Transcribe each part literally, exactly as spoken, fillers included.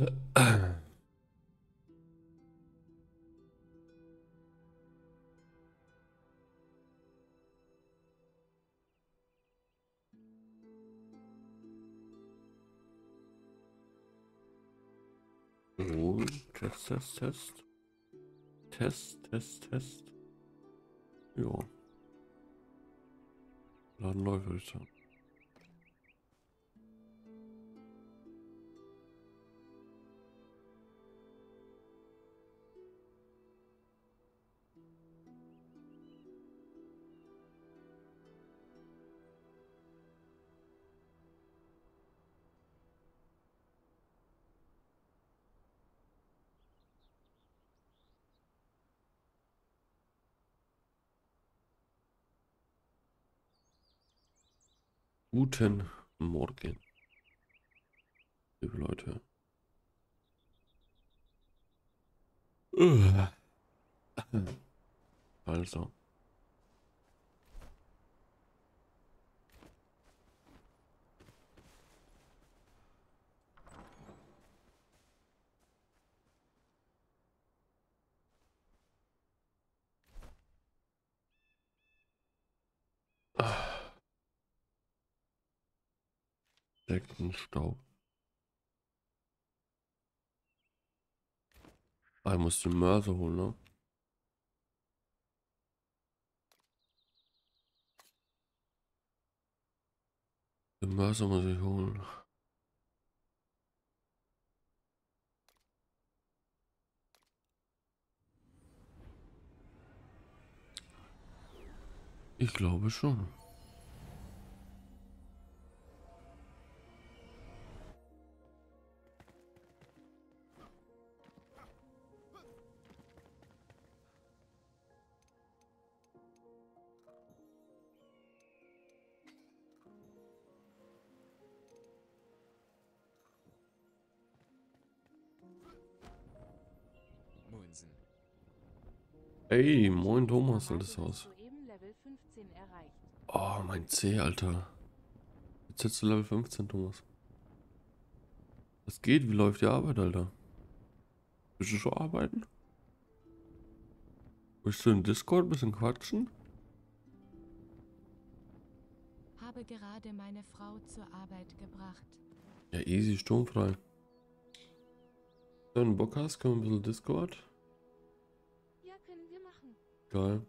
Oh, Test, Test, Test. Test, Test, Test. Ja. Laden läuft, würde ich sagen. Guten Morgen, liebe Leute. Ugh. Also. Deckenstaub. Ah, ich muss den Mörser holen, ne? Den Mörser muss ich holen. Ich glaube schon. Moinsen. Ey, moin Thomas, alles Anlage ist aus. soeben Level fünfzehn erreicht. Oh, mein C, Alter. Jetzt sitzt du Level fünfzehn, Thomas. Was geht? Wie läuft die Arbeit, Alter? Bist du schon arbeiten? Willst du in Discord ein bisschen quatschen? Habe gerade meine Frau zur Arbeit gebracht. Ja, easy, sturmfrei. Wenn du Bock hast, können wir ein bisschen Discord. Ja, können wir machen. Geil.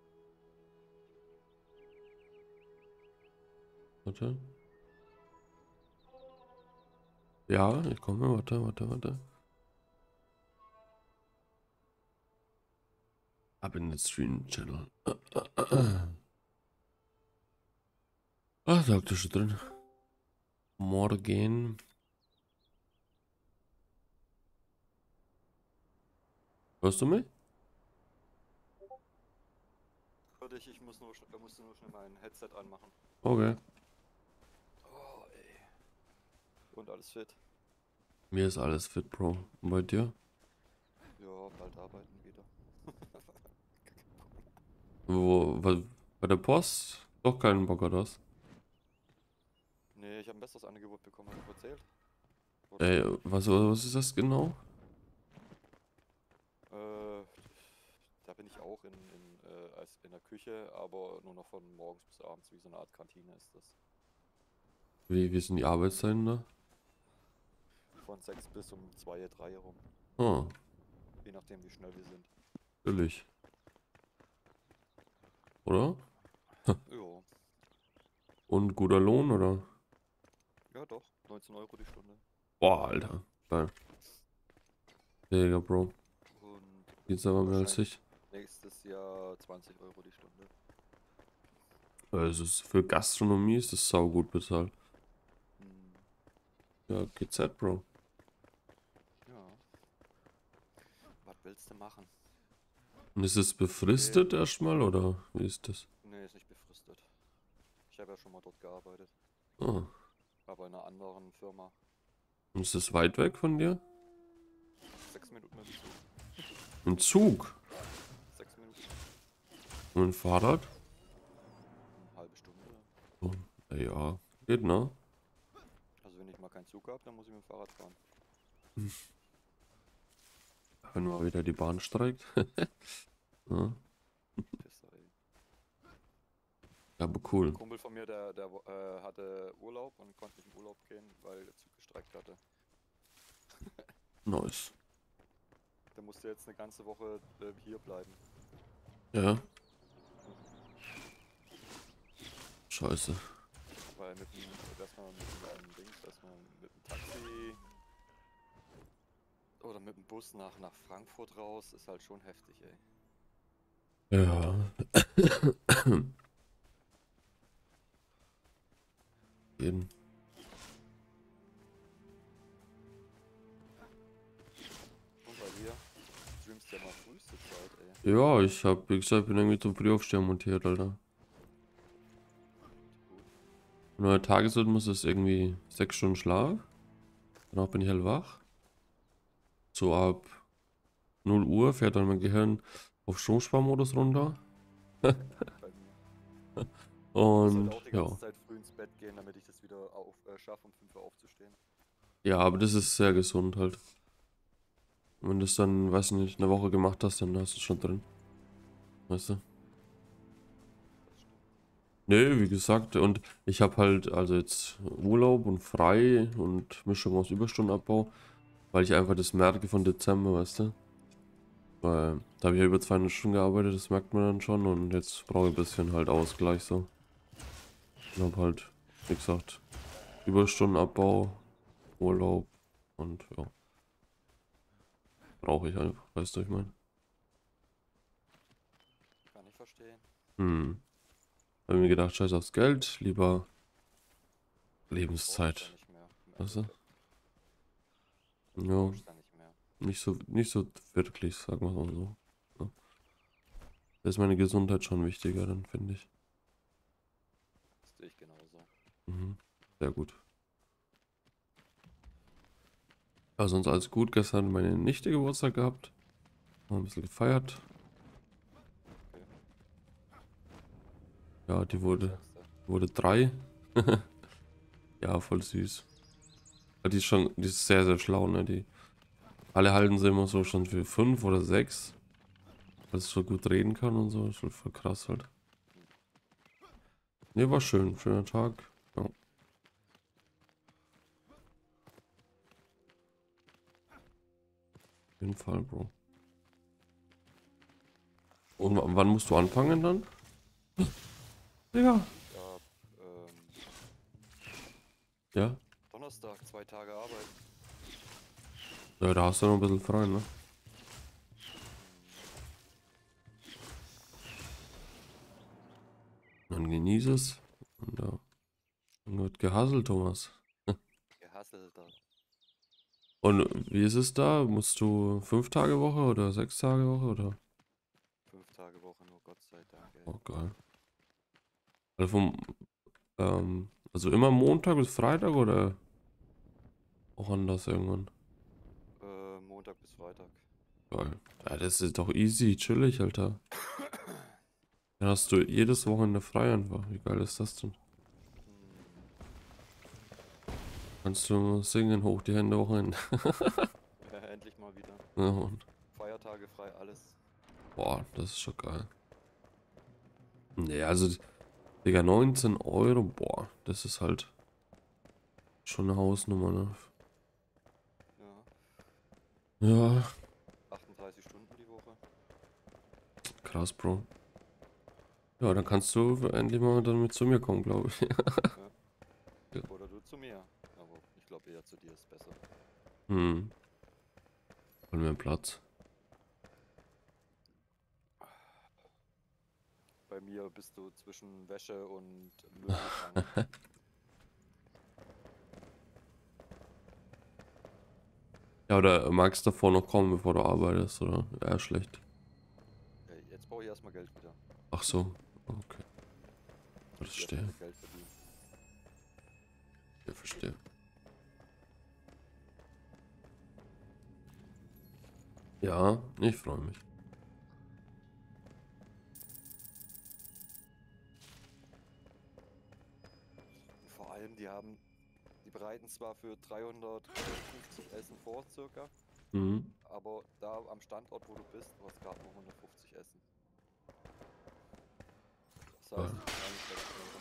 Warte. Ja, ich komme. Warte, warte, warte. Ab in den Stream-Channel. Ah, sagt er schon drin. Morgen. Hörst du mich? Ich, ich muss nur, da musst du nur schnell mein Headset anmachen. Okay. Oh, ey. Und alles fit? Mir ist alles fit, Bro. Und bei dir? Ja, bald arbeiten wieder. Wo, bei, bei der Post? Doch keinen Bock oder was? Nee, ich habe ein besseres Angebot bekommen, hab ich erzählt. Oder? Ey, was, was ist das genau? Äh, da bin ich auch in, in, äh, als in der Küche, aber nur noch von morgens bis abends, wie so eine Art Kantine ist das. Wie, wie sind die Arbeitszeiten da? Von sechs bis um zwei, drei rum. Ah, Je nachdem, wie schnell wir sind. billig. Oder? Ja. Und guter Lohn, oder? Ja, doch. neunzehn Euro die Stunde. Boah, Alter. Geil. Digga, Bro. Und Jetzt aber mehr als wahrscheinlich ich. nächstes Jahr zwanzig Euro die Stunde. Also es ist- für Gastronomie ist das sau gut bezahlt. Hm, Ja, G Z, Bro. ja. Was willst du machen? Und ist es befristet erstmal, oder wie ist das? Nee, ist nicht befristet. Ich habe ja schon mal dort gearbeitet. Ah. Aber in einer anderen Firma. Und ist das weit weg von dir? Sechs Minuten mit dem Zug. Im Zug? Sechs Minuten. Und ein Fahrrad? Eine halbe Stunde. Oh, ja, geht, ne? Also wenn ich mal keinen Zug habe, dann muss ich mit dem Fahrrad fahren. Wenn mal wieder die Bahn streikt. Ja, Pisser, ey. aber Ein cool. Kumpel von mir, der, der äh, hatte Urlaub und konnte nicht in Urlaub gehen, weil der Zug gestreikt hatte. Nice. Der musste jetzt eine ganze Woche äh, hier bleiben. Ja. Scheiße. Weil mit dem, dass man mit dem Dings, dass man mit dem Taxi oder mit dem Bus nach, nach Frankfurt raus, ist halt schon heftig, ey. Ja. Jeden. Und bei dir? Du streamst ja mal früheste Zeit, ey. Ja, ich hab, wie gesagt, bin irgendwie zum Frühaufstehen montiert, Alter. Gut. Neuer Tagesrhythmus ist irgendwie sechs Stunden Schlaf. Danach bin ich hellwach. So ab null Uhr fährt dann mein Gehirn auf Stromsparmodus runter. Bei mir. Ich sollte Und auch die ganze ja. Zeit früh ins Bett gehen, damit ich das wieder auf, äh, schaffe, um fünf Uhr aufzustehen. Ja, aber das ist sehr gesund halt. Und wenn du das dann, weiß nicht, eine Woche gemacht hast, dann hast du es schon drin. Weißt du? Das stimmt. Nee, wie gesagt, und ich habe halt also jetzt Urlaub und frei und Mischung aus Überstundenabbau, weil ich einfach das merke von Dezember, weißt du? Weil da habe ich ja über zweihundert Stunden gearbeitet, das merkt man dann schon und jetzt brauche ich ein bisschen halt Ausgleich so. Und habe halt, wie gesagt, Überstundenabbau, Urlaub und ja, brauche ich einfach, weißt du, ich meine. Kann ich verstehen. Hm. Habe mir gedacht, scheiß aufs Geld, lieber Brauchst du Lebenszeit, nicht mehr. Im weißt du? Endeffekt. Ja, Brauchst du nicht mehr. nicht so, nicht so wirklich, sagen wir mal so. Ja. Da ist meine Gesundheit schon wichtiger, dann finde ich. Das sehe ich genauso. Mhm. Sehr gut. Ja, sonst alles gut. Gestern meine Nichte Geburtstag gehabt. Haben ein bisschen gefeiert. Okay. Ja, die Was wurde, sagst du? wurde drei. Ja, voll süß. Ja, die ist schon, die ist sehr, sehr schlau, ne? Die alle halten sie immer so schon für fünf oder sechs. Weil sie so gut reden kann und so. Ist schon voll krass halt. Ne, war schön. Schöner Tag. Ja. Auf jeden Fall, Bro. Und w- wann musst du anfangen dann? Ja. Ja, ähm, Ja. Donnerstag, zwei Tage Arbeit. Ja, da hast du noch ein bisschen frei, ne? Dann genieß es. Und ja, dann wird gehasselt, Thomas. Gehasselter. Und wie ist es da? Musst du fünf Tage Woche oder sechs Tage Woche oder? Fünf Tage Woche nur, Gott sei Dank, ey. Oh, geil. Also vom, ähm, also immer Montag bis Freitag oder auch anders irgendwann? Äh, Montag bis Freitag. Geil. Ja, das ist doch easy, chillig, Alter. Dann hast du jedes Wochenende frei einfach. Wie geil ist das denn? Hm, Kannst du singen, hoch die Hände Wochenende. ja, endlich mal wieder. Ja, und, Feiertage frei, alles. boah, das ist schon geil. Nee, also, Digga, neunzehn Euro, boah, das ist halt schon eine Hausnummer, ne? Ja, Ja, achtunddreißig Stunden die Woche. krass, Bro. Ja, dann kannst du endlich mal dann mit zu mir kommen, glaube ich. Ja. Oder du zu mir. Aber ich glaube eher zu dir ist besser. Hm. Holen wir einen Platz. Bei mir bist du zwischen Wäsche und Möbelschrank. Ja, oder magst du davor noch kommen, bevor du arbeitest, oder? Ja, schlecht. Ey, jetzt brauche ich erstmal Geld wieder. Ach so, okay. Ich muss Verstehe. erstmal Geld verdienen. Ja, verstehe. Ja, ich freue mich. Und vor allem, die haben, die bereiten zwar für dreihundertfünfzig Essen vor, circa, Mhm. aber da am Standort, wo du bist, du hast gerade nur hundertfünfzig Essen. Das heißt, Ja. du kannst eigentlich recht schnell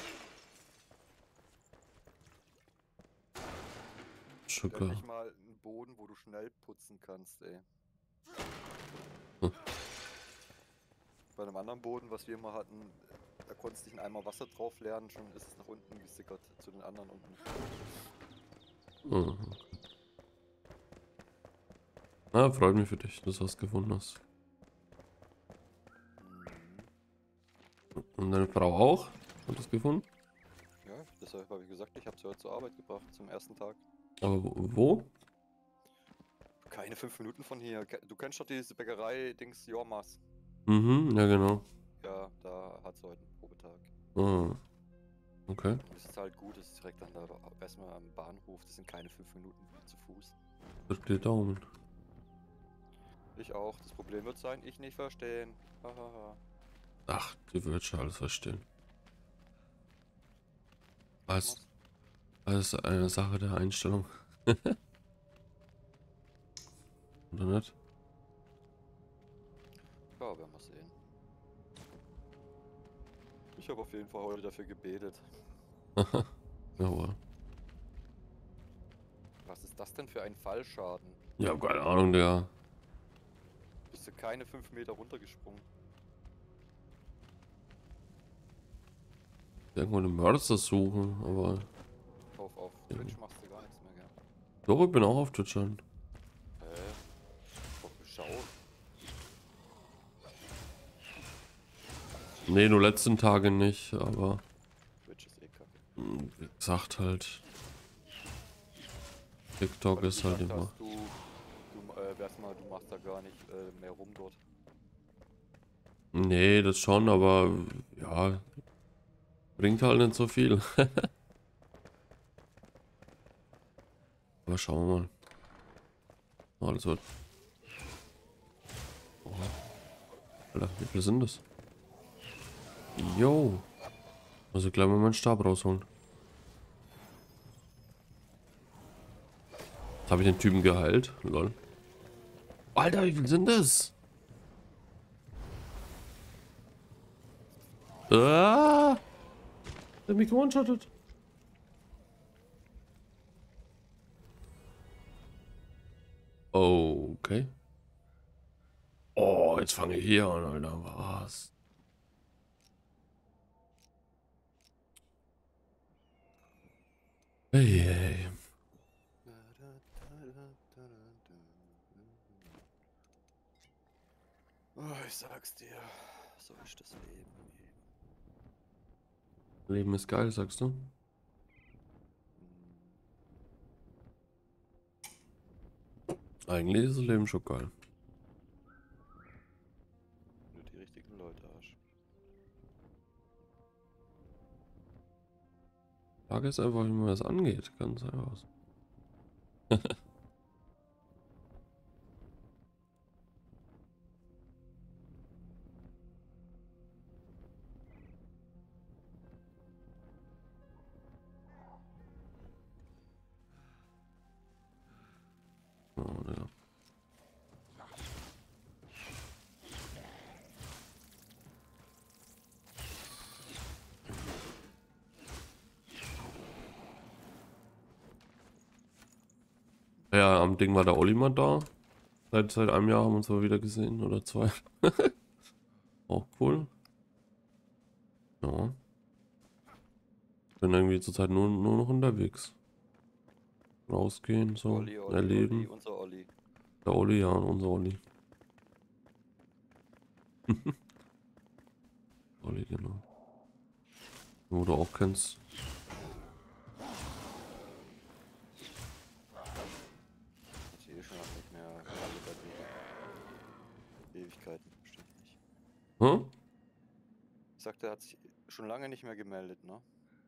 rumgreifen. Schon Endlich klar. mal einen Boden, wo du schnell putzen kannst, ey. Hm. Bei einem anderen Boden, was wir immer hatten, da konntest du dich in einmal Wasser drauf leeren, schon ist es nach unten gesickert zu den anderen unten. Mhm. Ah, freut mich für dich, dass du was gefunden hast. Mhm. Und deine Frau auch? Hat das gefunden? Ja, deshalb habe ich gesagt, ich habe sie heute zur Arbeit gebracht, zum ersten Tag. Aber wo? wo? Keine fünf Minuten von hier. Ke- Du kennst doch diese Bäckerei, Dings Jormas. Mhm, ja genau. Ja, da hat sie heute einen Probetag. Ah, okay. Und das ist halt gut, das ist direkt an der, erstmal am Bahnhof, das sind keine fünf Minuten zu Fuß. Drück dir Daumen. Ich auch. Das Problem wird sein, ich nicht verstehen. Hahaha. Ach, die wird schon alles verstehen. Alles, Was? alles eine Sache der Einstellung. Oder nicht? Ja, werden wir sehen. Ich habe auf jeden Fall heute dafür gebetet. Jawohl. Was ist das denn für ein Fallschaden? Ja, keine Ahnung, der. Bist du keine fünf Meter runtergesprungen? Irgendwo eine Mörder suchen, aber. Auf, auf Ja. Twitch machst du gar nichts mehr, gell? Doch, ich bin auch auf Twitch an. Hä? Doch, schau. Nee, nur letzten Tage nicht, aber. Twitch ist eh kacke. mh, Wie gesagt halt. TikTok Weil du ist halt gesagt immer. hast, du, du äh, wärst mal, du machst da gar nicht äh, mehr rum dort. Nee, das schon, aber ja, bringt halt nicht so viel. Aber schauen wir mal. Alles wird. Oha. Alter, wie viele sind das? Yo. Muss ich gleich mal meinen Stab rausholen. Jetzt habe ich den Typen geheilt. Lol. Alter, wie viel sind das? Ah! Der hat mich gewonshottet. Okay. Oh, jetzt fange ich hier an, Alter. Was? Hey, hey. Oh, ich sag's dir, so ist das Leben. Leben ist geil, sagst du? Hm. Eigentlich ist das Leben schon geil. Wenn du die richtigen Leute hast. Frage ist einfach, wie man das angeht. Ganz einfach. Oh, ja. Ja, am Ding war der Olli mal da. Seit, seit einem Jahr haben wir uns mal wieder gesehen. Oder zwei. Auch cool. Ja. Bin irgendwie zurzeit nur, nur noch unterwegs. Rausgehen, so. Olli, Olli, erleben. Olli, unser Olli. Der Olli, ja, unser Olli. Olli, genau. Wo du auch kennst. Ich sehe schon auch nicht mehr alle bei dir. Ewigkeiten, bestimmt nicht. Hm? Ich sagte, er hat sich schon lange nicht mehr gemeldet, ne?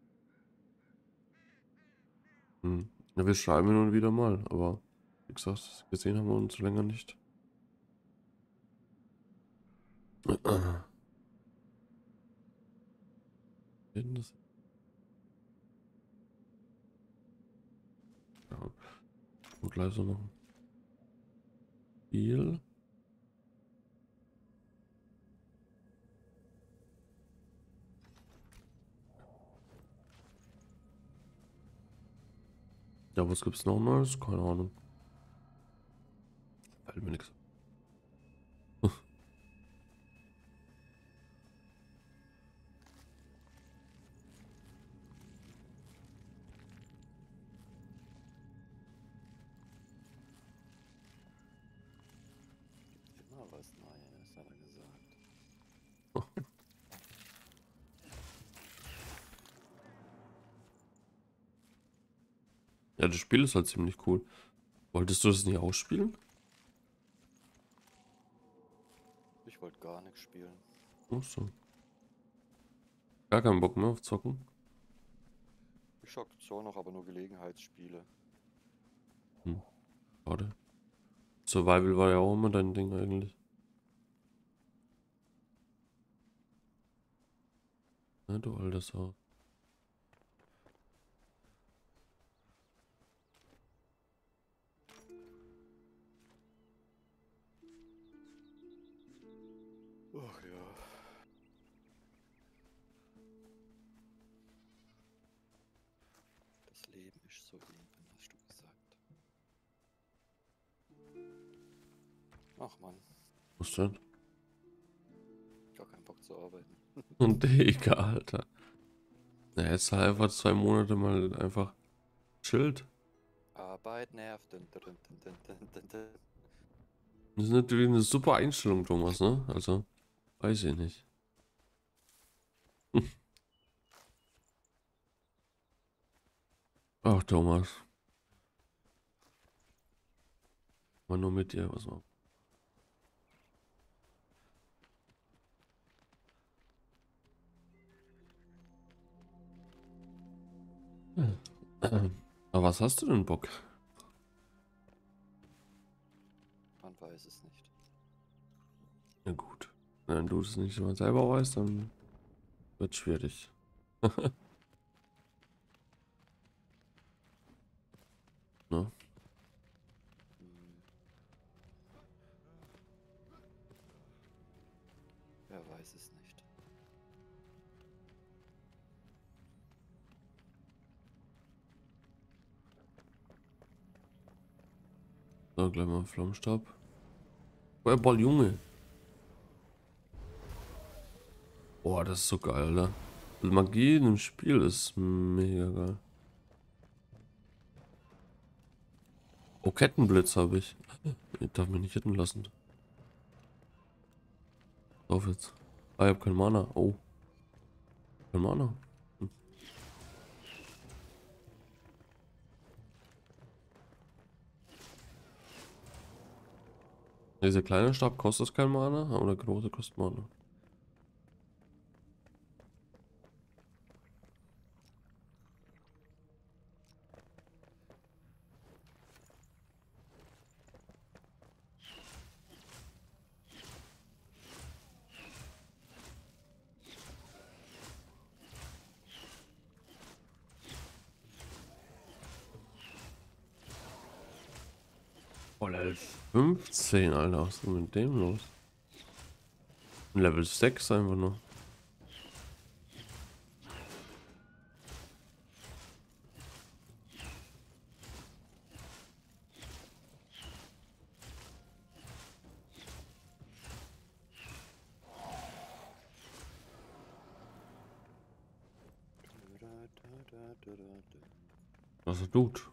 Hm. Ja, wir schreiben hin und wieder mal, aber wie gesagt, gesehen haben wir uns länger nicht. Das Und gleich so noch ein Spiel. Ja, was gibt's noch Neues? Keine Ahnung. Fällt mir nichts. Immer was Neues, hat er gesagt. Ja, das Spiel ist halt ziemlich cool. Wolltest du das nicht ausspielen? Ich wollte gar nichts spielen. Ach so. Gar keinen Bock mehr auf Zocken. Ich schock zwar noch, aber nur Gelegenheitsspiele. Hm. Schade. Survival war ja auch immer dein Ding eigentlich. Ja, du alter Sau. Ach ja. Das Leben ist so eben, hast du gesagt. Ach man, Was denn? gar keinen Bock zu arbeiten. Und Digga, Alter. Ja, jetzt halt einfach zwei Monate mal einfach chillt. Arbeit nervt. Dun, dun, dun, dun, dun, dun, dun. Das ist natürlich eine super Einstellung, Thomas, ne? Also, weiß ich nicht. Ach, Thomas. Mal nur mit dir, was noch? Aber was hast du denn Bock? Man weiß es nicht. Na gut. Wenn du es nicht mal selber weißt, dann wird schwierig. Ne? Hm. Wer weiß es nicht. So, gleich mal Flammenstab. Feuerball, Junge. Boah, das ist so geil, Alter. Die Magie in dem Spiel ist mega geil. Oh, Kettenblitz habe ich. Ich darf mich nicht hitten lassen. Auf jetzt. Ah, ich habe kein Mana. Oh. Kein Mana. Hm. Dieser kleine Stab kostet kein Mana, aber der große kostet Mana. Oh, Level fünfzehn, Alter. Was ist denn mit dem los? Level sechs einfach nur. Da, da, da, da, da, da. Was er tut.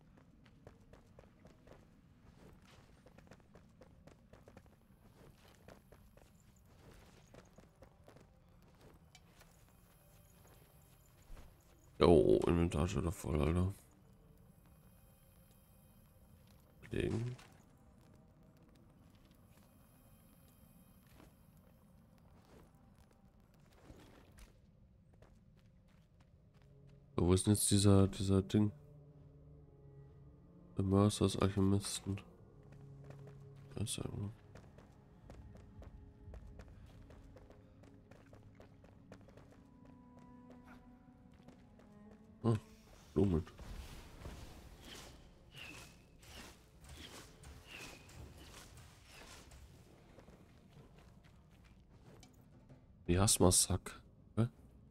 Oh, Inventar schon wieder voll, Alter. Legen. So, wo ist denn jetzt dieser, dieser Ding? Der Mercers Alchemisten. Da ist er irgendwo. Ah, Blumen. Miasma-Sack. Hä?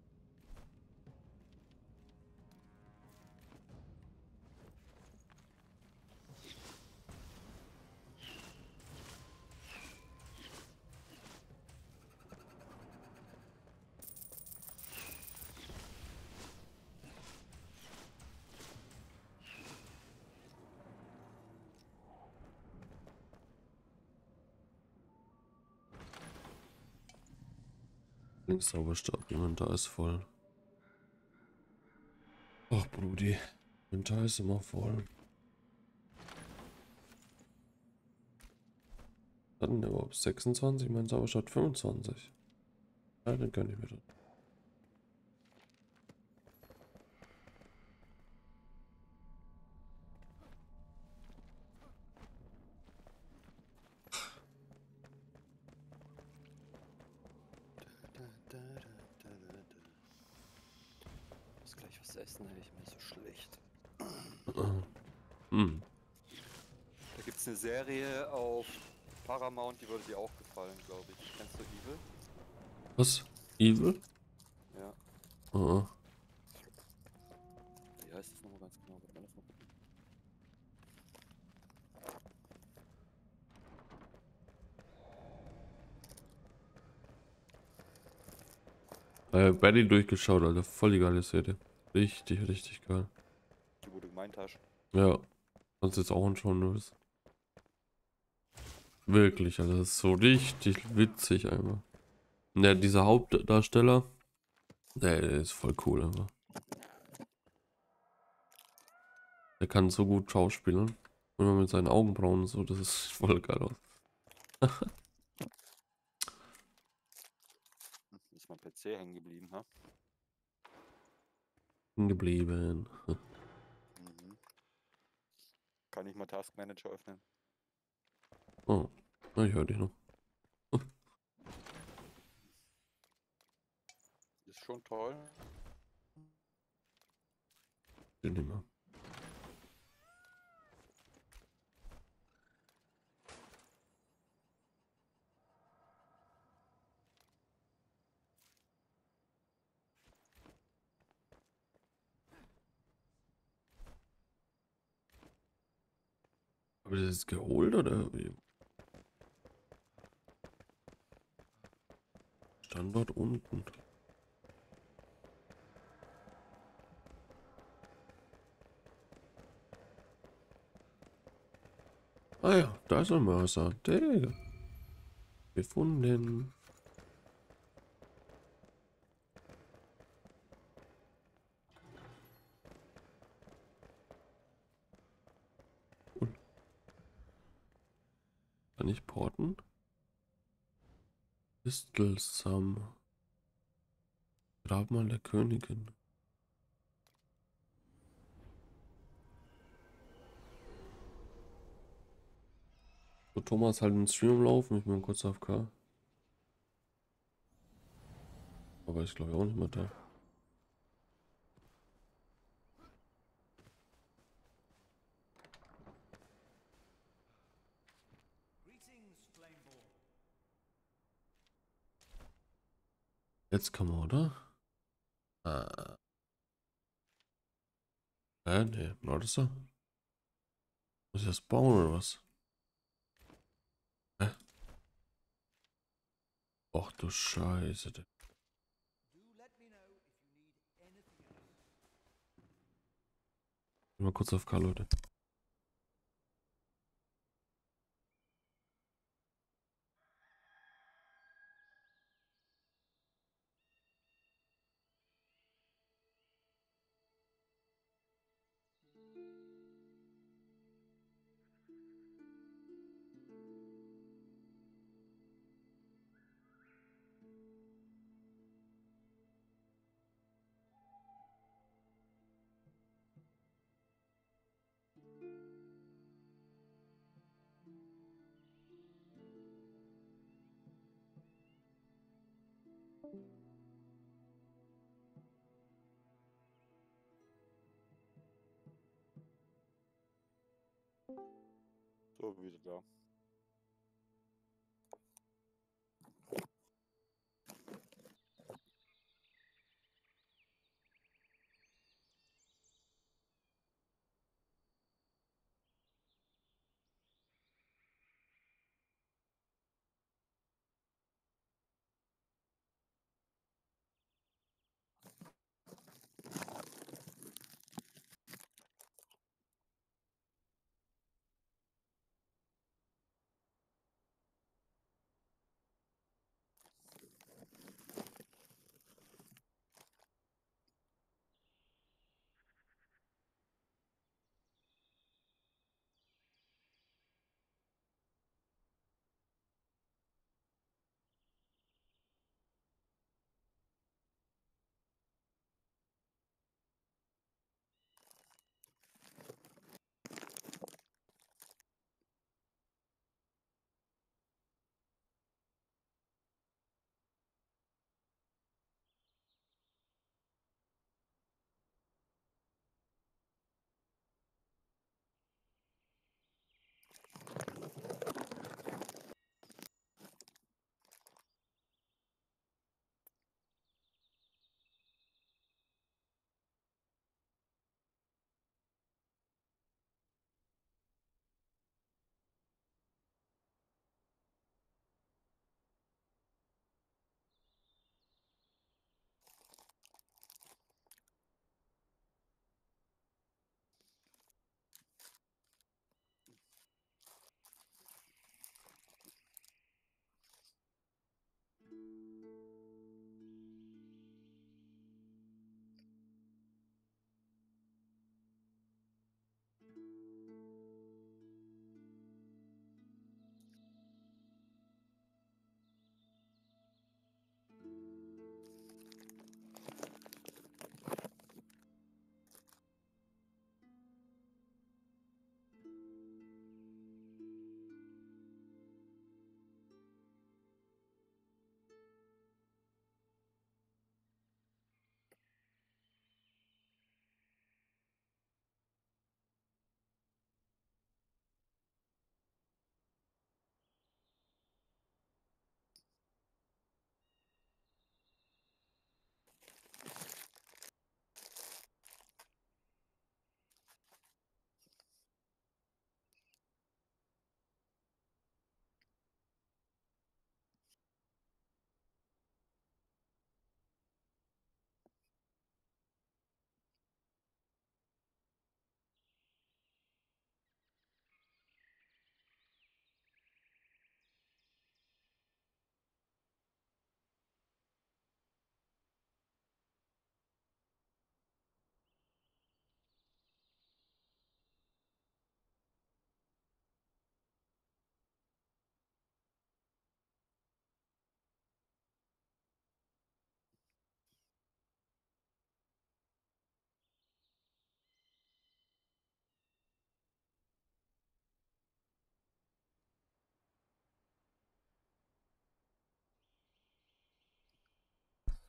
Links Zauberstab, Inventar ist voll. Ach, Brudi. Inventar ist immer voll. Dann überhaupt sechsundzwanzig, mein Zauberstab fünfundzwanzig. Ja, dann kann ich mir das. Ich muss gleich was essen, ey, ich bin so schlecht. Hm. Da gibt es eine Serie auf Paramount, die würde dir auch gefallen, glaube ich. Kennst du Evil? Was? Evil? Ja. Oh. Wie heißt das nochmal ganz genau? Warte mal, lass mal gucken. Äh, Betty durchgeschaut, Alter. Voll die geile Serie. Richtig, richtig geil. Die, wo du gemeint hast. Ja. Kannst jetzt auch anschauen, nur das. Wirklich, Alter. Das ist so richtig witzig einfach. Ja, dieser Hauptdarsteller, der ist voll cool einfach. Der kann so gut schauspielen. Und man mit seinen Augenbrauen und so, das ist voll geil aus. Ist mein P C hängen geblieben, ha? Geblieben. Mhm. Kann ich mal Task Manager öffnen? Oh, na, ich höre dich noch. Ist schon toll. Den nicht mehr. Aber das ist geholt oder wie? Standort unten. Ah ja, da ist ein Mörser. Digga. Gefunden. Cool. Kann ich porten? Pistelsam. Grabmal der Königin. So, Thomas halt den Stream laufen. Ich bin kurz auf K. Aber ist glaube ich auch nicht mehr da. Jetzt kann man, oder? Ah. Äh, nee, war das so? Muss ich das bauen oder was? Hä? Ach du Scheiße. Digga. Mal kurz auf K, Leute. So, wieder da.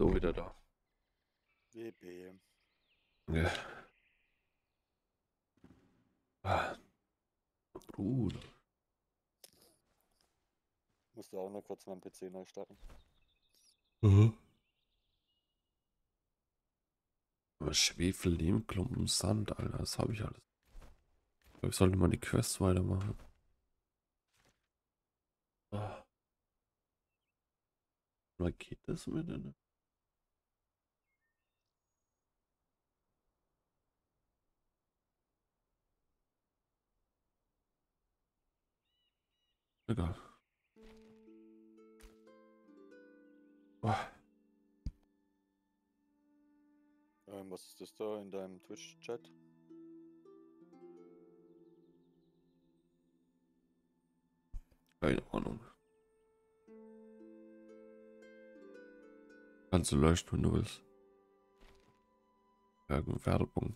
So, wieder da. W B. Ja. Ah. Bruder. Musste auch nur kurz meinen P C neu starten. Mhm. Aber Schwefel, Lehmklumpen, Sand, Alter, das habe ich alles. Ich glaube, ich sollte mal die Quest weitermachen. Ah. Was geht das mit denn? Egal. Ah. Ähm, was ist das da in deinem Twitch-Chat? Keine Ahnung. Kannst du löschen, wenn du willst. Werbung. Werbung.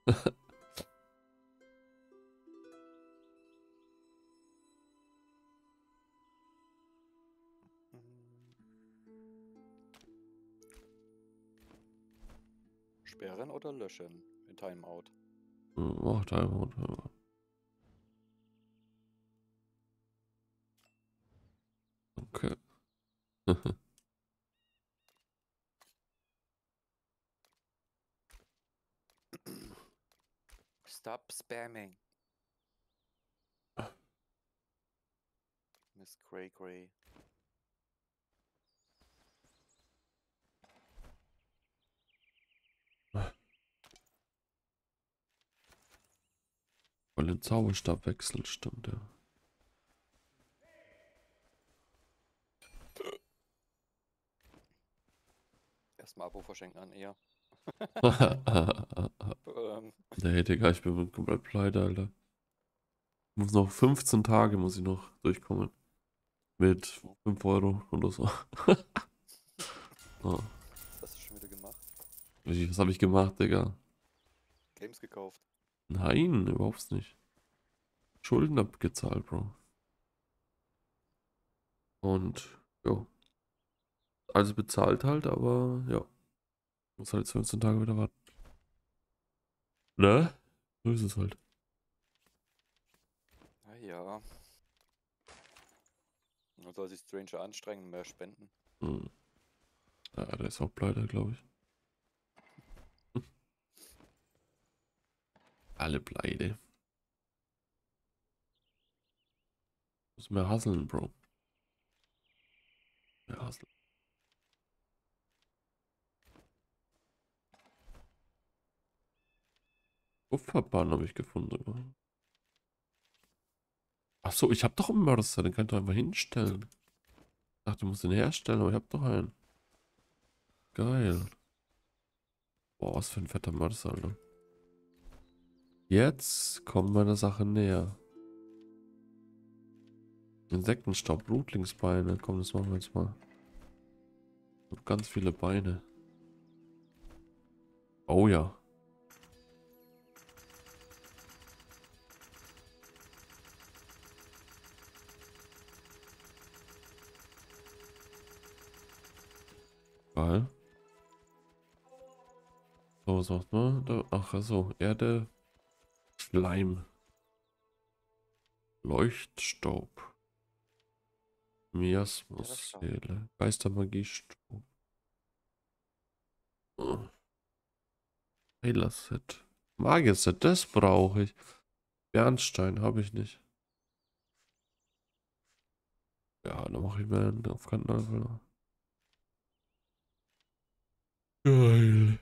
Sperren oder löschen? In Timeout. Macht einfach. Okay. Stop spamming. Miss Grey Grey. Weil den Zauberstab wechselt, stimmt ja. Erstmal Abo verschenken an eher. ähm, Nee, Digga, ich bin komplett pleite, Alter. Ich muss noch fünfzehn Tage muss ich noch durchkommen. Mit fünf Euro oder so. Oh. Was hast du schon wieder gemacht? Was habe ich gemacht, Digga? Games gekauft. Nein, überhaupt nicht. Schulden abgezahlt, Bro. Und, ja. Also bezahlt halt, aber ja. Muss halt fünfzehn Tage wieder warten. Ne? So ist es halt. Naja. Man soll sich Stranger anstrengen, mehr spenden. Hm. Ja, der ist auch pleite, glaube ich. Alle pleite. Muss mehr hustlen, Bro. Mehr hustlen. Kupferbahn habe ich gefunden. Ach so, ich habe doch einen Mörser, den kann ich doch einfach hinstellen. Ich dachte, du musst den herstellen, aber ich habe doch einen. Geil. Boah, was für ein fetter Mörser, Alter. Jetzt kommen wir der Sache näher. Insektenstaub, Blutlingsbeine. Komm, das machen wir jetzt mal. Ich habe ganz viele Beine. Oh ja. Geil. So, was macht man? Da, ach so, Erde, Schleim, Leuchtstaub, Miasmus, Staub. Seele, Geistermagie-Staub. Oh. Heiler-Set. Magier-Set, das brauche ich. Bernstein habe ich nicht. Ja, dann mache ich mir einen auf Kantenalter. Geil.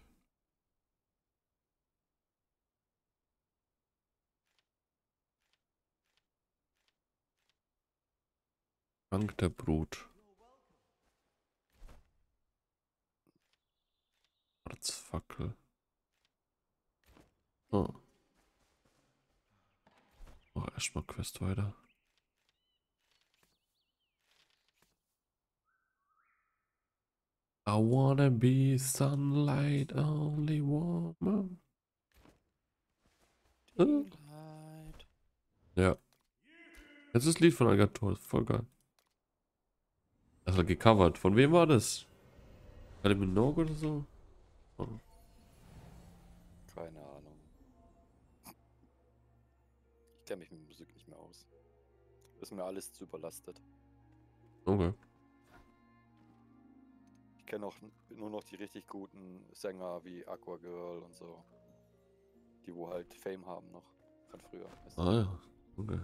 Dank der Brut. Harzfackel. Oh. Oh, erstmal Quest weiter. I wanna be sunlight, only woman. Äh. Ja. Jetzt ist das Lied von Algator, ist voll geil. Das war gecovert. Von wem war das? Kylie Minogue oder so? Oh. Keine Ahnung. Ich kenne mich mit Musik nicht mehr aus. Ist mir alles zu überlastet. Okay. Ich kenne auch nur noch die richtig guten Sänger wie Aqua Girl und so. Die wo halt Fame haben noch von früher. Weißt du? Ah ja. Okay.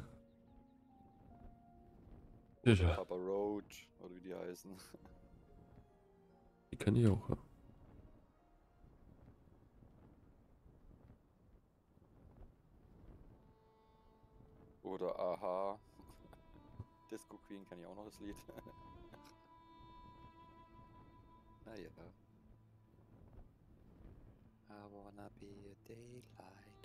Oder Ja, Papa Roach oder wie die heißen. die kenne ich auch, ja. Oder Aha. Disco Queen kenne ich auch noch das Lied. Naja. I wanna be a daylight.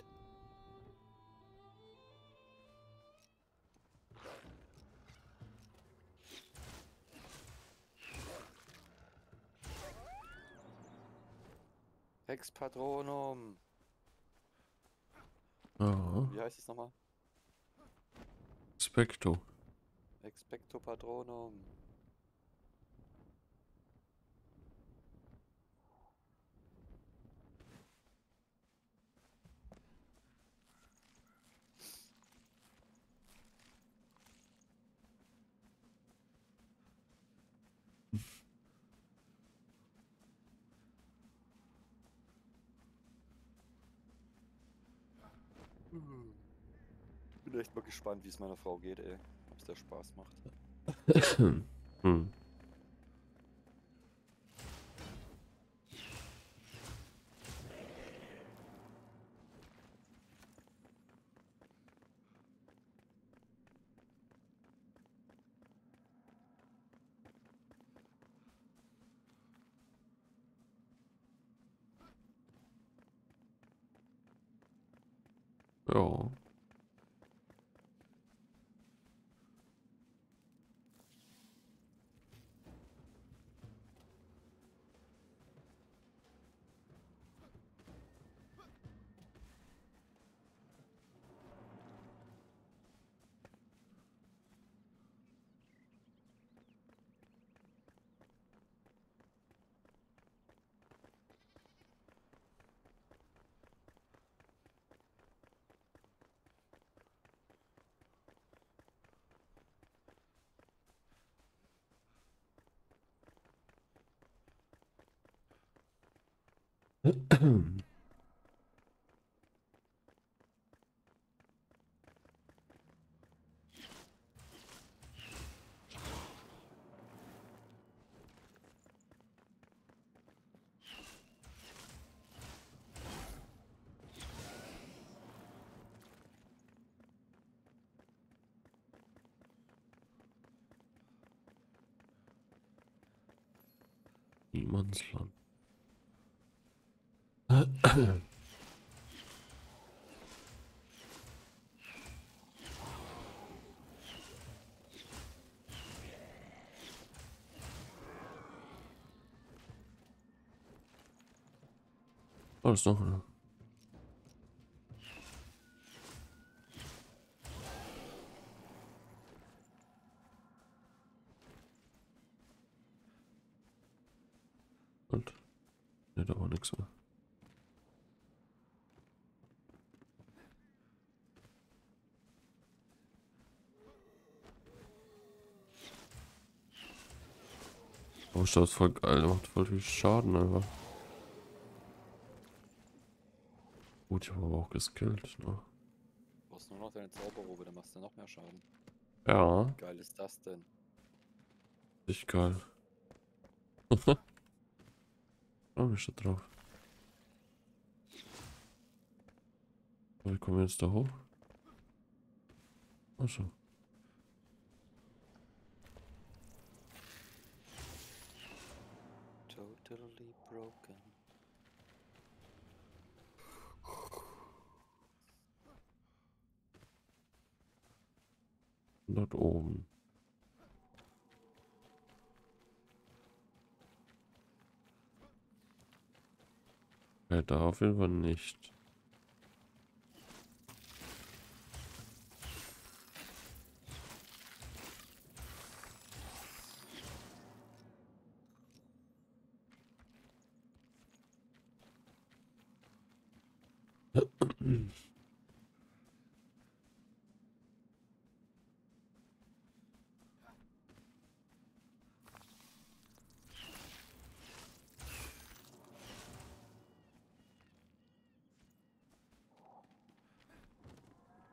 Rex Patronum. Ja. Wie heißt es nochmal? Specto. Expecto Patronum. Bin echt mal gespannt, wie es meiner Frau geht, ey. Ob es der Spaß macht. hm. Ja. Niemandsland. Alles noch, ne? Und? Ne, da war nichts mehr. Oh, ist das voll geil, der macht voll viel Schaden einfach. Gut, ich habe aber auch geskillt, ne? Du brauchst nur noch deine Zauberrobe, dann machst du noch mehr Schaden. Ja, Wie geil ist das denn? richtig geil. Oh, ich steht drauf. So, wie kommen wir jetzt da hoch? Achso. Totally broken. Dort oben. Ja, da auf jeden Fall nicht.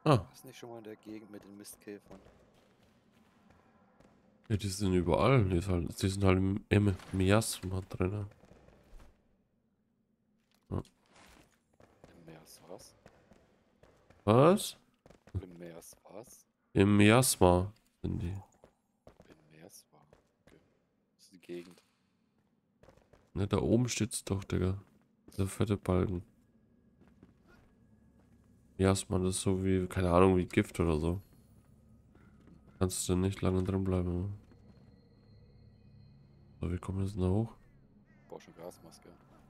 Ah, Warst nicht schon mal in der Gegend mit den Mistkäfern? ja, die sind überall. Die, ist halt, die sind halt im, im Miasma drin. Ja. Im Meers was? Was? Im Meers was? Im Miasma sind die. Im Meers war. Okay. Das ist die Gegend. Ne, da oben steht's doch, Digga. Der fette Balken. Miasma, das ist so wie, keine Ahnung, wie Gift oder so. Kannst du nicht lange drin bleiben. So, wie kommen wir jetzt da hoch? Brauch schon Gasmaske.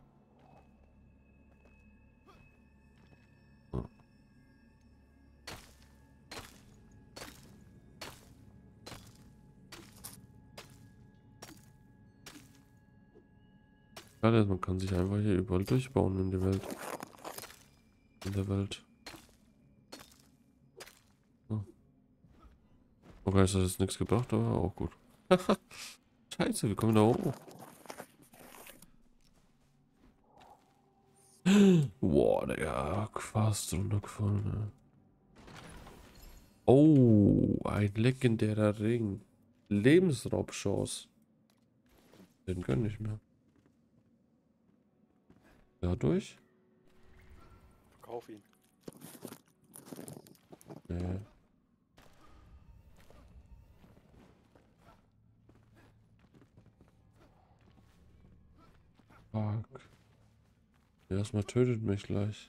Ja. Ja, man kann sich einfach hier überall durchbauen in der Welt. In der Welt. Ja. Okay, das hat jetzt nichts gebracht, aber auch gut. Scheiße, wie kommen wir da hoch? Boah, Digga, fast runtergefallen. Ne? Oh, ein legendärer Ring. Lebensraubchance. Den gönn ich mir. Dadurch? Verkauf ihn. Nee. Fuck. Ja, erstmal tötet mich gleich.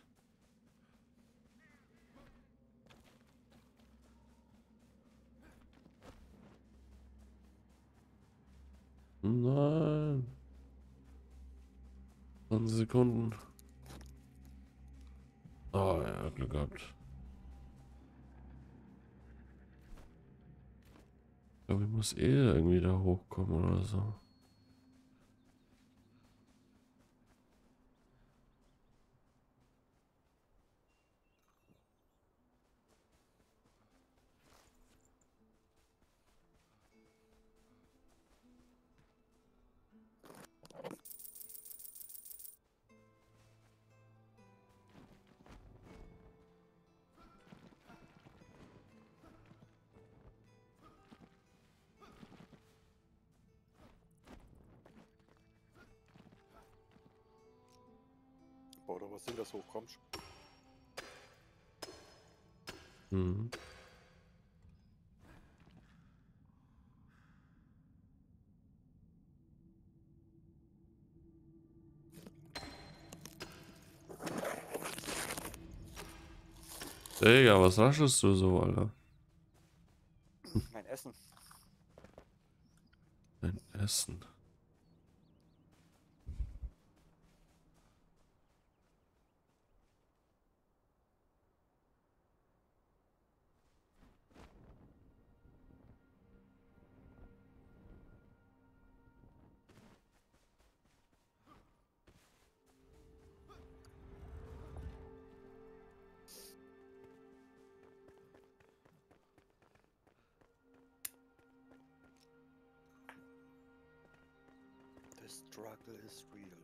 Nein. zwanzig Sekunden. Oh ja, Glück gehabt. Ich glaube, ich muss eh irgendwie da hochkommen oder so. Bau doch was hin, das hochkommst. Mhm. Digga, was raschelst du so, Alter? Mein Essen. Ein Essen. The struggle is real.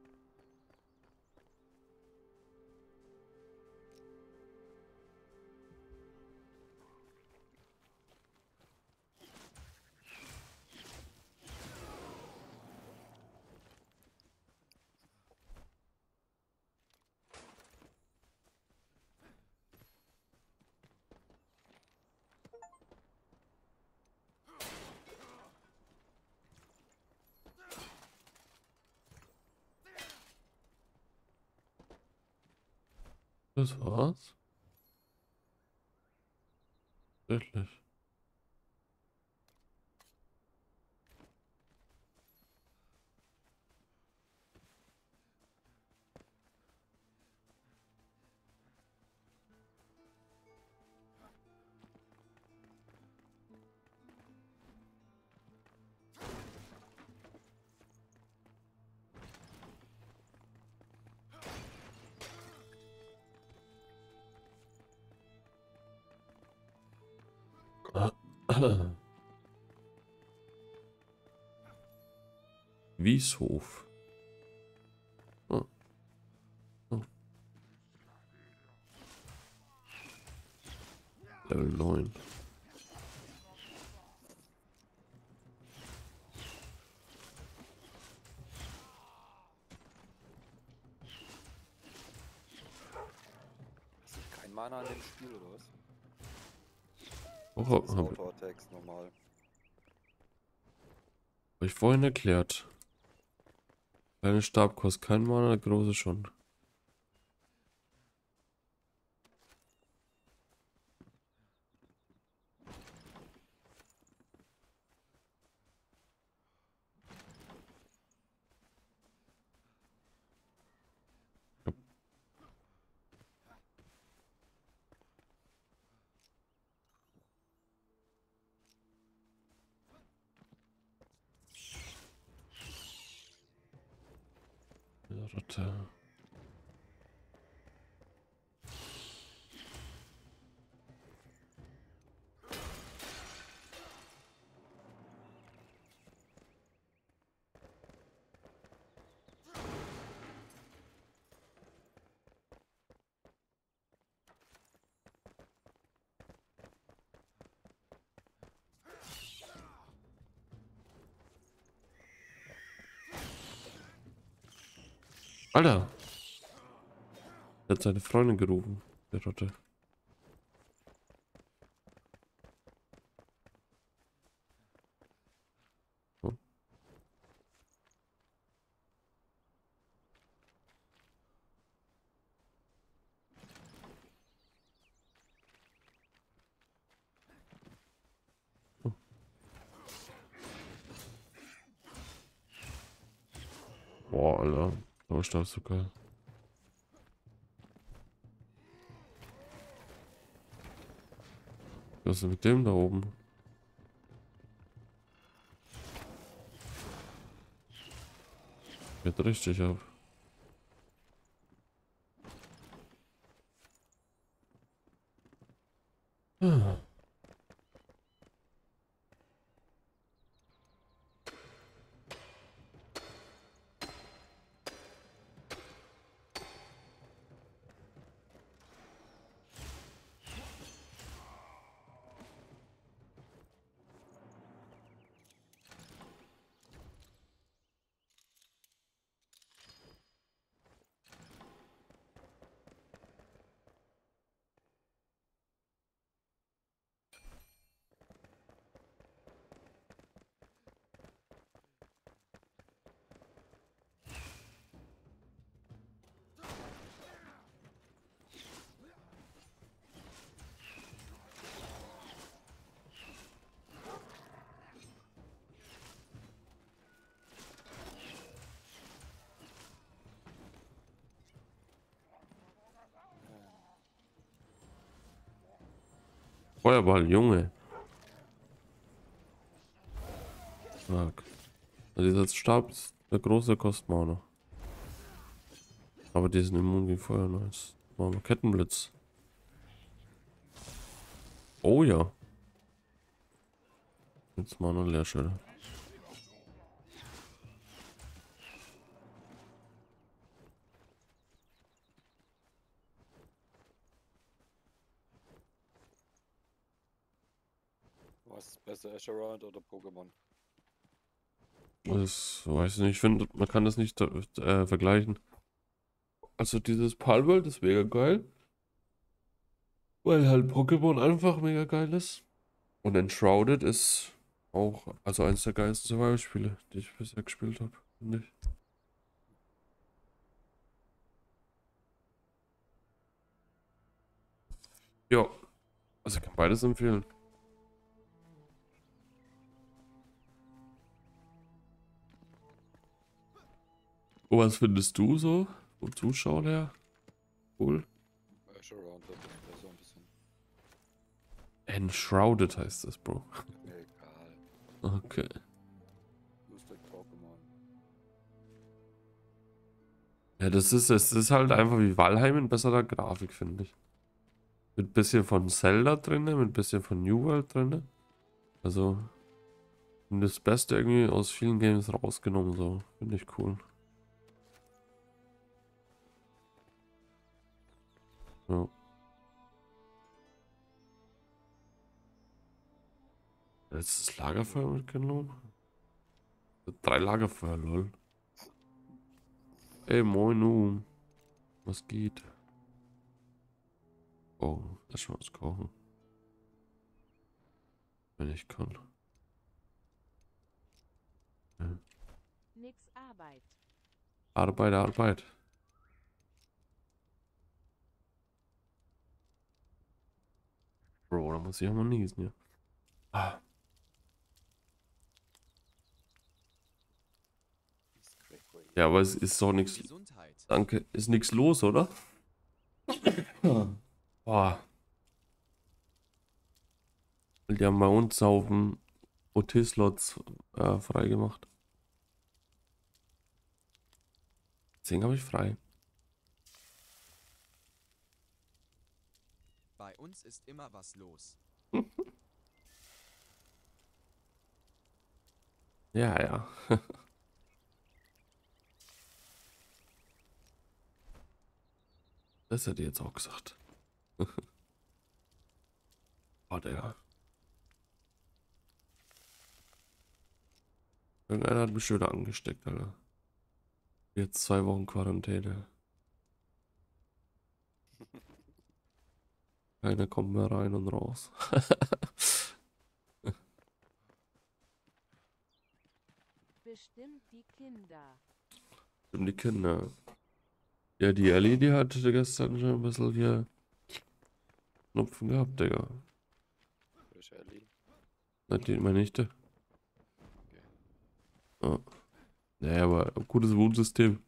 Das war's? Wirklich. Wieshof. Oh. Oh. Level neun. Hast du kein Mana an dem Spiel oder was? Oh, Das habe Auto-Attacks normal. hab ich vorhin erklärt. Kleine Stab kostet kein Mana, der große schon. Ratte. Alter! Er hat seine Freundin gerufen, der Ratte. Oh. Oh. Boah, Alter. Sauerstoff ist so geil. Was ist denn mit dem da oben? Geht richtig ab. Ah. Feuerball, Junge. Stark. Also dieser Stab ist der große Kostmana. Aber die sind immun gegen Feuer, nice. Machen wir Kettenblitz. Oh ja. Jetzt mal eine Leerstelle. Was ist besser, Asheround oder Pokémon? Das weiß ich nicht. Ich finde, man kann das nicht äh, vergleichen. Also dieses Palworld ist mega geil. Weil halt Pokémon einfach mega geil ist. Und Enshrouded ist auch, also eins der geilsten Survival-Spiele, die ich bisher gespielt habe, finde ich. Ja, also ich kann beides empfehlen. Und was findest du so vom Zuschauer her? Cool. Asheround das ist besser ein bisschen. Enshrouded heißt das, Bro. Egal. Okay. Just like Pokémon. Ja, das ist, es ist halt einfach wie Valheim in besserer Grafik, finde ich. Mit bisschen von Zelda drin, mit bisschen von New World drin. Also, das Beste irgendwie aus vielen Games rausgenommen, so. Finde ich cool. Ja. Jetzt ist das Lagerfeuer mitgenommen. Drei Lagerfeuer, lol. Ey, moin, nu. Was geht? Oh, lass mal was kochen. Wenn ich kann. Ja. Nix Arbeit. Arbeit, Arbeit. Bro, da muss ich auch mal niesen, ja. Ah, ja, aber es ist doch nichts. Gesundheit. Danke. Ist nichts los, oder? Boah. Die haben bei uns auf dem O T-Slots äh, frei gemacht. Deswegen habe ich frei. Bei uns ist immer was los. Ja, ja. Das hätte ich jetzt auch gesagt. Oh, Digga. Irgendeiner hat mich schon wieder angesteckt, Alter. Jetzt zwei Wochen Quarantäne. Keiner kommt mehr rein und raus. Bestimmt die Kinder. Und die Kinder. Ja, die Ellie, die hatte gestern schon ein bisschen hier Schnupfen gehabt, Digga. Welche Ellie? Na, die meine Nichte. Ja. Naja, aber gutes Immunsystem.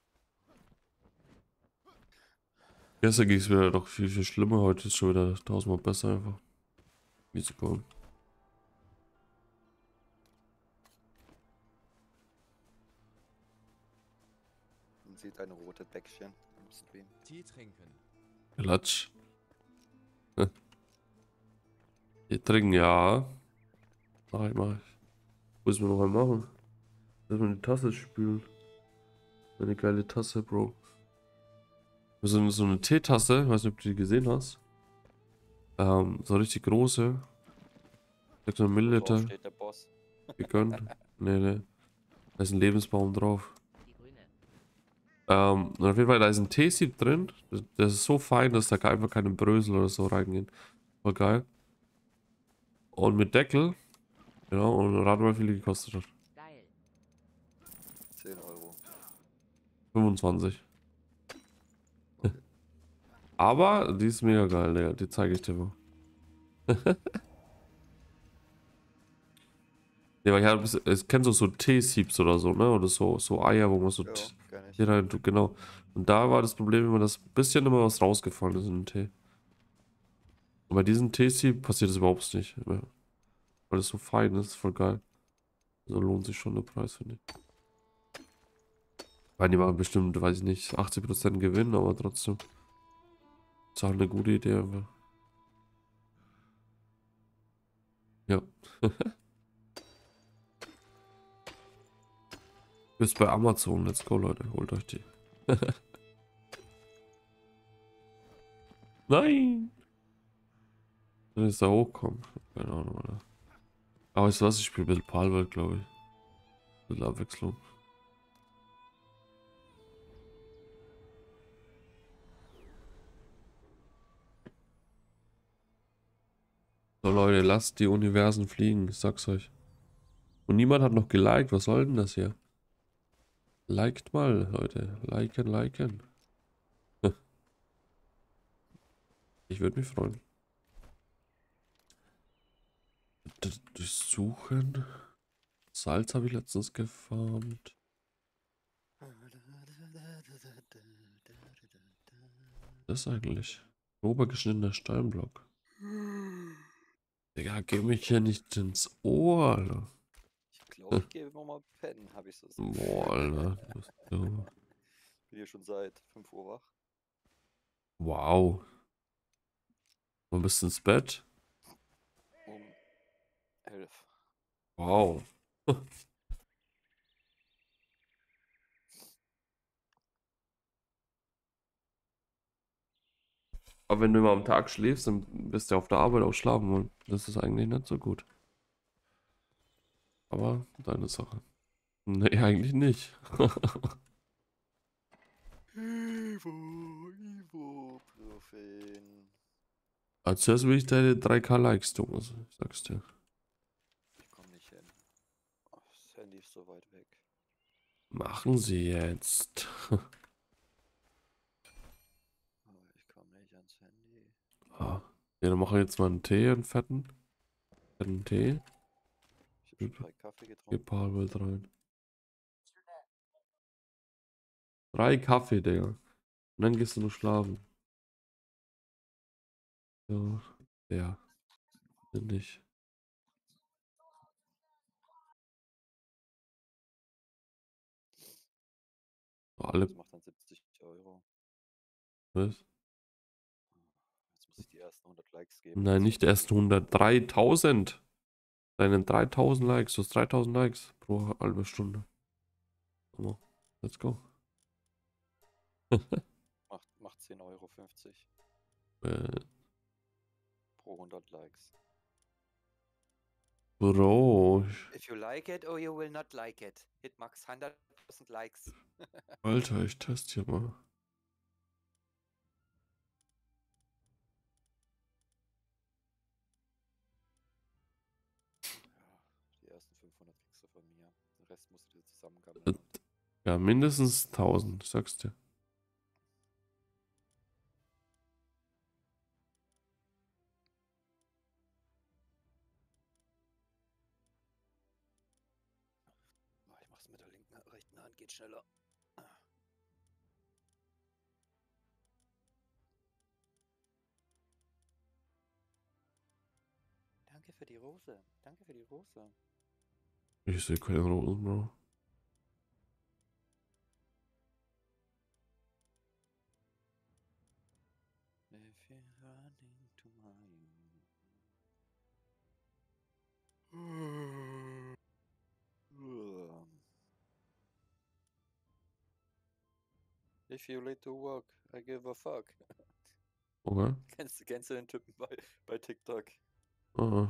Gestern ging es wieder doch viel, viel schlimmer. Heute ist schon wieder tausendmal besser einfach. Wie zu kommen. Man sieht ein rotes Bäckchen im Stream. Tee trinken. Klatsch. Hier trinken, ja. Mach ich, mach ich. Muss man noch mal machen. Lass mal die Tasse spülen. Eine geile Tasse, Bro. So eine, so eine Teetasse, ich weiß nicht, ob du die gesehen hast. Ähm, so richtig große. sechshundert Milliliter. Drauf steht der Boss. Gegönnt. Nee, nee. Da ist ein Lebensbaum drauf. Die Grüne. Ähm, und auf jeden Fall, da ist ein Teesieb drin. Das, das ist so fein, dass da einfach keine Brösel oder so reingehen. Voll geil. Und mit Deckel. Genau, und rat mal, wie viel die gekostet hat. Geil. zehn Euro. fünfundzwanzig. Aber die ist mega geil, Digga. Die zeige ich dir mal. Ja, weil ich habe, es kennst du so Teesiebs oder so, ne? Oder so, so Eier, wo man so Ja, Tee kenn ich. rein tut, genau. Und da war das Problem immer, dass ein bisschen immer was rausgefallen ist in den Tee. Und bei diesem Teesieb passiert das überhaupt nicht mehr. Weil es so fein ist, voll geil. So lohnt sich schon der Preis, finde ich. Weil die machen bestimmt, weiß ich nicht, achtzig Prozent Gewinn, aber trotzdem. Ist auch eine gute Idee einfach. Ja. Bis bei Amazon, let's go, Leute, holt euch die. Nein! Wenn es da hochkommt. Keine Ahnung, Alter. Aber weißt du was, ich spiele ein bisschen Palworld, glaube ich. Ein bisschen Abwechslung. So Leute, lasst die Universen fliegen, ich sag's euch. Und niemand hat noch geliked, was soll denn das hier? Liked mal, Leute. Liken, liken. Ich würde mich freuen. D- Durchsuchen. Salz habe ich letztens gefarmt. Das ist eigentlich obergeschnittener Steinblock. Digga, geh mich hier nicht ins Ohr, Alter. Ich glaube, ich gehe nochmal pennen, habe ich so. das Gefühl. Boah, Alter. Das, ja. Bin hier schon seit fünf Uhr wach. Wow. Wann bist du ins Bett? Um elf. Wow. Aber wenn du immer am Tag schläfst, dann bist du auf der Arbeit auch schlafen wollen. Das ist eigentlich nicht so gut. Aber deine Sache. Nee, eigentlich nicht. Ivo, Ibuprofen. Als zuerst will ich deine drei K Likes, Thomas. Ich sag's dir. Ich komm nicht hin. Oh, das Handy ist so weit weg. Machen Sie jetzt. Oh, ich komm nicht ans Handy. Ah. Ja, dann machen wir jetzt mal einen Tee, einen fetten. Fetten Tee. Ich hab schon drei Kaffee Gib getrunken. paar mit rein. Drei Kaffee, Digga. Und dann gehst du nur schlafen. Ja. Ja. Nicht. Alle. Das macht dann siebzig Euro. Was? Jetzt muss ich die ersten hundert Likes geben. Nein, nicht erst hundert. dreitausend. Deinen dreitausend Likes. Du hast dreitausend Likes pro halbe Stunde. So, let's go. Macht, macht zehn Euro fünfzig äh, pro hundert Likes. Bro. If you like it or you will not like it. Hit max hunderttausend Likes. Alter, ich teste hier mal. Ja, die ersten fünfhundert kriegst du von mir. Den Rest musst du dir zusammengammeln. Äh, Ja, mindestens tausend, sagst du. Oh, ich mach's mit der linken, rechten Hand, geht schneller. Danke für die Rose. Danke für die Rose. Ich sehe keine Roten, Bro. If you're running to my... If you late to work, I give a fuck. Okay. Kennst, du- kennst du den Typen bei, bei TikTok? Ah.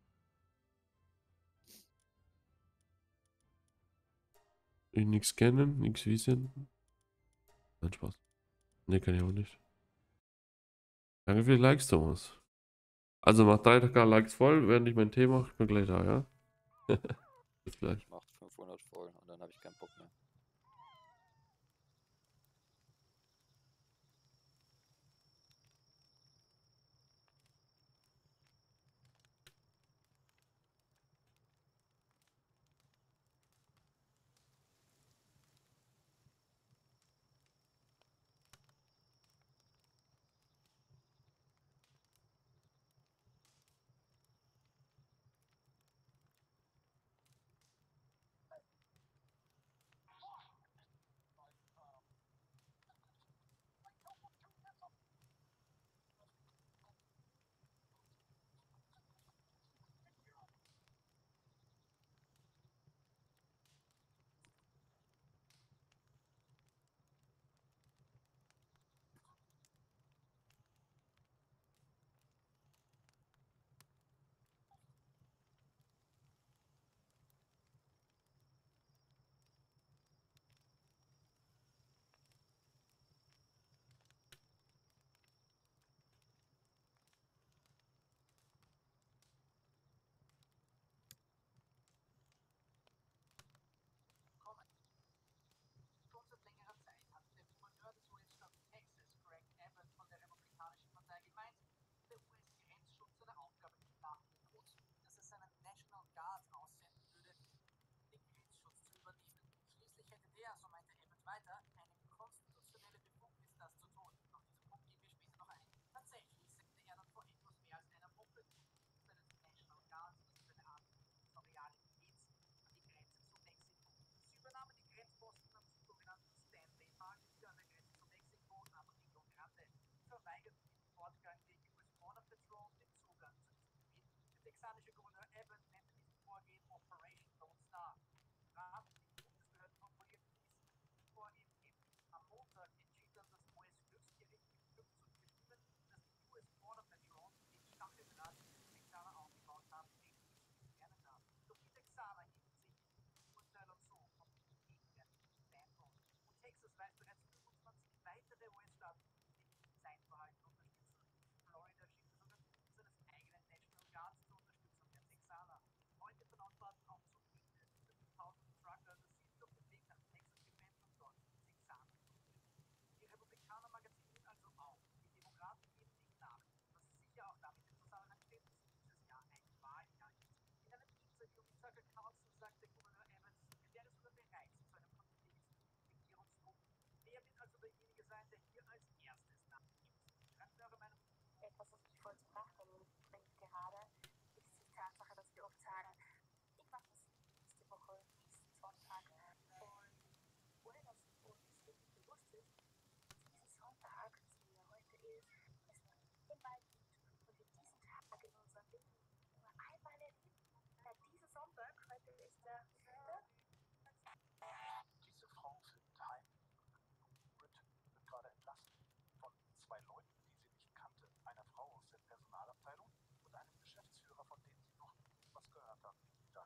Ich nix kennen, nix wissen. Nein, Spaß. Ne, kann ich auch nicht. Danke für die Likes, Thomas. Also mach drei K Likes voll, während ich meinen Tee mache. Ich bin gleich da, ja? Bis gleich. Ich mach fünfhundert voll und dann habe ich keinen Bock mehr. weist bereits fünfundzwanzig weitere U S-Staaten, die Zeitverhalten unterstützen. Florida schickte sogar Truppen seines eigenen National Guards zur Unterstützung der Texaner. Heute benachbarten auch zu viele fünftausend Trucker das Siedel auf dem Weg nach Texas gependelt, um dort die Texaner zu unterstützen. Die Republikaner magazinieren also auch. Die Demokraten geben nicht nach. Was sicher auch damit im Zusammenhang steht, dass dieses Jahr ein Wahljahr ist. In einem Interview mit Tucker Carlson sagte Gouverneur Evans, er wäre sogar bereit zu einem Konflikt mit Regierungstruppen. Er wird also derjenige sein, der hier als erstes nachgibt. Schreibt mir eure Meinung. Etwas, was mich voll zum Nachdenken bringt gerade, ist die Tatsache, dass wir oft sagen, ich mache das nächste Woche, nächsten Sonntag. Und ohne dass uns wirklich bewusst ist, dass dieser Sonntag, so wie er heute ist, es noch immer gibt und wir diesen Tag in unserem Leben nur einmal erleben. Weil dieser Sonntag, heute ist der vierte. Diese Frau filmt heim. Britt wird gerade entlassen. Von zwei Leuten, die sie nicht kannte. Einer Frau aus der Personalabteilung und einem Geschäftsführer, von dem sie noch nie was gehört hat. Da.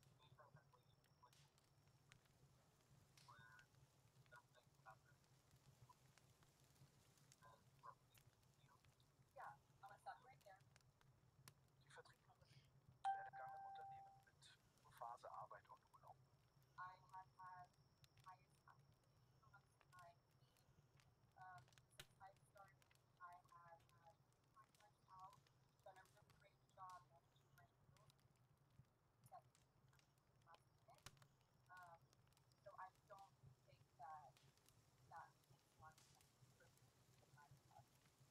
Ja, aber sag mal gern. Die Vertrieblerin. Werdegang im Unternehmen mit Phase Arbeit und Urlaub. I have had highest influence in my team. Um, since I started, I have had my first out, done a really great job managing my skills. That last minute. Um, so I don't think that that is one that in my life.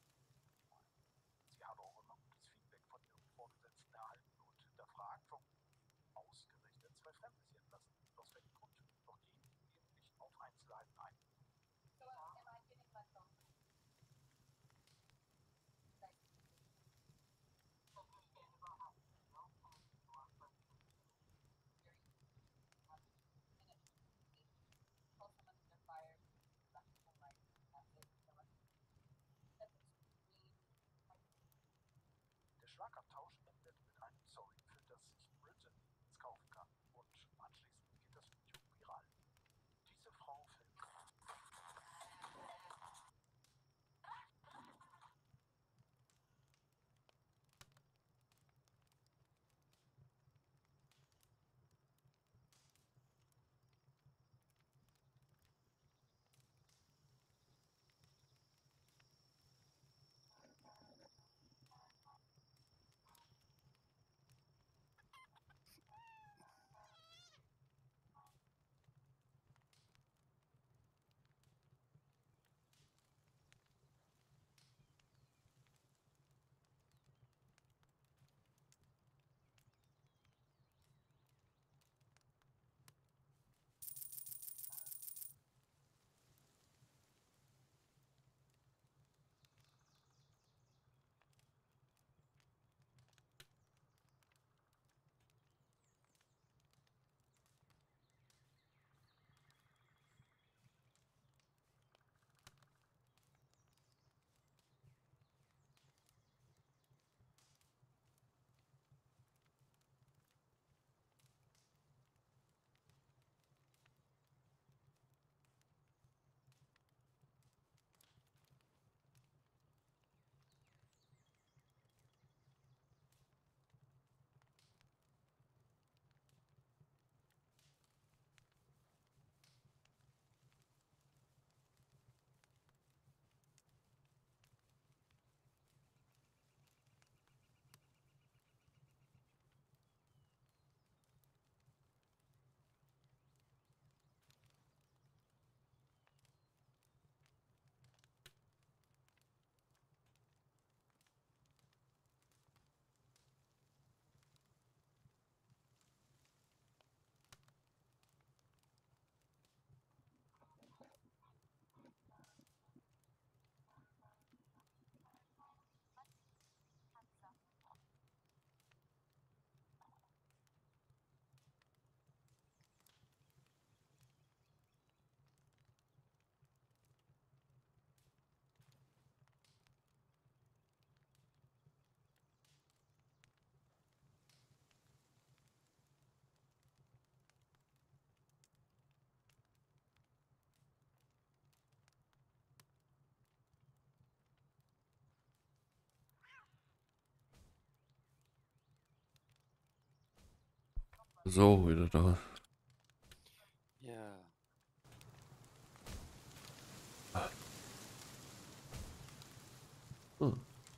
Sie habe auch immer gutes Feedback von ihrem Vorgesetzten erhalten und hinterfragt, warum ausgerechnet zwei Fremde sie entlassen. Aus welchem Grund? Doch gehen sie eben nicht auf Einzelheiten ein. So am I getting left over? Like, understandable how you feel and you are working very hard and it tell someone that they're fired, respectful right, that's it. So like, that is me. Der Schlagabtausch endet mit einem Sorry, für das sich Britain nichts kaufen kann. Und anschließend geht das Video viral. Diese Frau filmt. So, wieder da. Ja. Hm.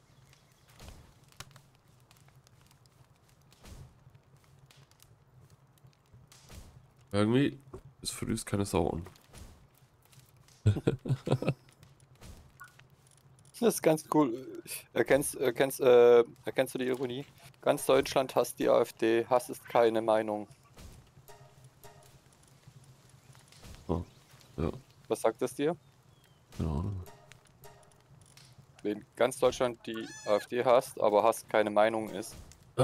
Irgendwie ist früh ist keine Sau an. Das ist ganz cool. Erkennst, erkennst, äh, erkennst du die Ironie? Ganz Deutschland hasst die AfD. Hass ist keine Meinung. Oh, ja, Was sagt das dir? keine Ahnung. Wenn ganz Deutschland die AfD hasst, aber Hass keine Meinung ist.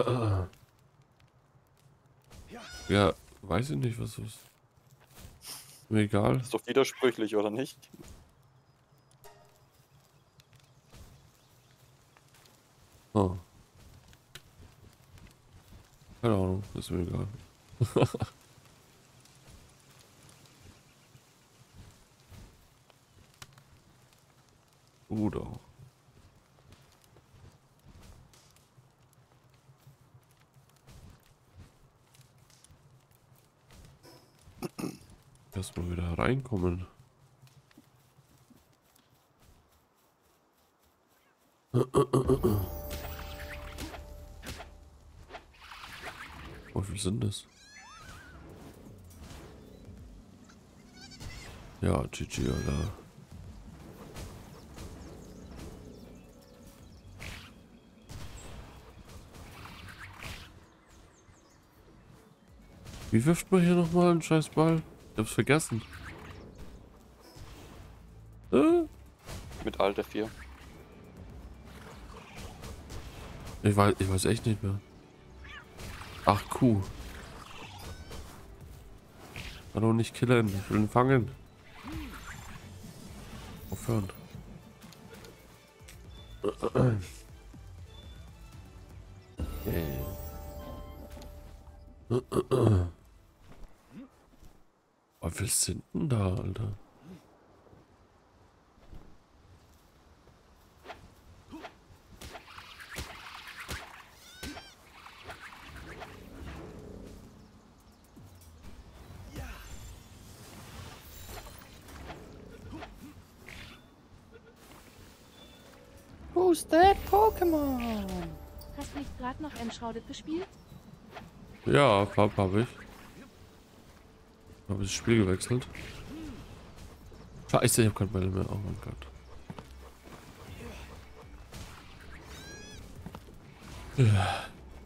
Ja, weiß ich nicht, was ist. Mir egal. Ist doch widersprüchlich, oder nicht? Oh. Keine Ahnung, ist mir egal. Gut auch. Erstmal wieder reinkommen. Wie viel sind das? Ja, G G, Alter. Wie wirft man hier nochmal einen scheiß Ball? Ich hab's vergessen. Äh? Mit Alt F vier. Ich weiß, ich weiß echt nicht mehr. Ach, Kuh. Kann doch nicht killen. Ich will ihn fangen. Aufhören. Okay. Was willst du denn da, Alter? Who's that Pokémon? Hast nicht gerade noch Enshrouded gespielt? Ja, hab, hab ich. Hab ich das Spiel gewechselt. Scheiße, ich hab kein Bälle mehr. Oh mein Gott. Ja.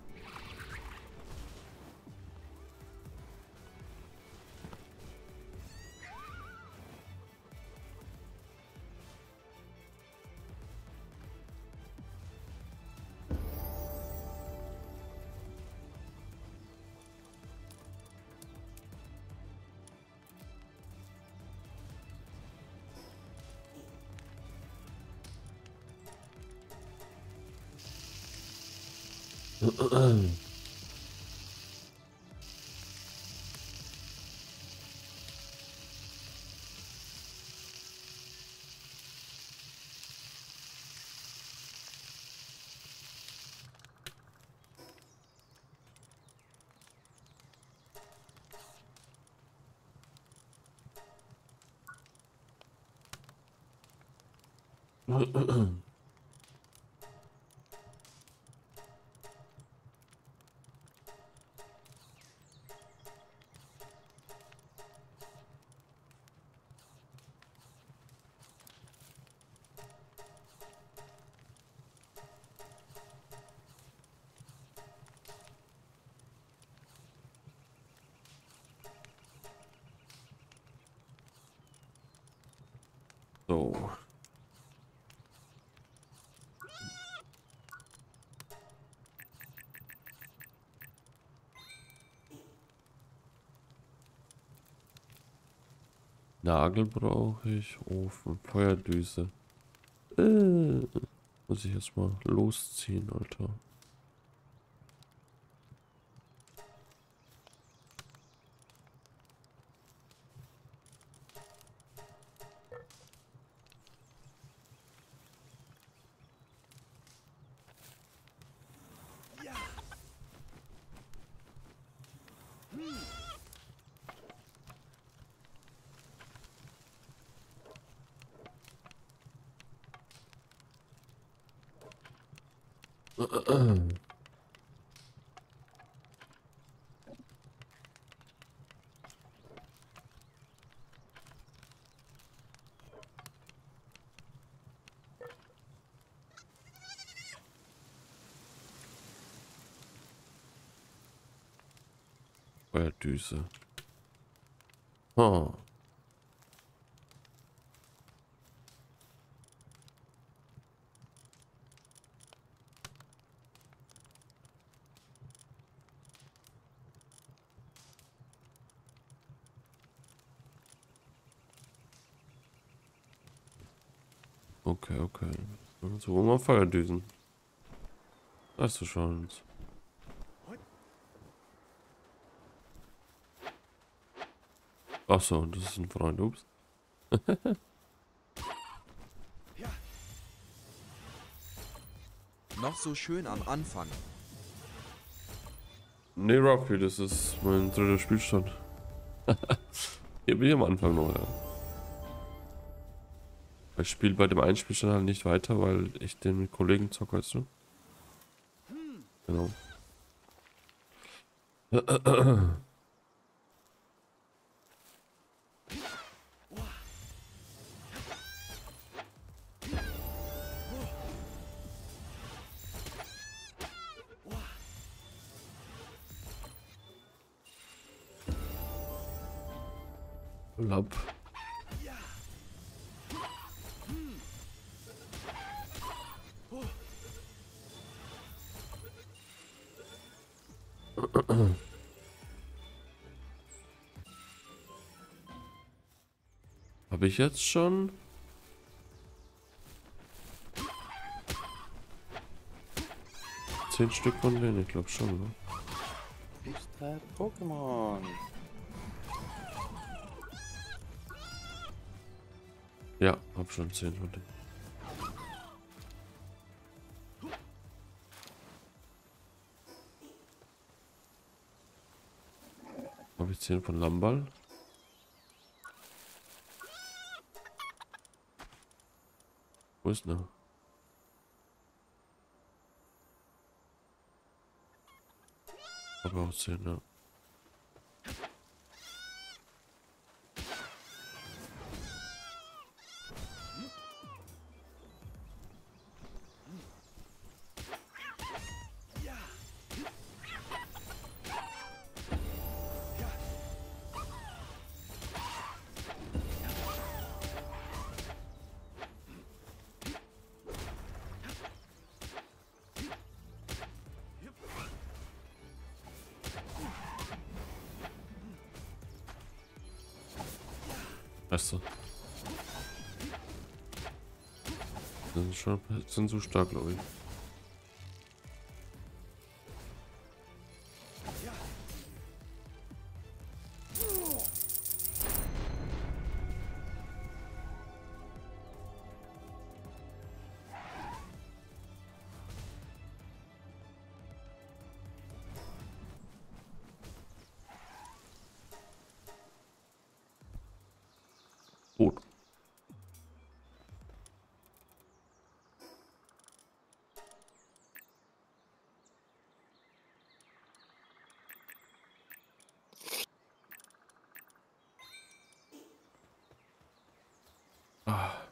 So. Nagel brauche ich, Ofen, Feuerdüse. Äh, muss ich jetzt mal losziehen, Alter. Feuerdüse. Oh. Okay, okay. So, wo mal Feuerdüsen. Das ist schon. Ach so, das ist ein Freund. Ups. Noch so schön am Anfang. Nee, Rocky, das ist mein dritter Spielstand. Hier bin ich am Anfang noch, ja. Ich spiele bei dem einen Spielstand halt nicht weiter, weil ich den mit Kollegen zocke, weißt du? Genau. Lapp. Habe ich jetzt schon? Zehn Stück von denen, ich glaube schon, oder? Ist der Pokémon? Ja, hab schon zehn von denen. Habe ich zehn von Lamball? Wo ist noch? Aber auch zehn, ja. Weißt du? Sind schon sind so stark, glaube ich. Gut. Ah.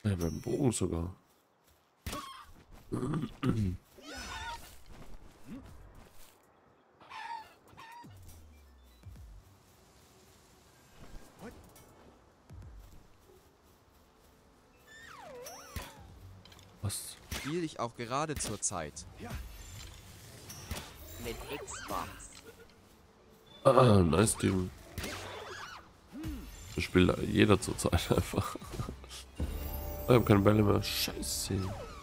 Ja, beim Bogen sogar. Was? Spiele ich auch gerade zur Zeit. Mit Xbox. Ah, nice, Steven. Das spielt jeder zurzeit einfach. Ich habe keine Bälle mehr. Scheiße.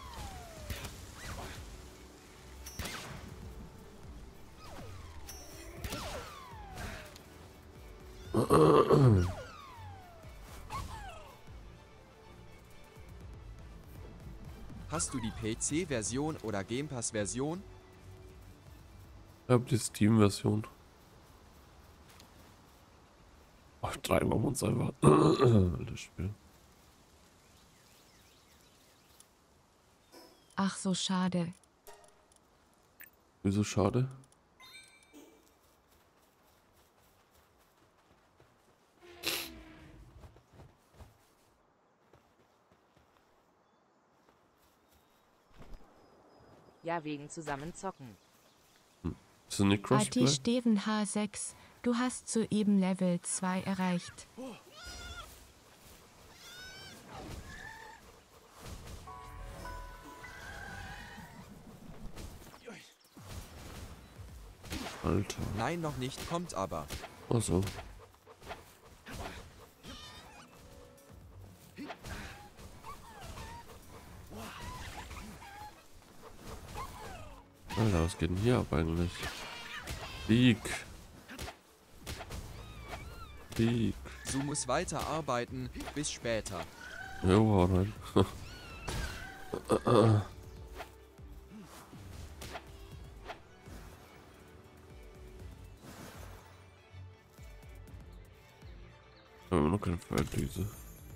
Hast du die P C-Version oder Game Pass-Version? Ich habe die Steam-Version. Ach, treiben wir uns einfach. Das Spiel. Ach so schade. Wieso schade? Ja, wegen zusammen zocken. Ist das nicht Ati Crossplay? Steven H sechs, du hast soeben Level zwei erreicht. Alter. Nein, noch nicht, kommt aber. Achso. Alter, was geht denn hier ab eigentlich? Leak. Leak. Du musst weiter arbeiten, bis später. Jo, hau rein. Wir haben noch keine Feuerdüse.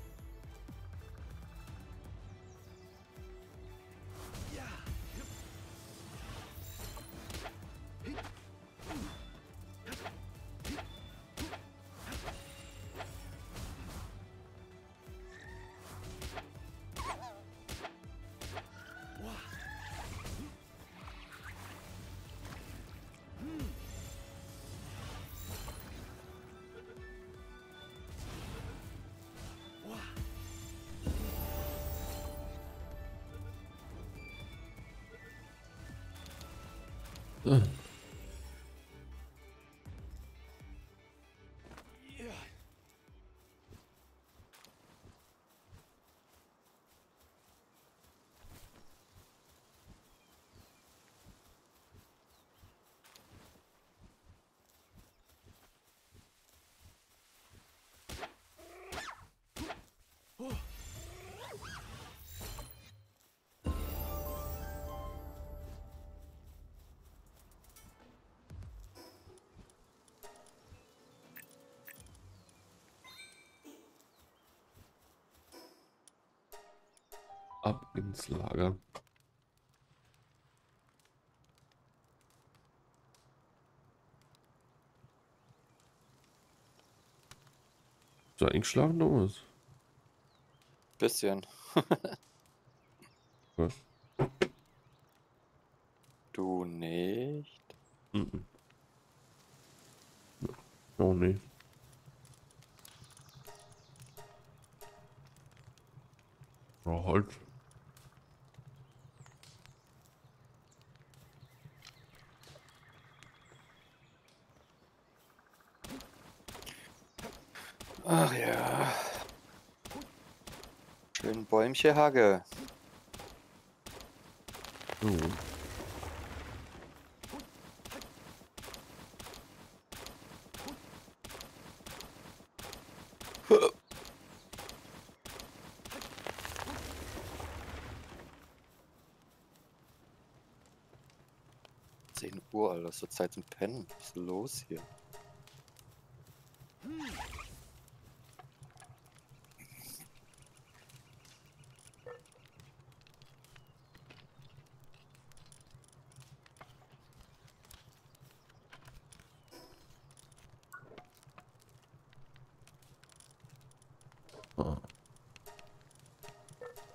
Ah. Ab ins Lager. Ist du eingeschlafen, Thomas? Bisschen. Ja. Du nicht? Mhm. Oh nee. Oh, halt. Ach ja. Schön Bäumchen hagge. Oh. zehn Uhr, Alter. Ist doch Zeit zum Pennen. Was ist los hier? Ah.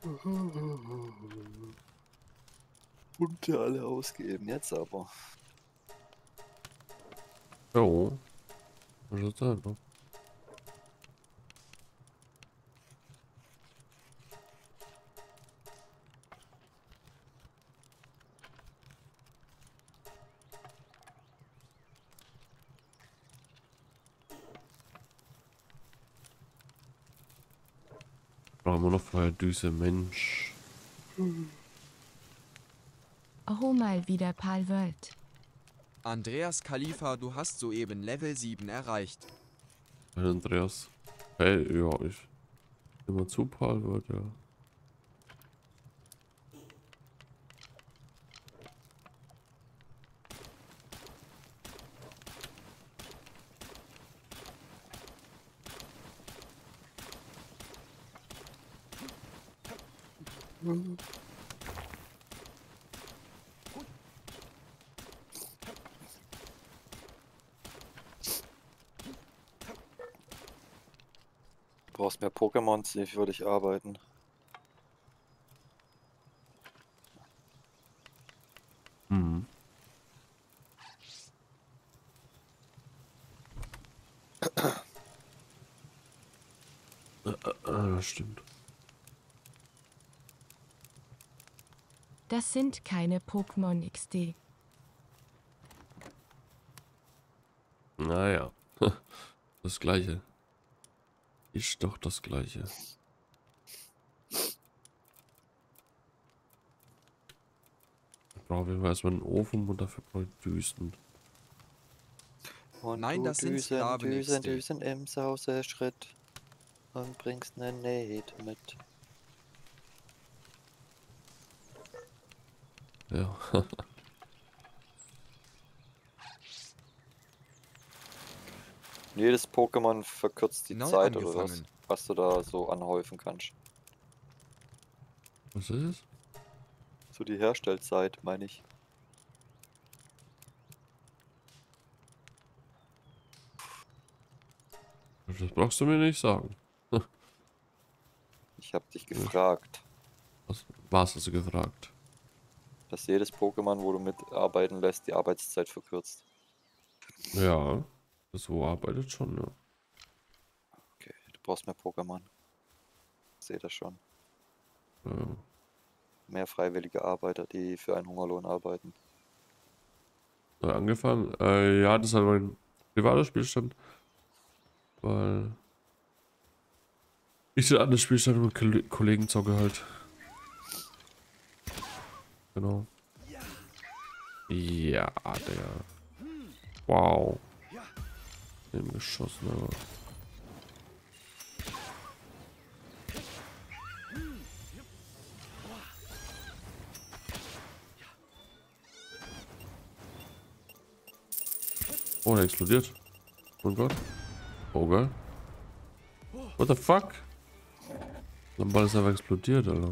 Punkte alle ausgeben, jetzt aber. Jo. Was ist das noch? Brauchen wir noch Feuerdüse, Mensch. Oh, mal wieder Palworld. Andreas Khalifa, du hast soeben Level sieben erreicht. Hey Andreas. Hey, ja, ich. Immer zu Paul wird, ja. Du brauchst mehr Pokémons, die würde ich arbeiten. Mhm. Äh, äh, stimmt. Das sind keine Pokémon X D. Naja. Das gleiche. Ist doch das gleiche. Ich brauche erstmal einen Ofen und dafür brauche ich Düsen. Und Nein, du das sind Düsen, Sklaven Düsen, X D. Düsen im Sauseschritt und bringst ne Nate mit. Ja. Jedes Pokémon verkürzt die Neu Zeit oder was, angefangen. was du da so anhäufen kannst. Was ist es? So die Herstellzeit, meine ich. Das brauchst du mir nicht sagen. Ich habe dich gefragt, Was warst du so gefragt? dass jedes Pokémon, wo du mitarbeiten lässt, die Arbeitszeit verkürzt. Ja, so arbeitet schon, ja. Okay, du brauchst mehr Pokémon. Ich sehe das schon. ja. Mehr freiwillige Arbeiter, die für einen Hungerlohn arbeiten. Neu angefangen? Äh, ja, das ist halt mein privater Spielstand. Weil ich den anderen Spielstand mit Koll- Kollegen zocke halt. Genau. Ja, der. Wow. Den geschossen, aber. Oh, der explodiert. Oh Gott. Oh geil. What the fuck? Dann Ball ist einfach explodiert, Alter.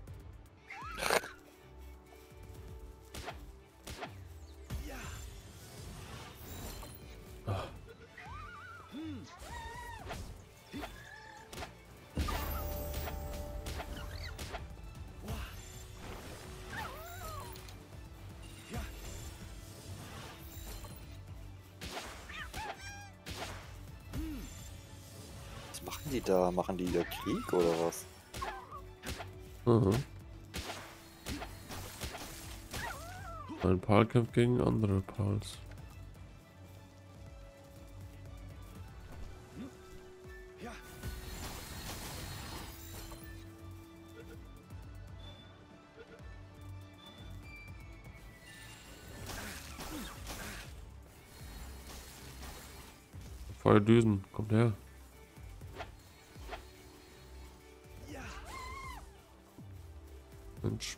Ah. Was machen die da? Machen die ihr Krieg oder was? Mhm. Ein Pal kämpft gegen andere Pals. Feuerdüsen, kommt her. Mensch.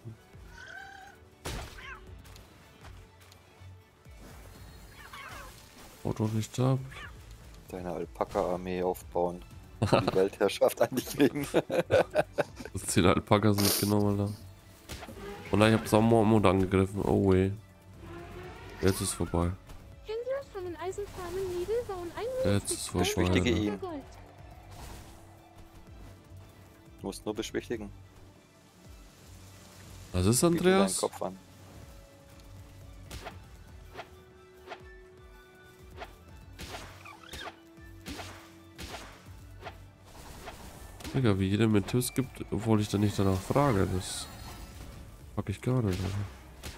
Haut doch nicht ab. Deine Alpaka-Armee aufbauen. Um die Weltherrschaft an dich kriegen. Das zehn Alpakas mitgenommen, Alter. Und ich hab Sommermond angegriffen. Oh weh. Jetzt ist vorbei. Händler von den eisenfarmen Nebel bauen ein Jetzt ist vorbei. Beschwichtige Alter. ihn. Gold. Du musst nur beschwichtigen. Was ist, Gib dir deinen Andreas? Kopf an. Digga, wie jeder mir Tipps gibt, obwohl ich dann nicht danach frage. Das pack ich gar nicht. Alter.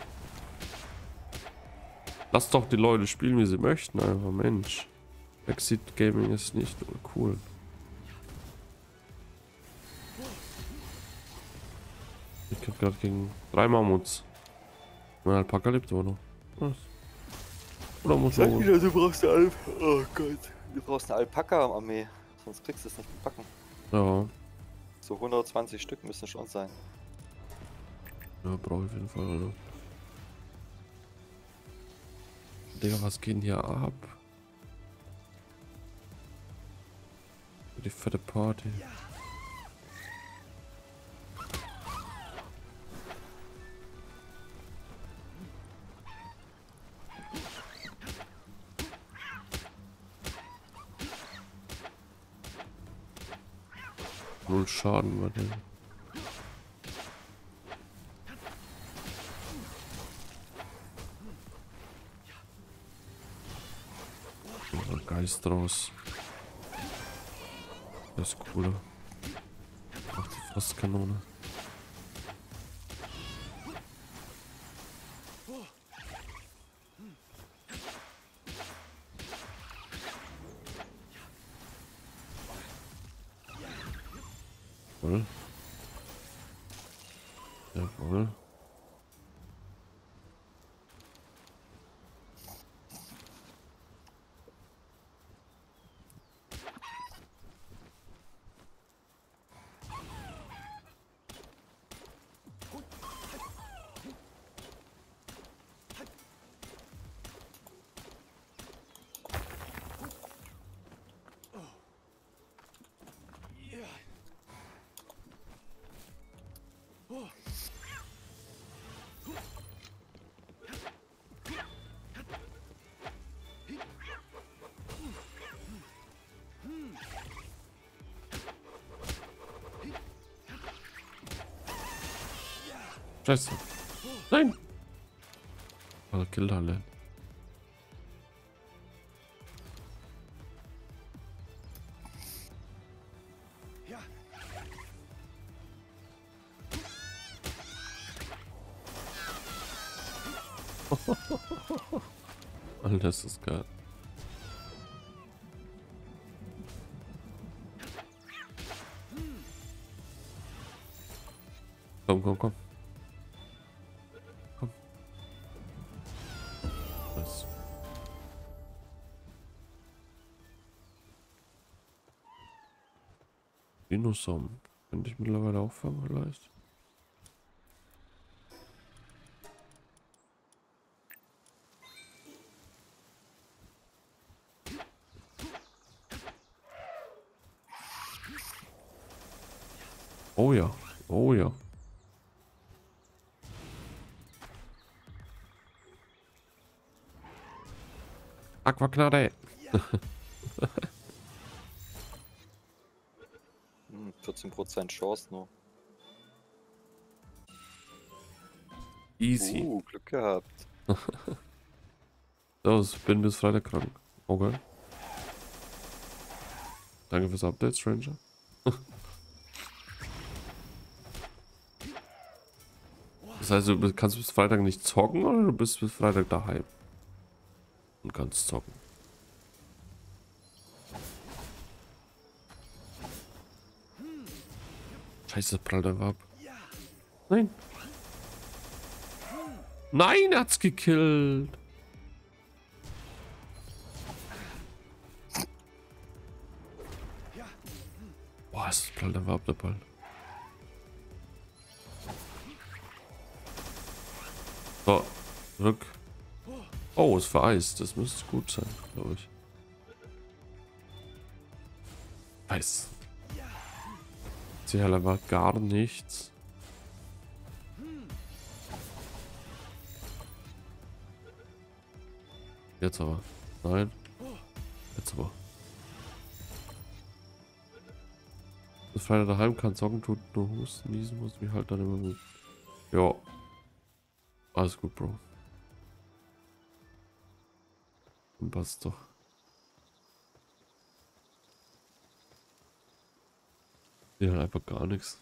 Lass doch die Leute spielen, wie sie möchten, einfach, Mensch. Exit Gaming ist nicht cool. Ich kämpfe gerade gegen drei Mammuts. Mein Alpaka lebt aber noch. Was? Oder muss Sag man? wieder, du brauchst eine Alp. Oh Gott. Du brauchst eine Alpaka-Armee. Sonst kriegst du es nicht gebacken. Ja, So hundertzwanzig Stück müssen schon sein. ja brauche ich auf jeden Fall. Oder? Digga, was geht denn hier ab? Die fette Party. Null Schaden bei dem. Oh, Geist raus. Das ist cooler. Ach, die Frostkanone. Jawohl. Jawohl. Scheiße. Nein! Oh, kill alle. Alter, das ist geil. Komm, komm, komm. Komm. Was? Dinosaurier. Könnte ich mittlerweile auffangen vielleicht? Oh ja, oh ja. Aquaknarre. Hm, vierzehn Prozent Chance nur. Easy. Uh, Glück gehabt. So, ich bin bis Freitag krank. Okay. Danke fürs Update, Stranger. Das heißt, du kannst bis Freitag nicht zocken oder du bist bis Freitag daheim? Und kannst zocken. Scheiße, prallt einfach ab. Nein. Nein, er hat's gekillt. Boah, es prallt einfach ab, der Ball. So, zurück. Oh, ist vereist. Das müsste gut sein, glaube ich. Weiß. Sie heller war gar nichts. Jetzt aber. Nein. Jetzt aber. Das Freitag daheim kann zocken, tut nur husten, niesen, muss mich halt dann immer mit. Ja. Alles gut, Bro. Dann passt doch. Ja, einfach gar nichts.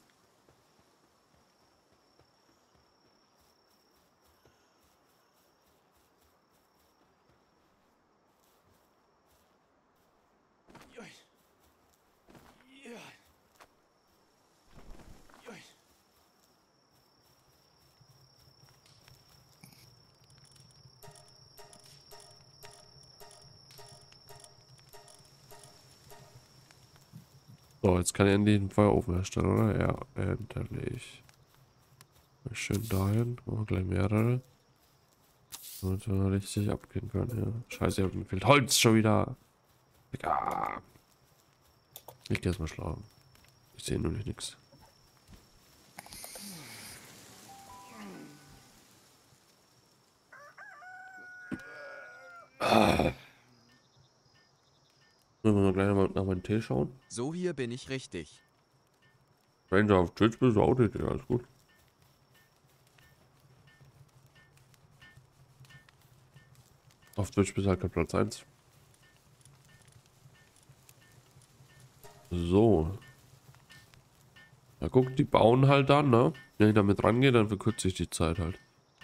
So, jetzt kann ich endlich einen Feuerofen erstellen, oder? Ja, endlich. Mal schön dahin. Machen wir gleich mehrere. Damit wir richtig abgehen können, ja. Scheiße, ich hab mir fehlt Holz schon wieder. Ja. Ich geh erstmal schlafen. Ich sehe nur nicht nichts. Ah. Sollen wir noch gleich mal nach meinem Tee schauen? So hier bin ich richtig. Ranger auf Twitch bist du auch nicht, ja, alles gut. Auf Twitch bist du halt kein Platz eins. So. Na guck, die bauen halt dann, ne? Wenn ich damit rangehe, dann verkürze ich die Zeit halt.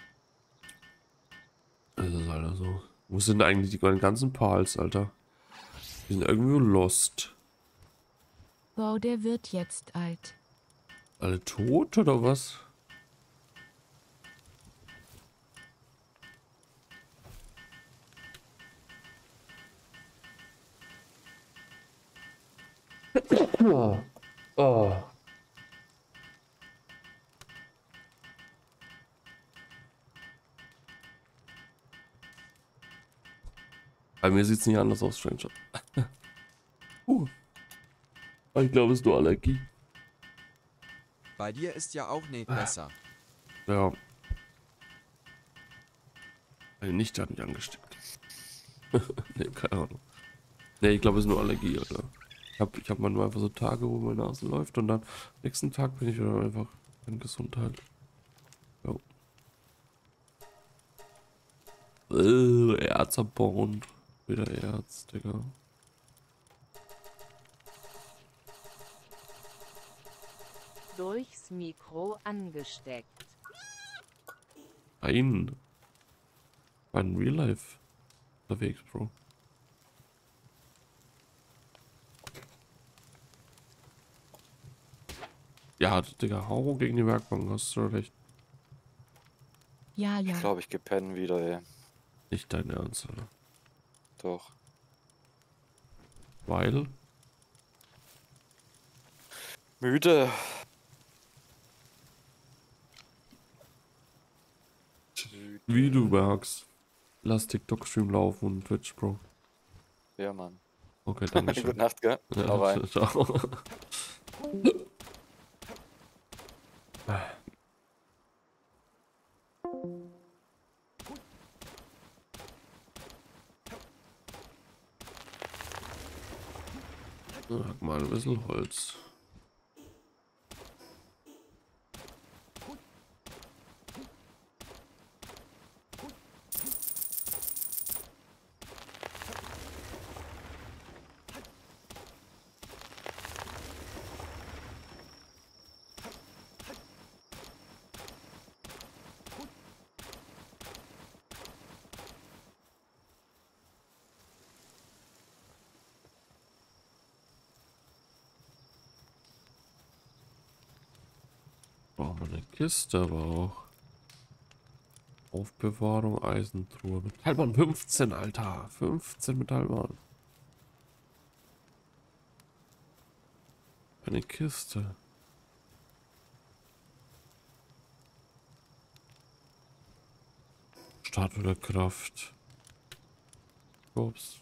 Das ist halt so. Wo sind eigentlich die ganzen Pals, Alter? Die sind irgendwie lost. Wow, der wird jetzt alt. Alle tot oder was? Oh. Oh. Bei mir sieht es nicht anders aus, Stranger. uh. Ich glaube, es ist nur Allergie. Bei dir ist ja auch nicht besser. Ja. Meine Nichte hat mich angesteckt. Nee, keine Ahnung. Nee, ich glaube, es ist nur Allergie, Alter. Ich habe ich hab manchmal einfach so Tage, wo meine Nase läuft und dann nächsten Tag bin ich wieder einfach in Gesundheit. Ja. Äh, Erz abbauen. Wieder Erz, Digga. Durchs Mikro angesteckt. Nein. War in Real Life unterwegs, Bro. Ja, Digga, hau gegen die Werkbank, hast du recht. Ja, Ich ja. glaube, ich gepennt wieder, ey. Nicht dein Ernst, oder? Doch. Weil? Müde. Wie du merkst. Lass TikTok-Stream laufen und Twitch, Bro. Ja, Mann. Okay, danke Gute schön. Nacht, gell? Ja, Hau rein. ciao. Sag mal ein bisschen Holz. Brauchen wir eine Kiste, aber auch. Aufbewahrung, Eisentruhe. Metallbahn fünfzehn, Alter. fünfzehn Metallbahn. Eine Kiste. Statue der Kraft. Ups.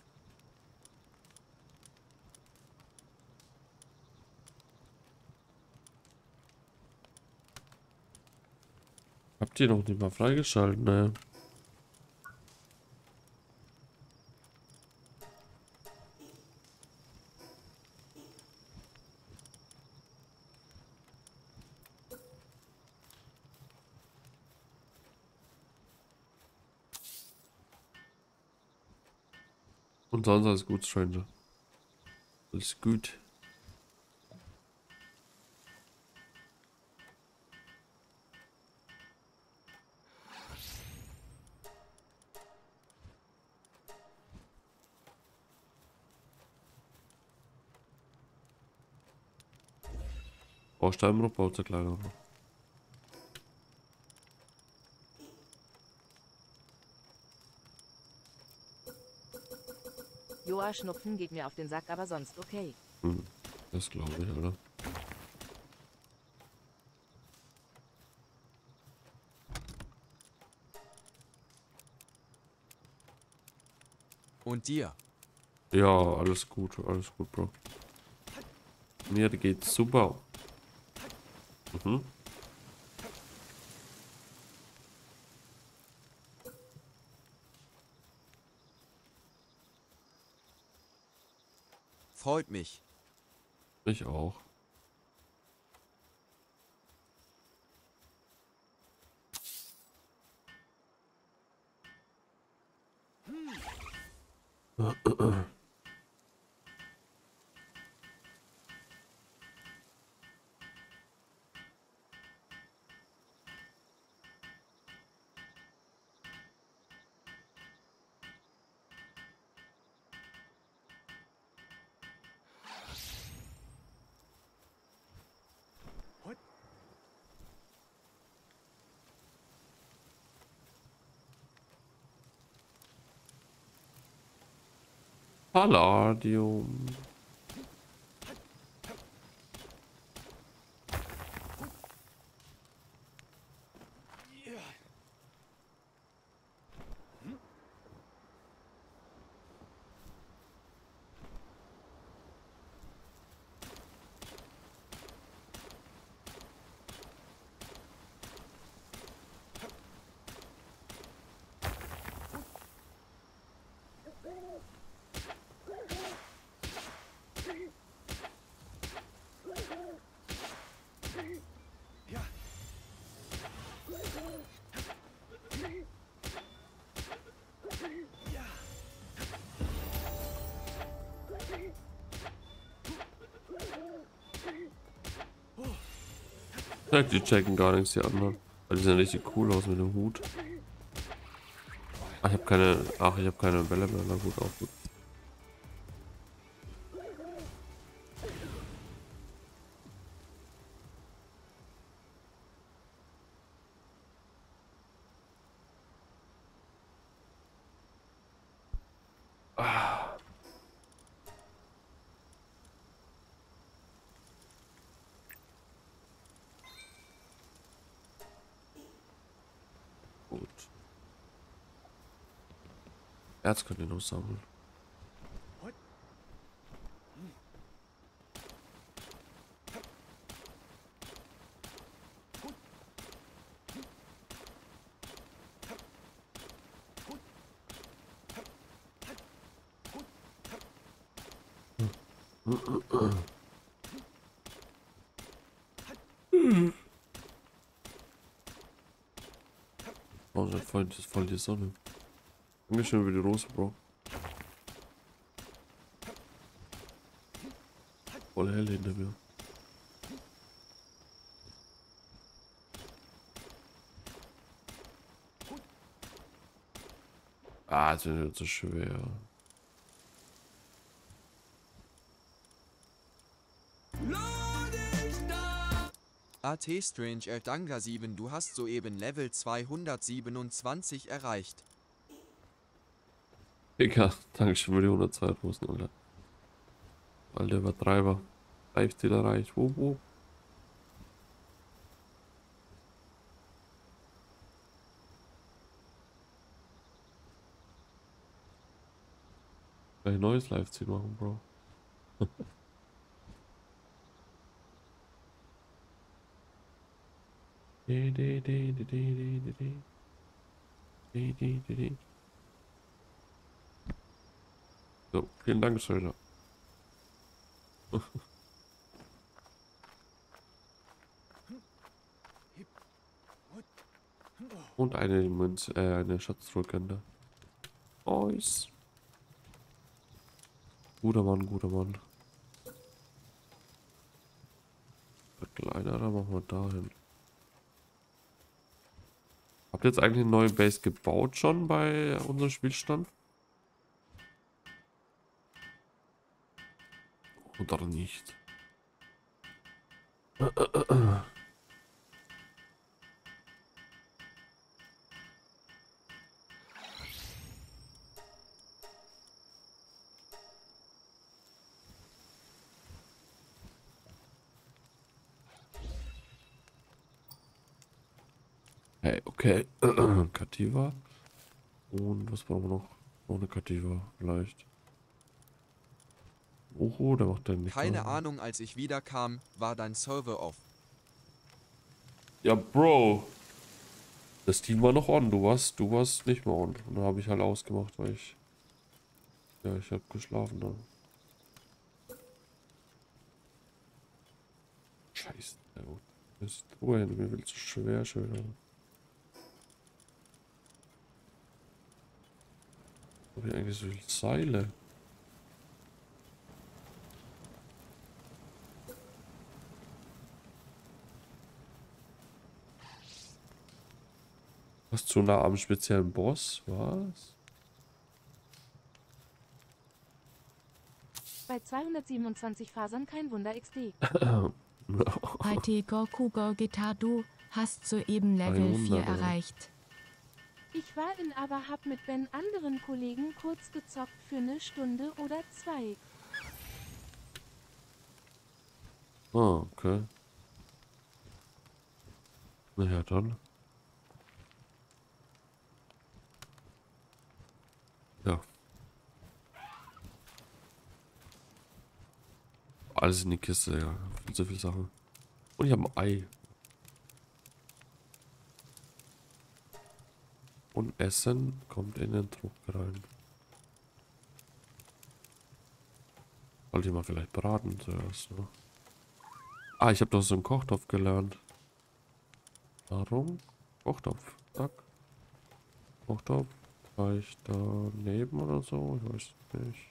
Habt ihr noch nicht mal freigeschalten, ne? Und sonst alles gut, Stranger. Alles gut. Brauchst du einen noch, brauchst du kleiner noch. Joa, Schnupfen geht mir auf den Sack, aber sonst okay. Hm, das glaube ich, oder? Und dir? Ja, alles gut, alles gut, Bro. Mir geht's super. Mhm. Freut mich. Ich auch. Palladium. Ja, die checken gar nichts, die anderen. Weil die sehen richtig cool aus mit dem Hut. Ach, ich habe keine. Ach, ich habe keine Bälle mehr. Na gut, auch gut. Ah. Gut. Erz könnt ihr noch sammeln. Oh, das ist voll, das ist voll die Sonne. Dankeschön über die Rose, Bro. Voll hell hinter mir. Ah, das ist so schwer. A T Strange Eldanga sieben, du hast soeben Level zweihundertsiebenundzwanzig erreicht. Digga, Dankeschön für die hundertzwei Rosen, Alter. Alter Übertreiber. Live-Ziel erreicht. Wup, wup. Gleich ein neues Live-Ziel machen, Bro. De, de, de, de, de, de, de. De, de, de, de. So, vielen Dank, Schöner. Und eine Münze, äh, eine Schatztruhe. Nice. Guter Mann, guter Mann. Der kleinere machen wir dahin. Habt ihr jetzt eigentlich eine neue Base gebaut schon bei unserem Spielstand? Oder nicht? Hey, okay. Kativa. Und was brauchen wir noch? Noch eine Kativa, vielleicht. Oho, der macht den nicht. Keine Ahnung, als ich wiederkam, war dein Server off. Ja, Bro. Das Team war noch on. Du warst, du warst nicht mehr on. Und dann habe ich halt ausgemacht, weil ich... Ja, ich habe geschlafen dann. Scheiße. Das ist Ruhe, mir will zu schwer schön. Habe ich eigentlich so viele Seile? Was zu nah am speziellen Boss? Was? Bei zweihundertsiebenundzwanzig Fasern kein Wunder X D. I T Goku Go Guitar, du hast soeben Level vier erreicht. Ich war in aber hab mit Ben anderen Kollegen kurz gezockt für eine Stunde oder zwei. Ah, okay. Na ja, dann. Ja. Alles in die Kiste, ja. Viel zu viele Sachen. Und ich habe ein Ei. Und Essen kommt in den Druck rein. Sollte ich mal vielleicht braten zuerst, ne? Ah, ich habe doch so einen Kochtopf gelernt. Warum? Kochtopf. Zack. Kochtopf. Vielleicht daneben oder so? Ich weiß nicht.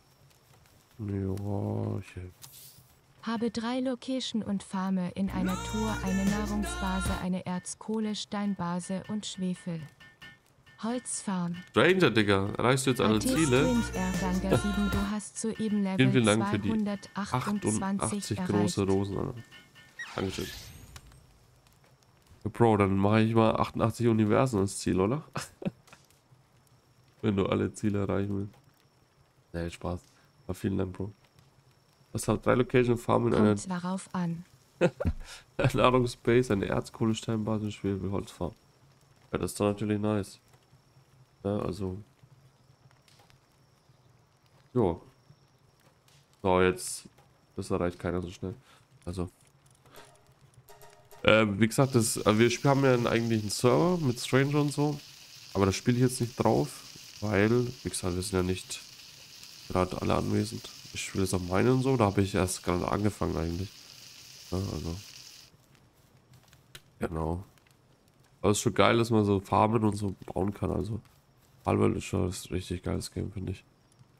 Ja, okay. Habe drei Location und farme in einer Tour eine Nahrungsbase, eine Erzkohle-Steinbase und Schwefel. Holzfarm. Stranger, Digga. Erreichst du jetzt alle Ziele? sieben, du hast soeben Level Vielen, vielen Dank für die zweihundertachtundzwanzig achtundachtzig große erreicht. Rosen, Alter. Dankeschön. Ja, Bro, dann mache ich mal achtundachtzig Universen als Ziel, oder? Wenn du alle Ziele erreichen willst. Nee, Spaß. Aber vielen Dank, Bro. Das hat drei Location Farmen in einer Kommt darauf an. Nahrungsspace, eine Erzkohlesteinbasis, Schwefelholzfarm. Ja, das ist doch natürlich nice. Ja, also. Jo. So, jetzt. Das erreicht keiner so schnell. Also. Äh, wie gesagt, das, also wir haben ja einen eigentlichen Server mit Stranger und so. Aber da spiele ich jetzt nicht drauf. Weil, wie gesagt, wir sind ja nicht gerade alle anwesend. Ich spiele jetzt auf meinen und so. Da habe ich erst gerade angefangen eigentlich. Ja, also. Genau. Aber es ist schon geil, dass man so farmen und so bauen kann. Also. Palworld ist schon ein richtig geiles Game, finde ich.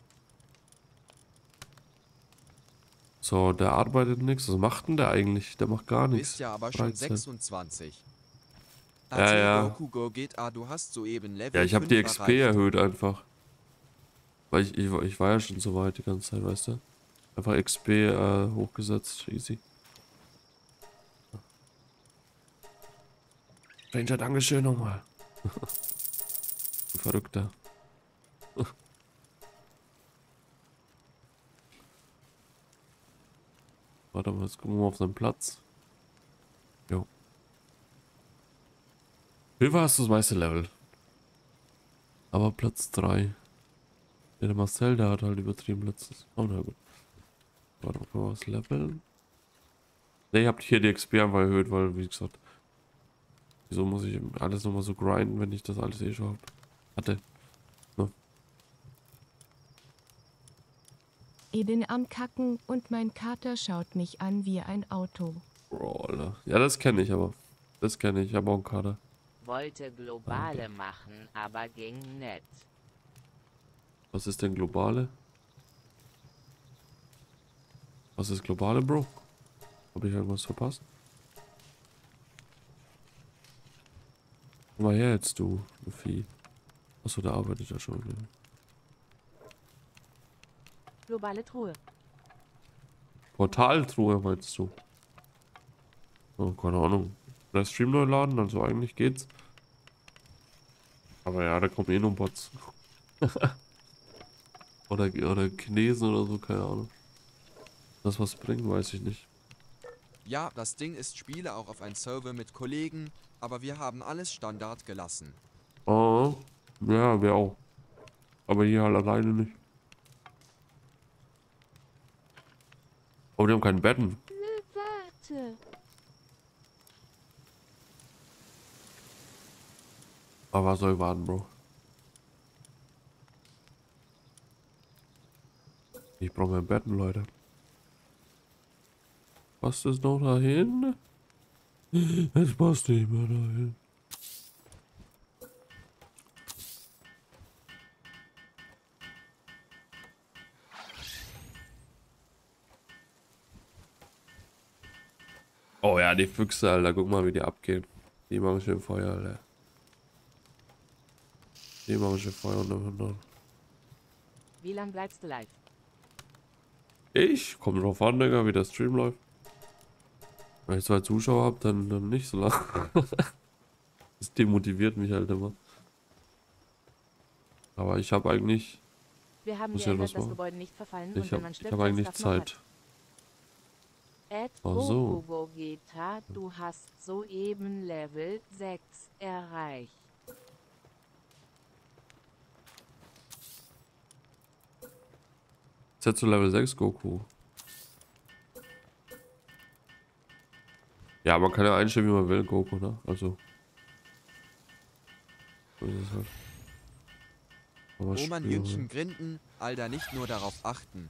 So, der arbeitet nichts. Was macht denn der eigentlich? Der macht gar nichts. Bist ja aber schon dreizehn. sechsundzwanzig. Ja, ja. Goku Go geht, ah, du hast soeben Level Ja, ich habe die fünf X P erreicht. erhöht einfach. Weil ich, ich, ich war ja schon so weit die ganze Zeit, weißt du? Einfach X P äh, hochgesetzt. Easy. Ranger, Dankeschön nochmal. Du Verrückter. Warte mal, jetzt gucken wir mal auf seinen Platz. Jo. Hilfe hast du das meiste Level. Aber Platz drei. Ja, der Marcel, der hat halt übertrieben letztes. Oh, na gut. Warte mal, können wir was leveln? Ne, ich hab hier die X P einfach erhöht, weil, wie gesagt, wieso muss ich alles nochmal so grinden, wenn ich das alles eh schon hab? Hatte. Ne? Ich bin am Kacken und mein Kater schaut mich an wie ein Auto. Bro, Alter. Ja, das kenne ich aber. Das kenne ich, ich habe auch einen Kader. Wollte globale machen, aber ging nicht. Was ist denn globale? Was ist globale, Bro? Habe ich irgendwas verpasst? Komm mal her jetzt, du, du Vieh. Achso, der arbeitet ja schon. Ja. Globale Truhe. Portaltruhe meinst du? Oh, keine Ahnung. Der Stream neu laden, also eigentlich geht's. Aber ja, da kommen eh nur Bots. oder, oder Chinesen oder so, keine Ahnung. Das was bringt, weiß ich nicht. Ja, das Ding ist, Spiele auch auf einen Server mit Kollegen, aber wir haben alles Standard gelassen. Oh, ja, wir auch. Aber hier halt alleine nicht. Aber die haben keinen Betten. Ne, warte. Aber was soll ich warten, Bro? Ich brauche mehr Betten, Leute. Passt es noch dahin? Es passt nicht mehr dahin. Oh ja, die Füchse, Alter. Guck mal, wie die abgehen. Die machen schön Feuer, Alter. Die machen schön Feuer untereinander. Wie lang bleibst du live? Ich? Kommt drauf an, Digga, wie der Stream läuft. Wenn ich zwei Zuschauer habe, dann, dann nicht so lang. Das demotiviert mich halt immer. Aber ich habe eigentlich... Wir haben Muss ja geändert, was das machen. Gebäude nicht verfallen Ich und wenn habe man ich stirbt, hab das eigentlich darf noch mal. Zeit. Ed Ach so. Gogogogeta, du hast soeben Level sechs erreicht. Jetzt zu Level sechs Goku. Ja, man kann ja einstellen, wie man will, Goku, ne? Also. So ist es halt. Aber Wo man spielen, Jüngchen grinden, Alter, nicht nur darauf achten.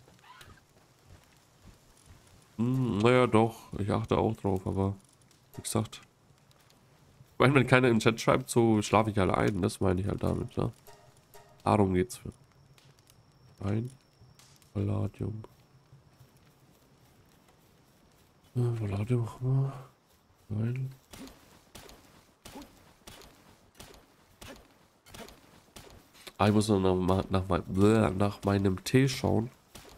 Hm, naja, doch. Ich achte auch drauf, aber wie gesagt. Ich meine, wenn keiner im Chat schreibt, so schlafe ich halt ein. Das meine ich halt damit, ne? Darum geht's für. Ein Palladium. Ja, Palladium machen wir. Nein. Ah, ich muss noch nach, nach, mein, nach meinem Tee schauen.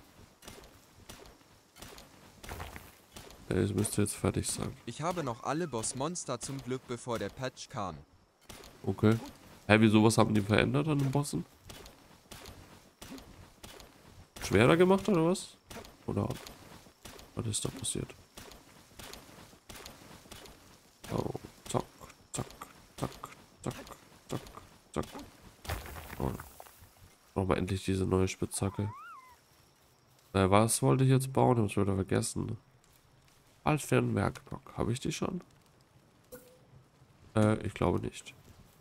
Es müsste jetzt fertig sein. Ich habe noch alle Bossmonster zum Glück, bevor der Patch kam. Okay. Hä, wieso, was haben die verändert an den Bossen? Schwerer gemacht oder was? Oder was ist da passiert? Oh, zack, zack, zack, zack, zack, zack. Oh. Brauchen wir endlich diese neue Spitzhacke. Äh, was wollte ich jetzt bauen? Ich hab's wieder vergessen. Altfernwerkblock. Habe ich die schon? Äh, ich glaube nicht.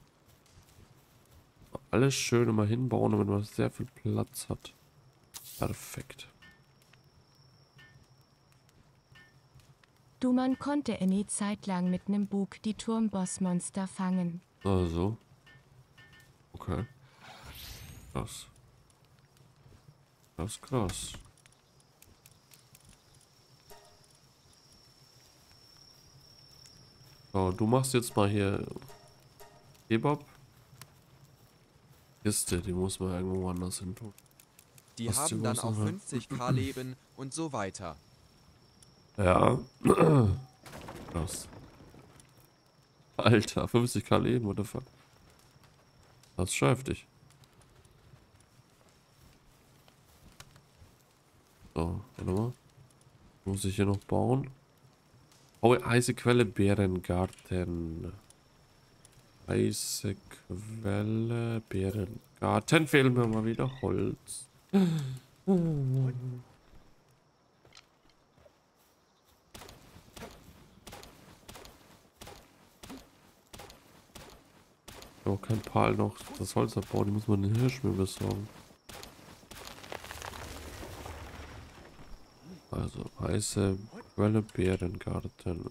Alles schön immer hinbauen, damit man sehr viel Platz hat. Perfekt. Du, man konnte eine Zeit lang mit nem Bug die Turmbossmonster fangen. Also. Okay. Krass. Krass, krass. So, du machst jetzt mal hier Kebab. Kiste, die muss man irgendwo anders hin tun. Die Was haben die dann Bossen auch halt. fünfzig K Leben und so weiter. Ja. Krass. Alter, fünfzig K Leben, what the fuck. Das ist schon heftig. So, warte mal. Muss ich hier noch bauen? Oh, heiße Quelle, Bärengarten. Heiße Quelle, Bärengarten. Fehlen mir mal wieder Holz. Oh, kein Pal noch. Das Holz abbauen, die muss man den Hirsch mir besorgen. Also, heiße Quelle, Bärengarten.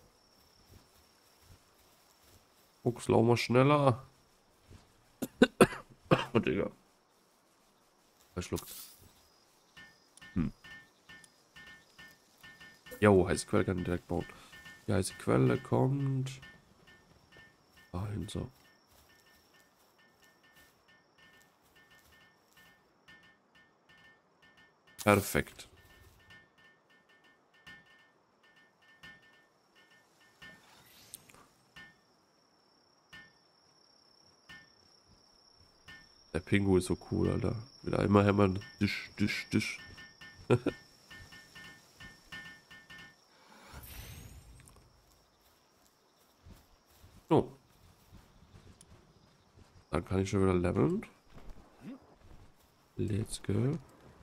Fuchs, lau mal schneller. Oh, Digga. Verschluckt. Hm. Jo, heiße Quelle kann ich direkt bauen. Die heiße Quelle kommt dahin so. Perfekt. Der Pingu ist so cool, Alter. Wieder einmal hämmern. Disch, disch, disch. So. Dann kann ich schon wieder leveln. Let's go.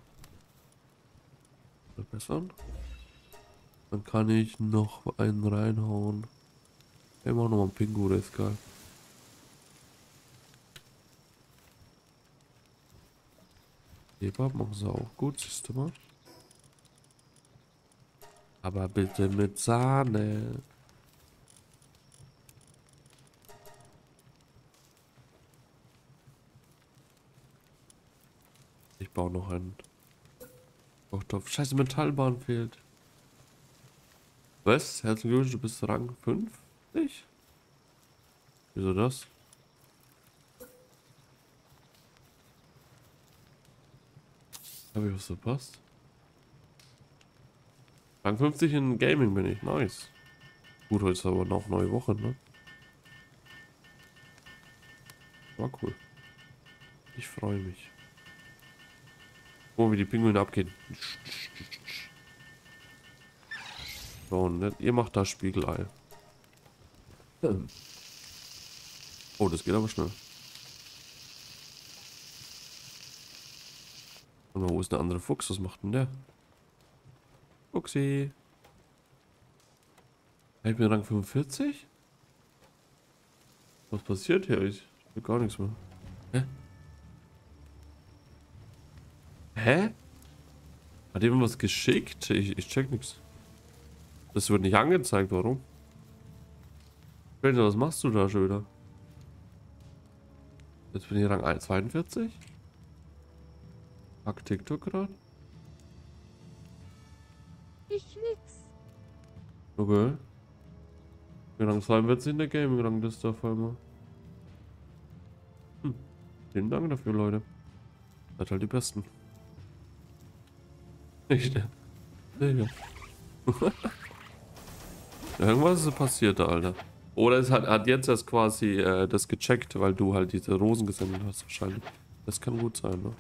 Verbessern. Dann kann ich noch einen reinhauen. Wir machen nochmal einen Pingu, der ist geil. Kebab machen sie auch gut, siehst du mal. Aber bitte mit Sahne. Ich baue noch einen Kochtopf. Scheiße, Metallbahn fehlt. Was? Herzlichen Glückwunsch, du bist Rang fünfzig? Wieso das? Habe ich was verpasst? Rang fünfzig in Gaming bin ich. Nice. Gut, heute ist aber noch neue Woche, ne? War cool. Ich freue mich. Oh, wie die Pinguine abgehen. So, und ihr macht da Spiegelei. Oh, das geht aber schnell. Und wo ist der andere Fuchs? Was macht denn der? Fuchsi. Ich bin Rang fünfundvierzig? Was passiert hier? Ich will gar nichts mehr. Hä? Hä? Hat jemand was geschickt? Ich, ich check nichts. Das wird nicht angezeigt, warum? Was machst du da schon wieder? Jetzt bin ich Rang zweiundvierzig? Hack TikTok gerade? Ich nix. Okay. Ich bin Rang zweiundvierzig in der Gaming-Rangliste auf einmal. Hm. Vielen Dank dafür, Leute. Seid halt die Besten. Nicht, ne? Digga. Irgendwas ist passiert da, Alter. Oder es hat, hat jetzt erst quasi äh, das gecheckt, weil du halt diese Rosen gesendet hast, wahrscheinlich. Das kann gut sein, ne?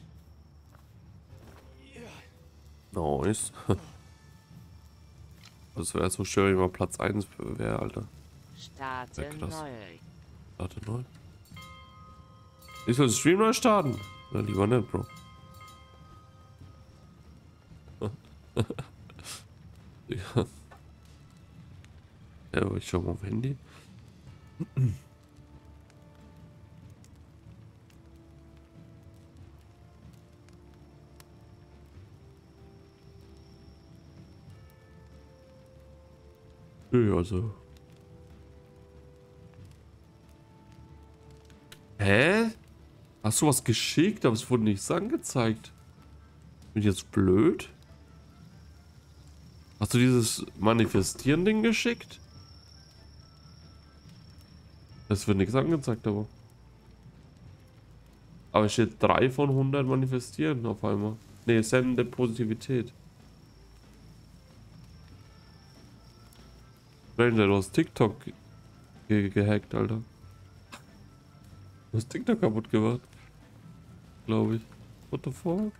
Nice. Das wäre so schön, wenn man Platz eins wäre, Alter. Starte neu. Starte neu. Ich soll den Stream neu starten. Na, lieber nicht, Bro. Ja. Ja, aber ich schau mal auf Handy. Nö, also. Hä? Hast du was geschickt, aber es wurde nichts angezeigt. Bin ich jetzt blöd? Hast du dieses Manifestieren-Ding geschickt? Es wird nichts angezeigt, aber. Aber es steht drei von hundert manifestieren auf einmal. Ne, sende Positivität. Ranger, du hast TikTok ge gehackt, Alter. Du hast TikTok kaputt gemacht. Glaube ich. What the fuck?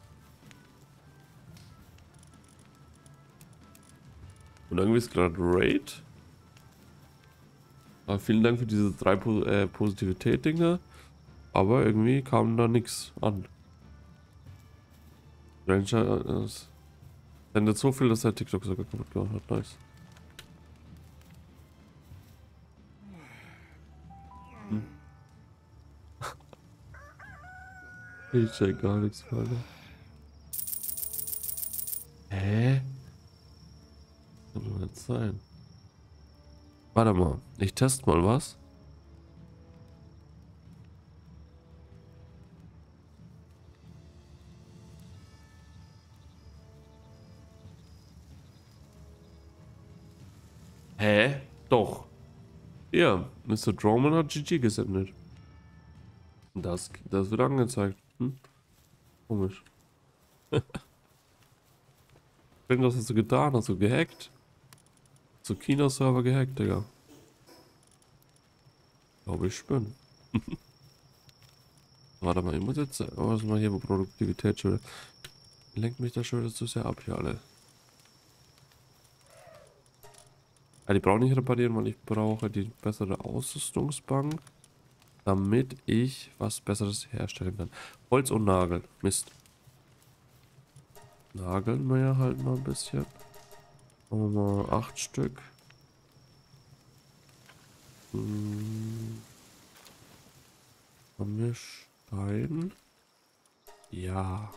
Und irgendwie ist gerade Raid. Aber vielen Dank für diese drei po äh, Positivität-Dinger. Aber irgendwie kam da nichts an. Ranger äh, sendet so viel, dass er TikTok sogar kaputt gemacht hat. Nice. Hm. Ich check gar nichts, Alter. Hä? Kann doch nicht sein. Warte mal, ich teste mal was. Hä? Doch. Ja, Mister Droman hat G G gesendet. Das, das wird angezeigt. Hm? Komisch. Was hast du getan? Hast du gehackt? Hast du Kino-Server gehackt, Digga? Glaube ich schon. Warte mal, ich muss jetzt... Was ist mal hier, wo Produktivität schon wieder... Lenkt mich da schon wieder zu sehr ab hier alle. Ja, die brauche ich nicht reparieren, weil ich brauche die bessere Ausrüstungsbank, damit ich was Besseres herstellen kann. Holz und Nagel. Mist. Nageln wir ja halt mal ein bisschen. Machen wir mal acht Stück. Hm. Haben wir Stein? Ja.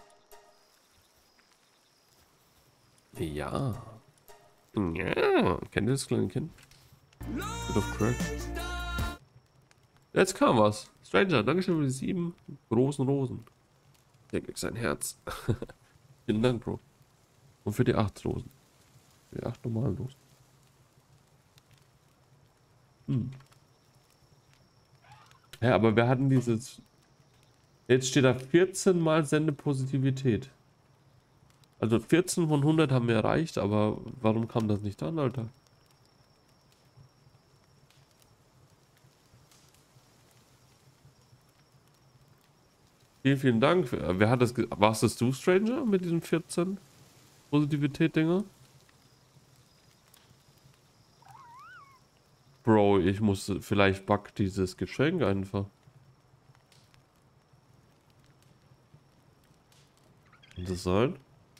Ja. Ja. Kennt ihr das kleine Kind? Bit of Crack. Jetzt kam was. Stranger, dankeschön für die sieben großen Rosen. Der kriegt sein Herz. Vielen Dank, Bro. Und für die acht Rosen. Für die acht normalen Rosen. Hm. Ja, aber wir hatten dieses... Jetzt steht da vierzehn mal Sendepositivität. Also vierzehn von hundert haben wir erreicht, aber warum kam das nicht an, Alter? Vielen, vielen Dank. Wer hat das... Warst das du, Stranger, mit diesen vierzehn Positivität-Dinger? Bro, ich muss vielleicht back dieses Geschenk einfach. Kann das sein?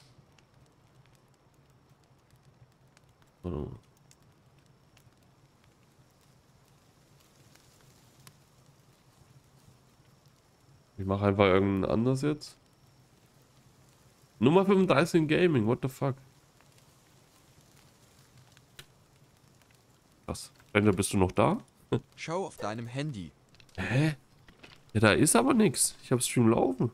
Warte mal. Ich mache einfach irgendein anderes jetzt. Nummer fünfunddreißig in Gaming, what the fuck? Was? Stranger, bist du noch da? Schau auf deinem Handy. Hä? Ja, da ist aber nichts. Ich habe Stream laufen.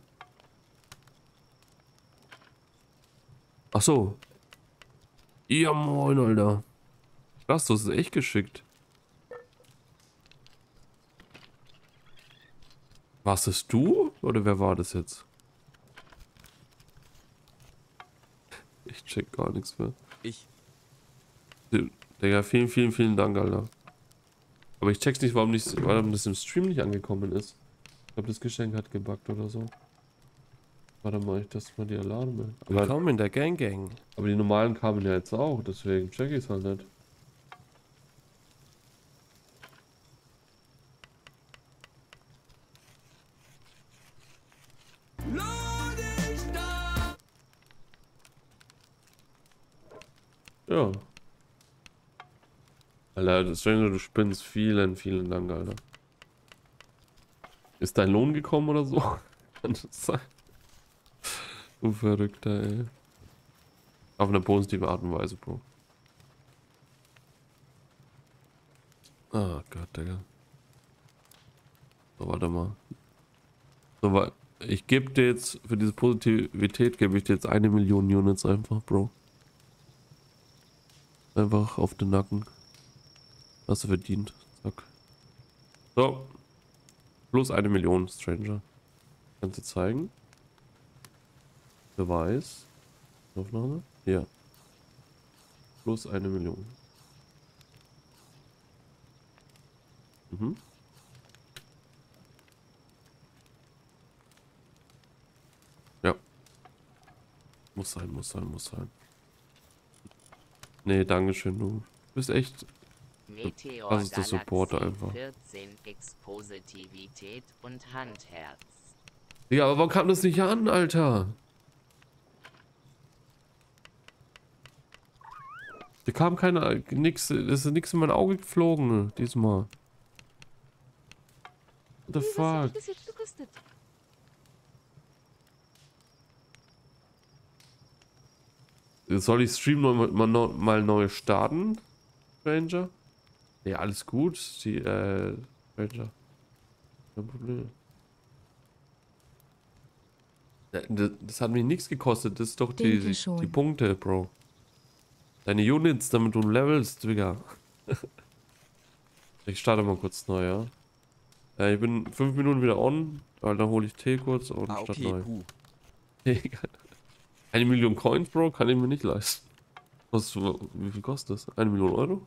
Ach so. Ja, moin, Alter. Krass, das ist echt geschickt. Warst es du? Oder wer war das jetzt? Ich check gar nichts mehr. Ich. Digga, vielen, vielen, vielen Dank, Alter. Aber ich check's nicht, warum, nicht, warum das im Stream nicht angekommen ist. Ich glaube, das Geschenk hat gebuggt oder so. Warte mal, ich das mal die Alarme. Aber, Willkommen in der Gang Gang. aber die normalen kamen ja jetzt auch, deswegen check ich's halt nicht. Ja. Alter, Stranger, du spinnst. Vielen, vielen Dank, Alter. Ist dein Lohn gekommen oder so? Kann das sein? Du Verrückter, ey. Auf eine positive Art und Weise, Bro. Ah Gott, Digga. So, warte mal. So, wa- ich gebe dir jetzt, für diese Positivität gebe ich dir jetzt eine Million Units einfach, Bro. Einfach auf den Nacken. Hast du verdient. Zack. So. Plus eine Million, Stranger. Kannst du zeigen? Beweis. Aufnahme? Ja. Plus eine Million. Mhm. Ja. Muss sein, muss sein, muss sein. Nee, dankeschön, du bist echt... Meteor Das ist der Supporter Galaxy einfach. vierzehn x Positivität und Handherz. Ja, aber warum kam das nicht an, Alter? Da kam keine, nix, das ist nix in mein Auge geflogen, diesmal. What the Was fuck? hat das jetzt gekostet? Soll ich Stream noch mal, mal, mal neu starten, Stranger? Ja, alles gut, die, äh, Stranger. Kein Problem. Ja, Das, das hat mich nichts gekostet, das ist doch die, Denke die, schon. die Punkte, Bro. Deine Units, damit du levelst, Digga. Ich starte mal kurz neu, ja. Äh, ich bin fünf Minuten wieder on, weil dann hole ich Tee kurz und Ah, starte okay, neu. puh. Egal. Eine Million Coins, Bro, kann ich mir nicht leisten. Was, wie viel kostet das? Eine Million Euro?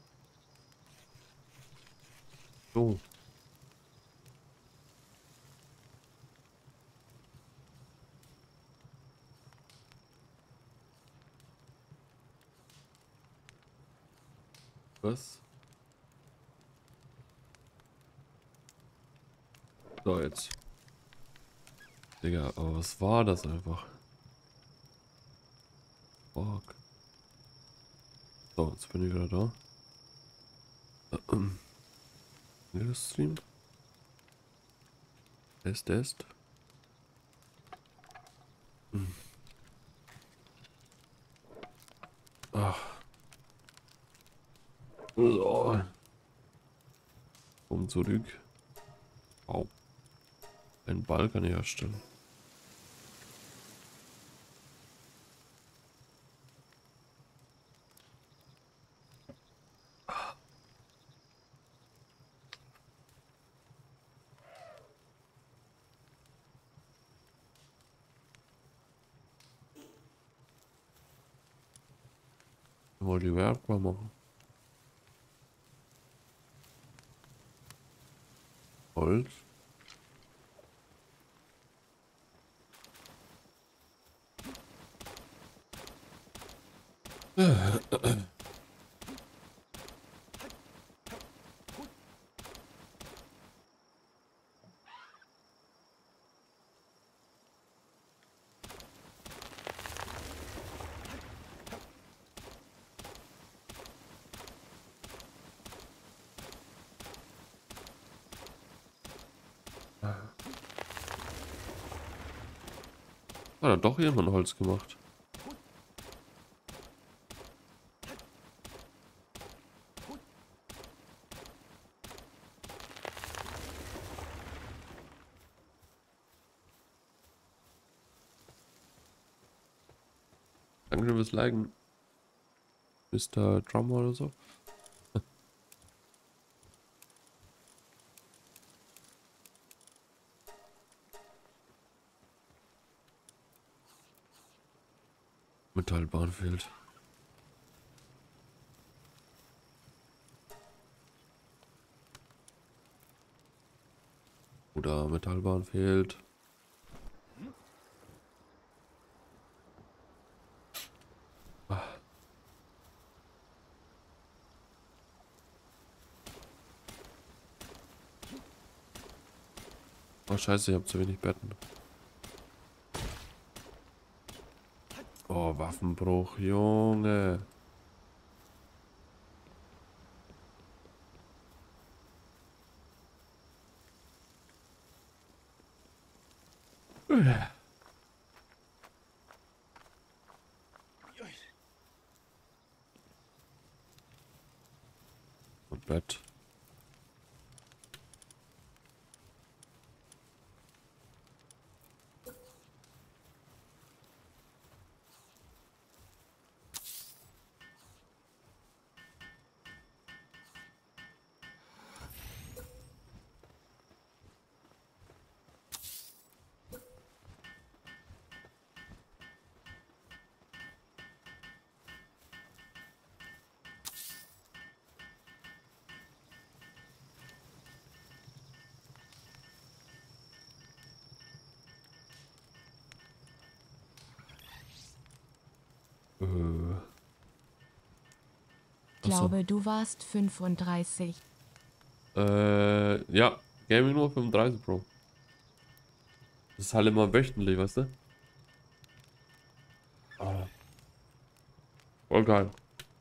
So. Was? So, jetzt. Digga, aber was war das einfach? Fuck. So, jetzt bin ich wieder da. Ähm. Das Stream. Test, Test. Hm. Ach. So. Komm zurück. Wow. Ein Ball kann ich herstellen. Mal die Werkbar machen. Holz. Hat er doch jemand Holz gemacht. Danke fürs Liken. Mister Drummer oder so. Metallbahn fehlt. Oder Metallbahn fehlt. Ah. Oh scheiße, ich habe zu wenig Betten. Oh, Waffenbruch, Junge. Und Bett. Äh. Ich glaube, du warst fünfunddreißig. Äh, ja, Gaming nur fünfunddreißig, Bro. Das ist halt immer wöchentlich, weißt du? Ah. Voll geil.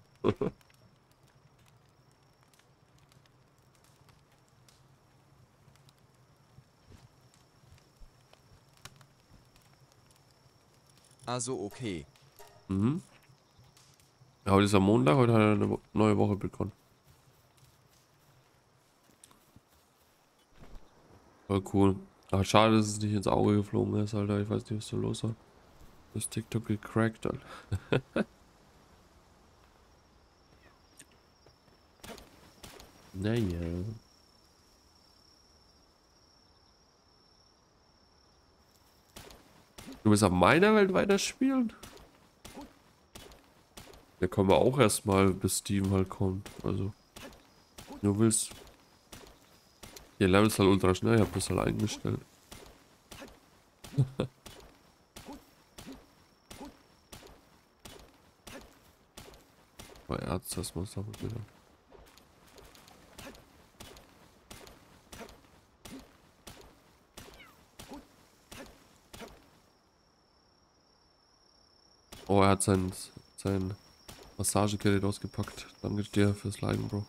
Also okay. Mhm. Ja, heute ist am Montag, heute hat er eine Wo- neue Woche begonnen. Voll cool. Aber schade, dass es nicht ins Auge geflogen ist, Alter. Ich weiß nicht, was da los war. Das TikTok gecrackt dann. Naja. Du willst auf meiner Welt weiterspielen? Da kommen wir auch erstmal, bis Steven halt kommt. Also. Du willst. Ihr Level ist halt ultra schnell, ich hab das halt eingestellt. Bei Ärzte, das muss auch wieder. Oh, er hat sein, sein Massagegerät ausgepackt. Danke dir fürs Leiden, Bro.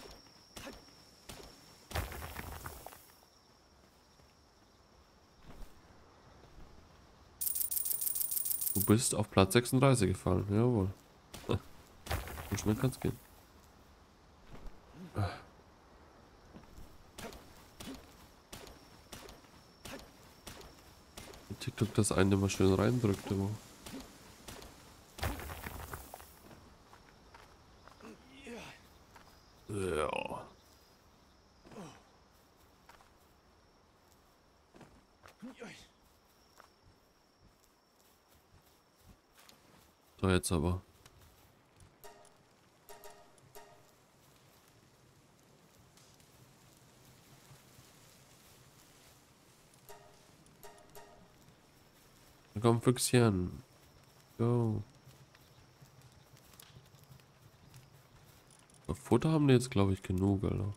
Du bist auf Platz sechsunddreißig gefallen, jawohl. So schnell kann's gehen. TikTok das einen immer schön reindrückt immer. Ja. So, jetzt aber. Na komm, Füchschen. Go. Auf Futter haben die jetzt, glaube ich, genug, Alter.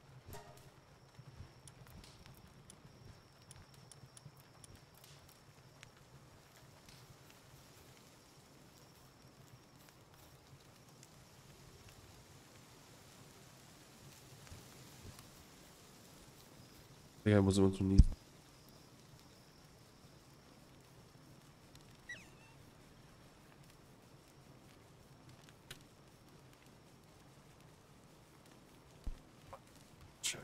Ja, muss immer zu niesen. Schön.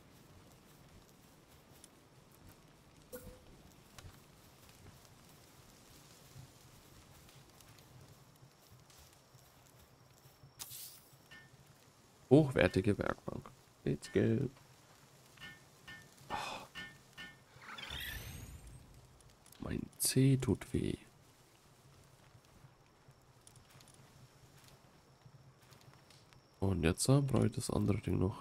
Hochwertige Werkbank. Jetzt Geld. Mein Zeh tut weh. Und jetzt äh, brauche ich das andere Ding noch.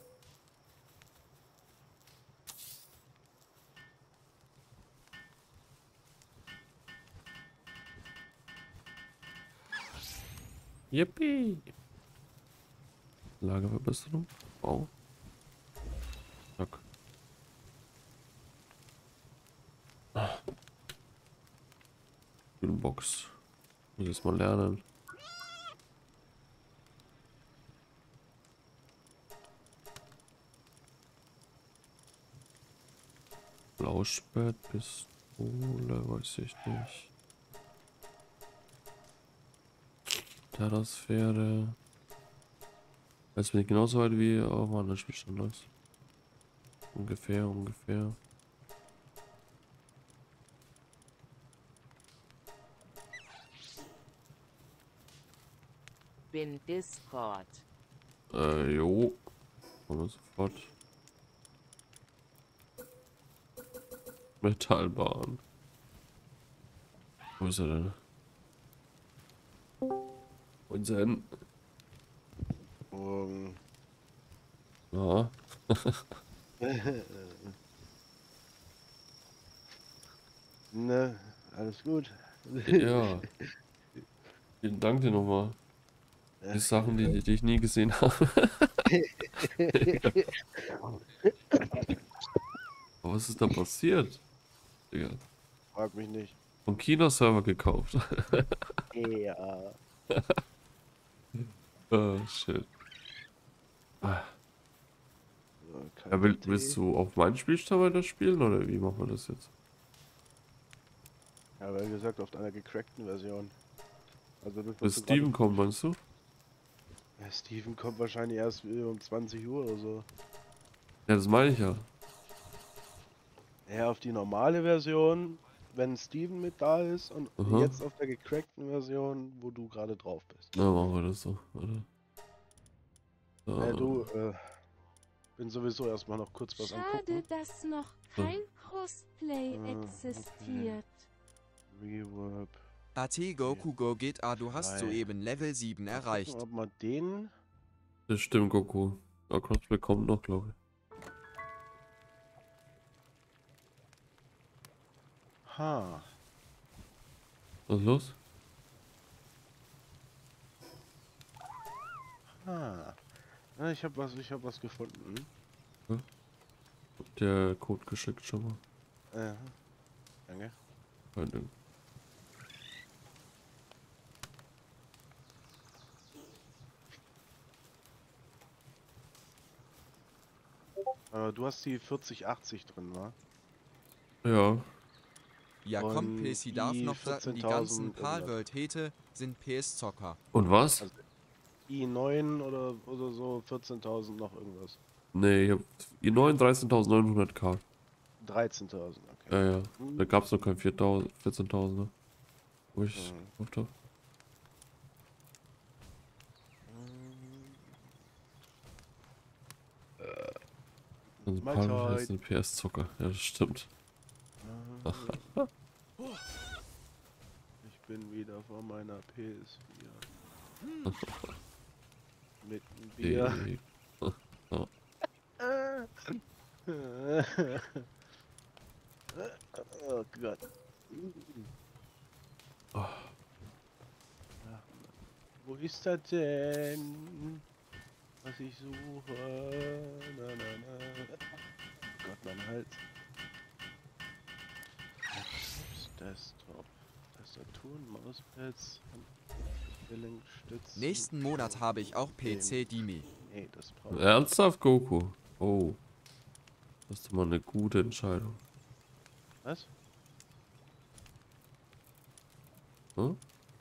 Yippie! Lagerverbesserung. Wow. Zack. Box. Muss jetzt mal lernen. Blauspert, Pistole, weiß ich nicht. Terrasphäre. Weiß nicht genauso weit wie auf anderen Spielstandards. Ungefähr, ungefähr. Bin Discord. Äh, jo. Kommen wir sofort. Metallbahn. Wo ist er denn? Wo ist er denn? Um, Ja. ne, alles gut. Ja. Vielen Dank dir nochmal. Die Sachen, die, die ich nie gesehen habe. Aber was ist da passiert? Digga. Frag mich nicht. Vom Kino-Server gekauft. Ja. Oh, shit. Ah. So, Ja, will, Tee. willst du auf meinen Spielstand weiter spielen oder wie machen wir das jetzt? Ja, wie gesagt, auf einer gecrackten Version. Also das, Bis was du Steven gerade- kommt, meinst du? Ja, Steven kommt wahrscheinlich erst um zwanzig Uhr oder so. Ja, das meine ich ja. Ja, auf die normale Version, wenn Steven mit da ist und Aha. jetzt auf der gecrackten Version, wo du gerade drauf bist. Na, machen wir das so. Warte. So. Ja, du, äh, bin sowieso erstmal noch kurz was Schade, angucken. dass noch So. kein Crossplay Ah, existiert. Reverb. A T Goku Go geht A, du hast Drei. soeben Level sieben Mal erreicht. gucken, ob man den... Das stimmt, Goku. Ja, Crossplay kommt noch, glaube ich. Ha. Was ist los? Ha. Ja, ich hab was, ich hab was gefunden. Hab der Code geschickt schon mal. Ja. Danke. Kein Ding. Äh, du hast die vierzig achtzig drin, wa? Ja. Ja komm, Und P C darf die noch sagen, die ganzen vierzehntausend irgendwas. Palworld-Hete sind P S-Zocker. Und was? Also i neun oder, oder so, vierzehntausend noch irgendwas. Nee, ich hab i neun dreizehntausendneunhundert K. dreizehntausend, okay. Ja, ja. Hm. Da gab's noch kein viertausend, vierzehntausender. Wo ich Hm. gekauft hab. Also My Palworld Tide. ist ein P S-Zocker. Ja, das stimmt. Ich bin wieder vor meiner P S vier. Mit einem Bier. Die- Oh Gott. Oh. Ach, wo ist das denn? Was ich suche? Na, na, na. Oh Gott, mein Hals. Desktop. Tastaturen, Mauspads, Handgelenk-Stützen. Nächsten Monat habe ich auch P C Dimi. Nee, das braucht ich. Ernsthaft, Goku? Oh. Das ist doch mal eine gute Entscheidung. Was? Hm?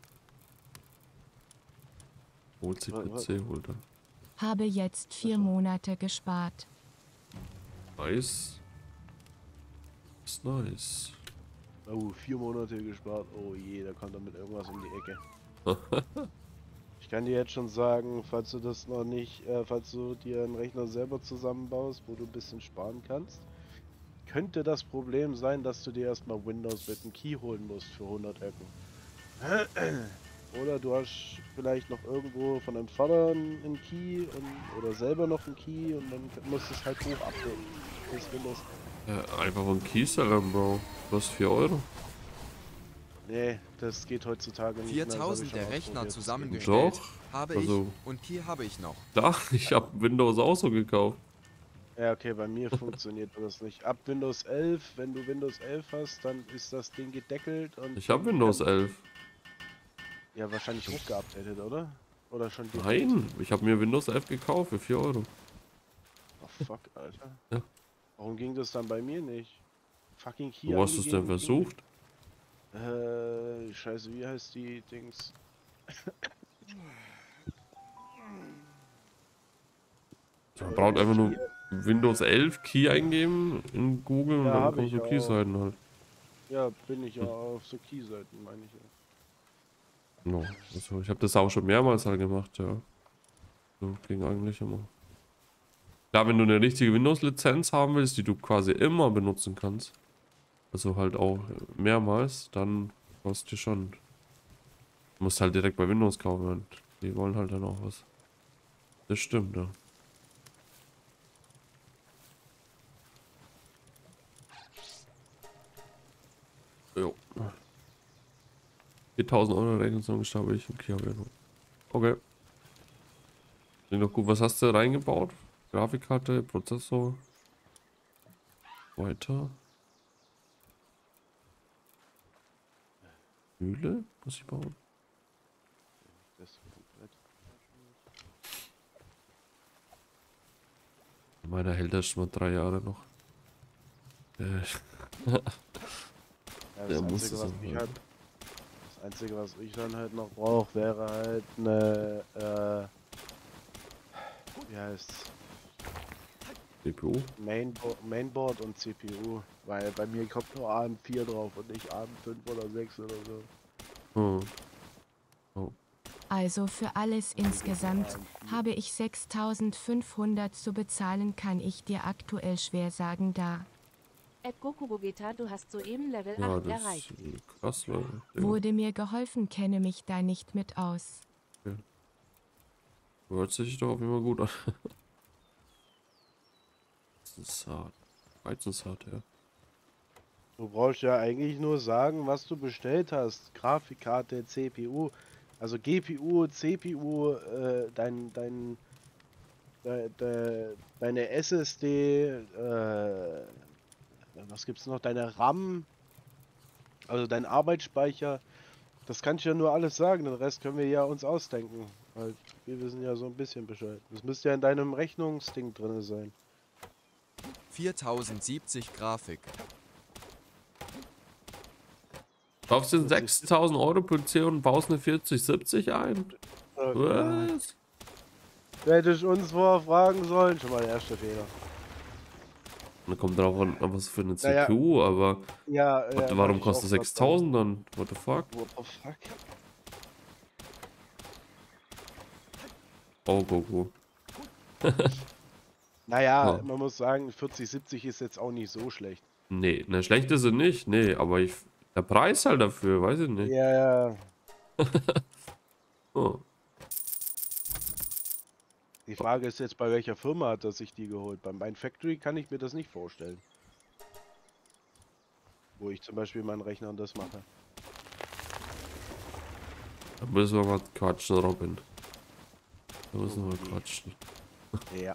Holt sich Wa- P wa- C, holt er. Habe jetzt vier Monate gespart. Nice. Ist nice. Oh, vier Monate gespart. Oh je, da kommt er mit irgendwas um die Ecke. Ich kann dir jetzt schon sagen, falls du das noch nicht, äh, falls du dir einen Rechner selber zusammenbaust, wo du ein bisschen sparen kannst, könnte das Problem sein, dass du dir erstmal Windows mit einem Key holen musst für hundert Ecken. Oder du hast vielleicht noch irgendwo von deinem Vater einen einen Key und, oder selber noch einen Key und dann musst du es halt hoch updaten. Das Windows. Ja, einfach von Keysellern, Bro. Was, vier Euro? Nee, das geht heutzutage nicht mehr, das hab ich viertausend schon der Rechner ausprobiert. zusammengestellt. Doch. Habe Also- ich und Key habe ich noch. Klar, ich hab Windows auch so gekauft. Ja, okay, bei mir funktioniert das nicht. Ab Windows elf, wenn du Windows elf hast, dann ist das Ding gedeckelt und... Ich hab Windows elf. Ja, wahrscheinlich hochgeupdatet, oder? Oder schon... Nein, ich hab mir Windows elf gekauft für vier Euro. Oh fuck, Alter. Ja. Warum ging das dann bei mir nicht? Fucking Key Wo hast du es denn eingegeben, versucht? ging- Äh, scheiße, wie heißt die Dings? Man braucht einfach nur Windows elf Key eingeben in Google und Ja, dann hab kommst ich du auch. Keyseiten halt. Ja, bin ich ja auf so Key-Seiten, meine ich ja. No. Also ich habe das auch schon mehrmals halt gemacht, ja. So ging eigentlich immer. Klar, wenn du eine richtige Windows-Lizenz haben willst, die du quasi immer benutzen kannst, also halt auch mehrmals, dann kostet die schon. Du musst halt direkt bei Windows kaufen und die wollen halt dann auch was. Das stimmt, ja. Jo. viertausend Euro Rechnungsumstab habe ich, okay, habe ich noch. Okay. Klingt doch gut. Was hast du reingebaut? Grafikkarte, Prozessor. Weiter. Mühle muss ich bauen. Das ist komplett. Meiner hält das schon mal drei Jahre noch. Äh, Ja, Der das, muss Einzige, es was auch ich halt. halt, das Einzige, was ich dann halt noch brauche, wäre halt eine, äh, wie heißt's, C P U. Mainboard, Mainboard und C P U, weil bei mir kommt nur A M vier drauf und nicht A M fünf oder sechs oder so. Hm. Also für alles insgesamt habe ich sechstausendfünfhundert zu bezahlen, kann ich dir aktuell schwer sagen, da Ed Goku Gogeta, du hast soeben Level Ja, acht das erreicht. ist krass, Leute. Ja. wurde mir geholfen, kenne mich da nicht mit aus. Hört sich doch immer gut an. Das ist hart. Weizensart, ja. Du brauchst ja eigentlich nur sagen, was du bestellt hast. Grafikkarte, C P U, also G P U, C P U, äh, dein, dein, de, de, deine S S D, äh, was gibt's noch? Deine RAM, also dein Arbeitsspeicher. Das kann ich ja nur alles sagen, den Rest können wir ja uns ausdenken. Weil wir wissen ja so ein bisschen Bescheid. Das müsste ja in deinem Rechnungsding drin sein. viertausendsiebzig Grafik. Kaufst du sechstausend Euro P C und baust eine vierzig siebzig ein? Oh Was? Du hättest uns vorher fragen sollen. Schon mal der erste Fehler. Da kommt drauf an, was für eine Naja. C P U, aber Ja, what, ja, warum wollte ich kostet auch grad sechstausend dann? What the fuck? sagen. What the fuck? Oh, go, go. Naja, Ja. man muss sagen, vierzig siebzig ist jetzt auch nicht so schlecht. Nee, ne, schlecht ist sie nicht. Nee, aber ich, der Preis halt dafür, weiß ich nicht. Ja, ja. Oh. Die Frage ist jetzt, bei welcher Firma hat er sich die geholt? Beim Mind Factory kann ich mir das nicht vorstellen. Wo ich zum Beispiel meinen Rechner und das mache. Da müssen wir mal quatschen, Robin. Da müssen wir mal quatschen. Ja.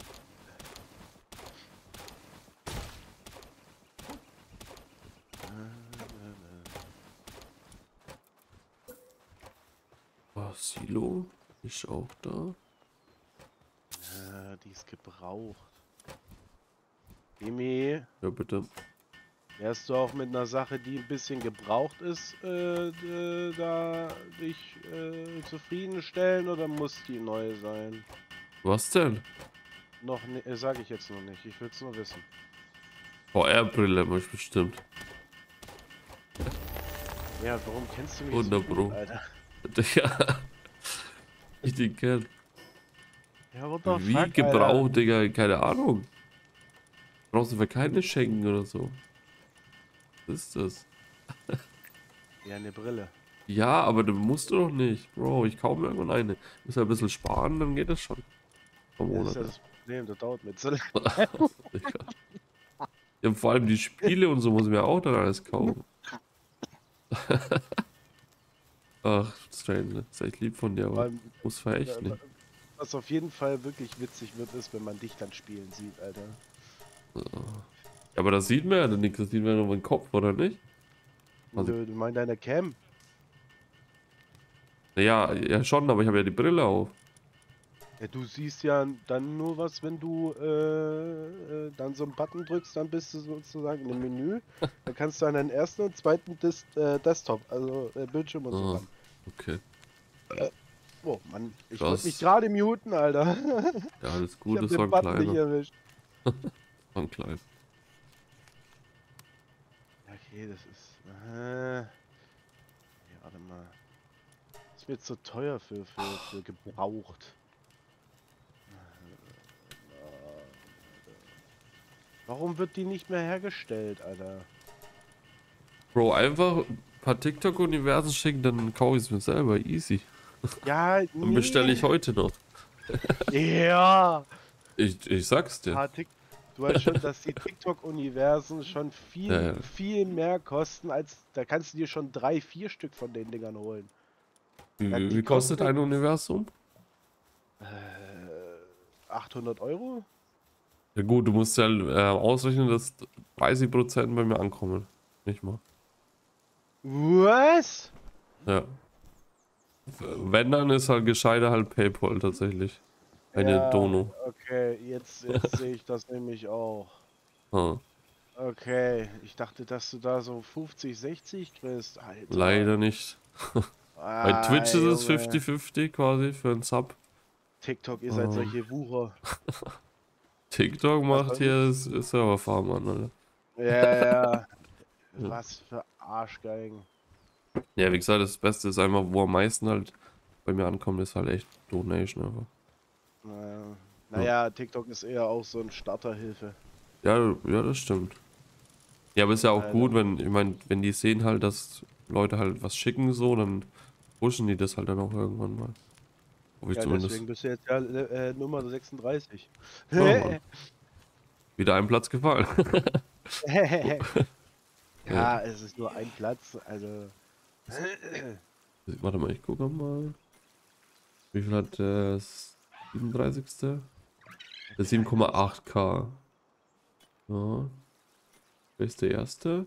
Oh, Silo ist auch da. Ja, die ist gebraucht. Emi, Ja, bitte. wärst du auch mit einer Sache, die ein bisschen gebraucht ist, äh, äh, da dich äh, zufriedenstellen oder muss die neu sein? Was denn? Noch ne, äh, sage ich jetzt noch nicht. Ich will es nur wissen. V R-Brille muss ich bestimmt. Ja, warum kennst du mich hundert so gut, Pro. Alter? Ja. Ich den kenn. Ja, what the Wie fuck, gebraucht, Digga? Keine Ahnung. Brauchst du für keine schenken oder so? Was ist das? Alter? Ja, eine Brille. Ja, aber du musst du doch nicht. Bro, ich kaufe mir irgendwann eine. Muss ja ein bisschen sparen, dann geht das schon. Vom Das ist ja Monat. das Problem, das dauert mit so lange. Digga. Ja, und vor allem die Spiele und so muss ich mir auch dann alles kaufen. Ach, Strange, ist echt lieb von dir, aber Weil, muss verächten. äh, was auf jeden Fall wirklich witzig wird, ist, wenn man dich dann spielen sieht, Alter. Ja, aber das sieht man ja nichts, das sieht man ja nur meinen Kopf, oder nicht? Also- du, du meinst deine Cam? Ja, ja schon, aber ich habe ja die Brille auf. Ja, du siehst ja dann nur was, wenn du äh, äh, dann so einen Button drückst, dann bist du sozusagen in einem Menü. Dann kannst du an deinen ersten und zweiten Dis äh, Desktop, also äh, Bildschirm und so Ah, ran. okay. Oh Mann, ich Krass. wollte mich gerade muten, Alter. Ja, alles Ich gut, hab das den war ein Button nicht kleiner. erwischt. War ein klein. Okay, das ist. Äh, ja, warte mal. Das ist mir zu teuer für, für, für gebraucht. Warum wird die nicht mehr hergestellt, Alter? Bro, einfach ein paar TikTok-Universen schicken, dann kaufe ich es mir selber. Easy. Ja, Dann bestelle ich heute noch. Ja! Ich, ich sag's dir. Ah, Tik- Du weißt schon, dass die TikTok-Universen schon viel, Ja, ja. viel mehr kosten, als. Da kannst du dir schon drei, vier Stück von den Dingern holen. Wie, Ja, die wie kostet kosten- ein Universum? Äh, achthundert Euro? Ja gut, du musst ja äh, ausrechnen, dass dreißig Prozent bei mir ankommen. Nicht mal. Was? Ja. Wenn, dann ist halt gescheiter halt PayPal tatsächlich. Eine Ja, Dono. Okay, jetzt, jetzt sehe ich das nämlich auch. Ah, Okay, ich dachte, dass du da so fünfzig, sechzig kriegst. Alter. leider nicht. Ah, Bei Twitch ist es Junge. fünfzig fünfzig quasi für einen Sub. TikTok, ihr seid Oh. solche Wucher. TikTok macht Was hier S- Serverfarm an, Alter. Ja, ja. Ja. Was für Arschgeigen. Ja, wie gesagt, das Beste ist einfach, wo am meisten halt bei mir ankommt, ist halt echt Donation einfach. Naja, naja, TikTok ist eher auch so ein Starterhilfe. Ja, ja, das stimmt. Ja, aber ist ja auch Alter. gut, wenn, ich meine, wenn die sehen halt, dass Leute halt was schicken so, dann pushen die das halt dann auch irgendwann mal. Hoffe ich Ja, zumindest. deswegen bist du jetzt ja äh, Nummer sechsunddreißig. Ja, Mann. Wieder ein Platz gefallen. Ja, es ist nur ein Platz, also. Warte mal, ich gucke mal. Wie viel hat der siebenunddreißigste? Der sieben Komma acht K. Ja. Wer ist der erste?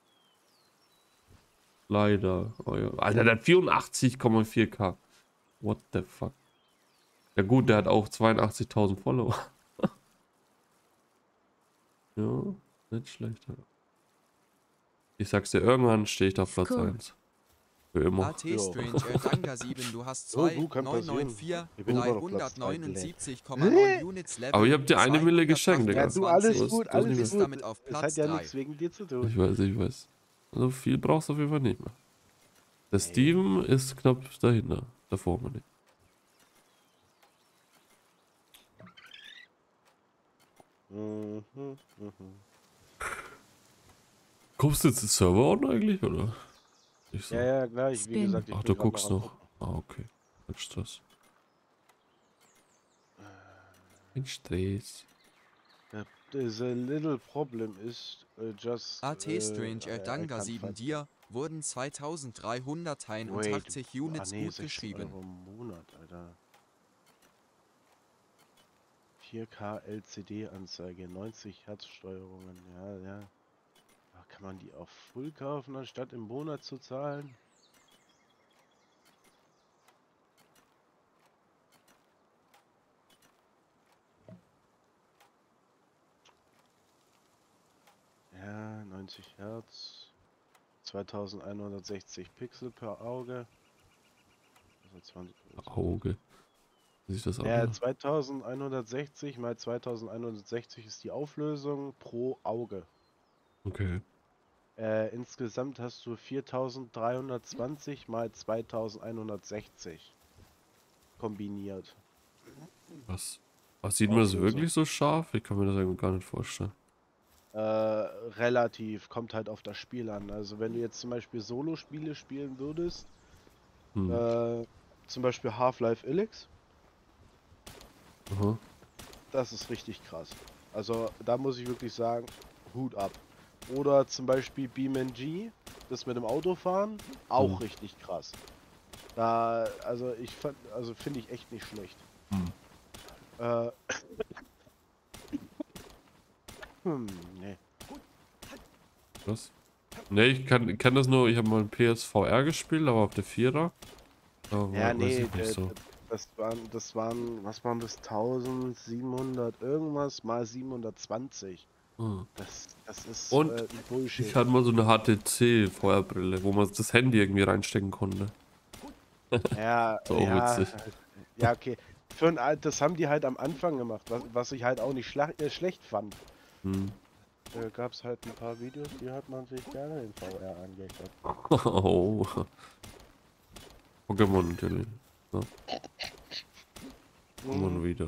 Leider. Oh ja. Alter, der hat vierundachtzig Komma vier K. What the fuck? Ja gut, der hat auch zweiundachtzigtausend Follower. Ja, nicht schlecht. Ja. Ich sag's dir, irgendwann stehe ich da auf Platz Cool. eins. Für immer. A T Strange Erdanga sieben, du hast Ja, zwei du, kann neun neun passieren. vier Ich bin immer noch Platz dreihundertneunundsiebzig Komma drei. neun Units Level. Aber ihr habt dir eine Mille geschenkt, Digga. Ja, du, alles Das- gut, das alles nicht bist gut. damit auf Es Platz hat ja drei. nichts wegen dir zu tun. Ich weiß, ich weiß. Also viel brauchst du auf jeden Fall nicht mehr. Der Steven ist knapp dahinter. Davor mal nicht. Mhm, mhm. Kommst du jetzt ins Server on eigentlich, oder? Ich so. Ja, ja, klar, ich, wie Spin. gesagt, ich Ach, bin du grad guckst am noch. Ah, okay. Kein Stress. Kein Stress. gucken. The little problem is uh, just... A T uh, Strange I- I Erdanga can't sieben find- dir wurden zweitausenddreihunderteinundachtzig Wait, Units ah, nee, gut sechzehn geschrieben. Euro im Monat, Alter. vier K L C D-Anzeige, neunzig Hertz Steuerungen, ja, ja. Ah, kann man die auf Full kaufen, anstatt im Monat zu zahlen? Ja, neunzig Hertz, zweitausendeinhundertsechzig Pixel per Auge. Also zwanzig. Auge. Wie sich das Ja, an? zweitausendeinhundertsechzig mal zweitausendeinhundertsechzig ist die Auflösung pro Auge. Okay. Äh, insgesamt hast du viertausenddreihundertzwanzig mal zweitausendeinhundertsechzig kombiniert. Was? Was sieht man das Auflösung. wirklich so scharf? Ich kann mir das irgendwie gar nicht vorstellen. Äh, relativ, kommt halt auf das Spiel an. Also wenn du jetzt zum Beispiel Solo-Spiele spielen würdest, Hm. äh, zum Beispiel Half-Life Alyx, Aha. das ist richtig krass. Also da muss ich wirklich sagen, Hut ab. Oder zum Beispiel BeamNG, das mit dem Autofahren, auch Hm. richtig krass. Da, also ich fand, also finde ich echt nicht schlecht. Hm. Äh, hm, nee. Was? Ne, ich kann, kann das nur, ich habe mal ein P S V R gespielt, aber auf der Vierer. Aber Ja, weiß nee, ich nicht äh, so. das waren, das waren, was waren das, eintausendsiebenhundert irgendwas mal siebenhundertzwanzig. Hm. Das, das ist Und äh, Bullshit. Ich hatte mal so eine H T C-V R-Brille, wo man das Handy irgendwie reinstecken konnte. Ja, So ja, witzig. ja, okay. Für ein, Al- das haben die halt am Anfang gemacht, was, was ich halt auch nicht schla äh, schlecht fand. Hm. Da gab es halt ein paar Videos, die hat man sich gerne in V R angeguckt. Oh. Pokémon natürlich. Ja. Mhm. Pokémon-Videos.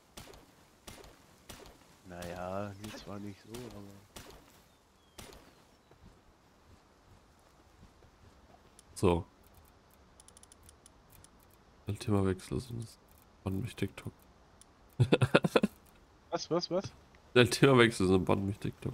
Naja, das war nicht so, aber... So. Ein Themawechsel, sonst band mich TikTok. Was, was, was? Der Themawechsel, sonst band mich TikTok.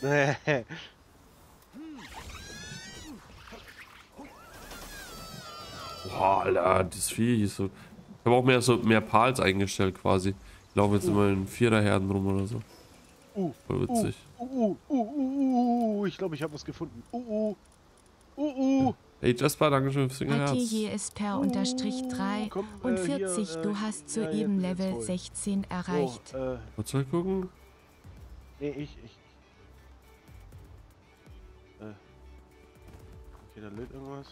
Boah, Alter, das Vieh ist so. Ich habe auch mehr so mehr Pals eingestellt quasi. Ich laufe jetzt immer in Viererherden rum oder so. Uh, Voll witzig. Uh, uh, uh, uh, uh, ich glaube, ich habe was gefunden. Uh, uh, uh, uh. Hey Jasper, danke schön fürs Single Herz. Atelier ist per unterstrich drei komm, und äh, hier, vierzig. äh, Du hast ja, soeben jetzt- jetzt Level hol. sechzehn erreicht. So, äh, Was soll ich gucken? nee, ich, ich. Äh. Okay, da lädt irgendwas.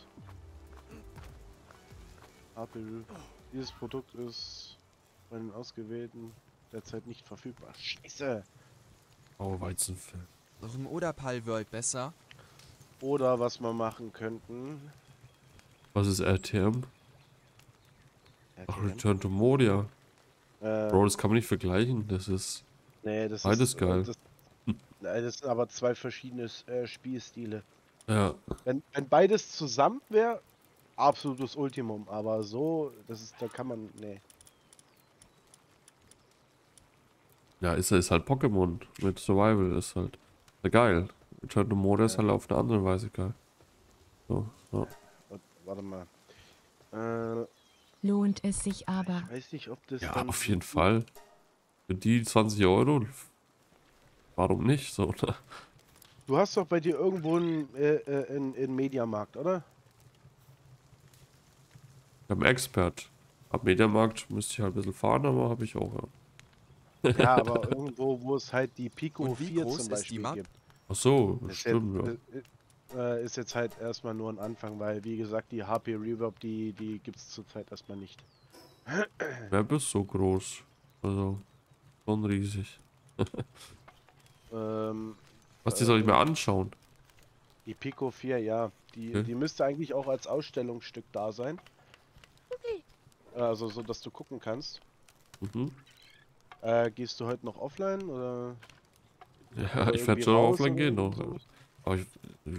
Apple. Dieses Produkt ist bei den Ausgewählten derzeit nicht verfügbar. Scheiße! Oh, Weizenfeld. Warum oder Palworld besser? Oder was wir machen könnten. Was ist R T M? Ach, R T M? Return to Modia. Äh, Bro, das kann man nicht vergleichen. Das ist. nee, das beides ist geil. Äh, das, nein, das sind aber zwei verschiedene äh, Spielstile. Ja. Wenn, wenn beides zusammen wäre, absolutes Ultimum. Aber so, das ist, da kann man, nee. Ja, ist, ist halt Pokémon mit Survival. Ist halt geil. Return to Modia ist Ja. halt auf eine andere Weise geil. So, ja. Warte- Warte mal. Äh, Lohnt es sich aber. ich weiß nicht, ob das Ja, dann auf jeden Fall. Für die zwanzig Euro. Warum nicht? So, ne? Du hast doch bei dir irgendwo einen äh, äh, in, in Mediamarkt, oder? Ich hab einen Expert. Ab Mediamarkt müsste ich halt ein bisschen fahren, aber habe ich auch, ja. Ja, aber irgendwo, wo es halt die Pico Und wie vier groß zum ist die Beispiel Map? gibt. Ach so, Das ist stimmt, ja. jetzt, äh, ist jetzt halt erstmal nur ein Anfang, weil wie gesagt, die H P Reverb, die, die gibt es zurzeit erstmal nicht. Map ist so groß. Also, schon riesig. Ähm, Was, die soll ich mir äh, anschauen? die Pico vier, ja. Die, Okay. die müsste eigentlich auch als Ausstellungsstück da sein. Okay. Also so, dass du gucken kannst. Mhm. Äh, gehst du heute noch offline oder? Ja, oder ich werde irgendwie schon raus offline oder gehen irgendwie noch. sowas? Aber ich,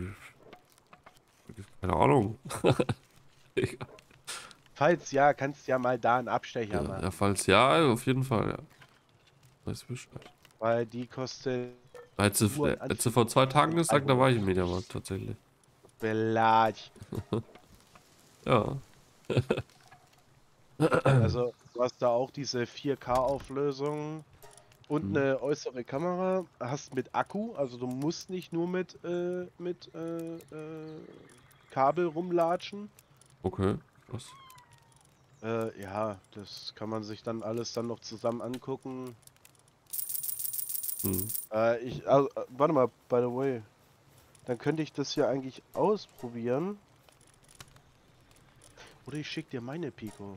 ich keine Ahnung. Egal. Falls ja, kannst du ja mal da einen Abstecher Ja, machen. ja, falls ja, auf jeden Fall, ja. Weiß Bescheid. Weil die kostet Hättest nur du, in hättest du vor zwei Tagen gesagt, da war ich im Mediamarkt tatsächlich. Belag. Ja. Also du hast da auch diese vier K Auflösung und Hm. eine äußere Kamera. Hast mit Akku, also du musst nicht nur mit, äh, mit äh, äh, Kabel rumlatschen. Okay, was? Äh, ja, das kann man sich dann alles dann noch zusammen angucken. Hm. Äh, ich, also, äh, warte mal, by the way. Dann könnte ich das hier eigentlich ausprobieren. Oder ich schicke dir meine Pico.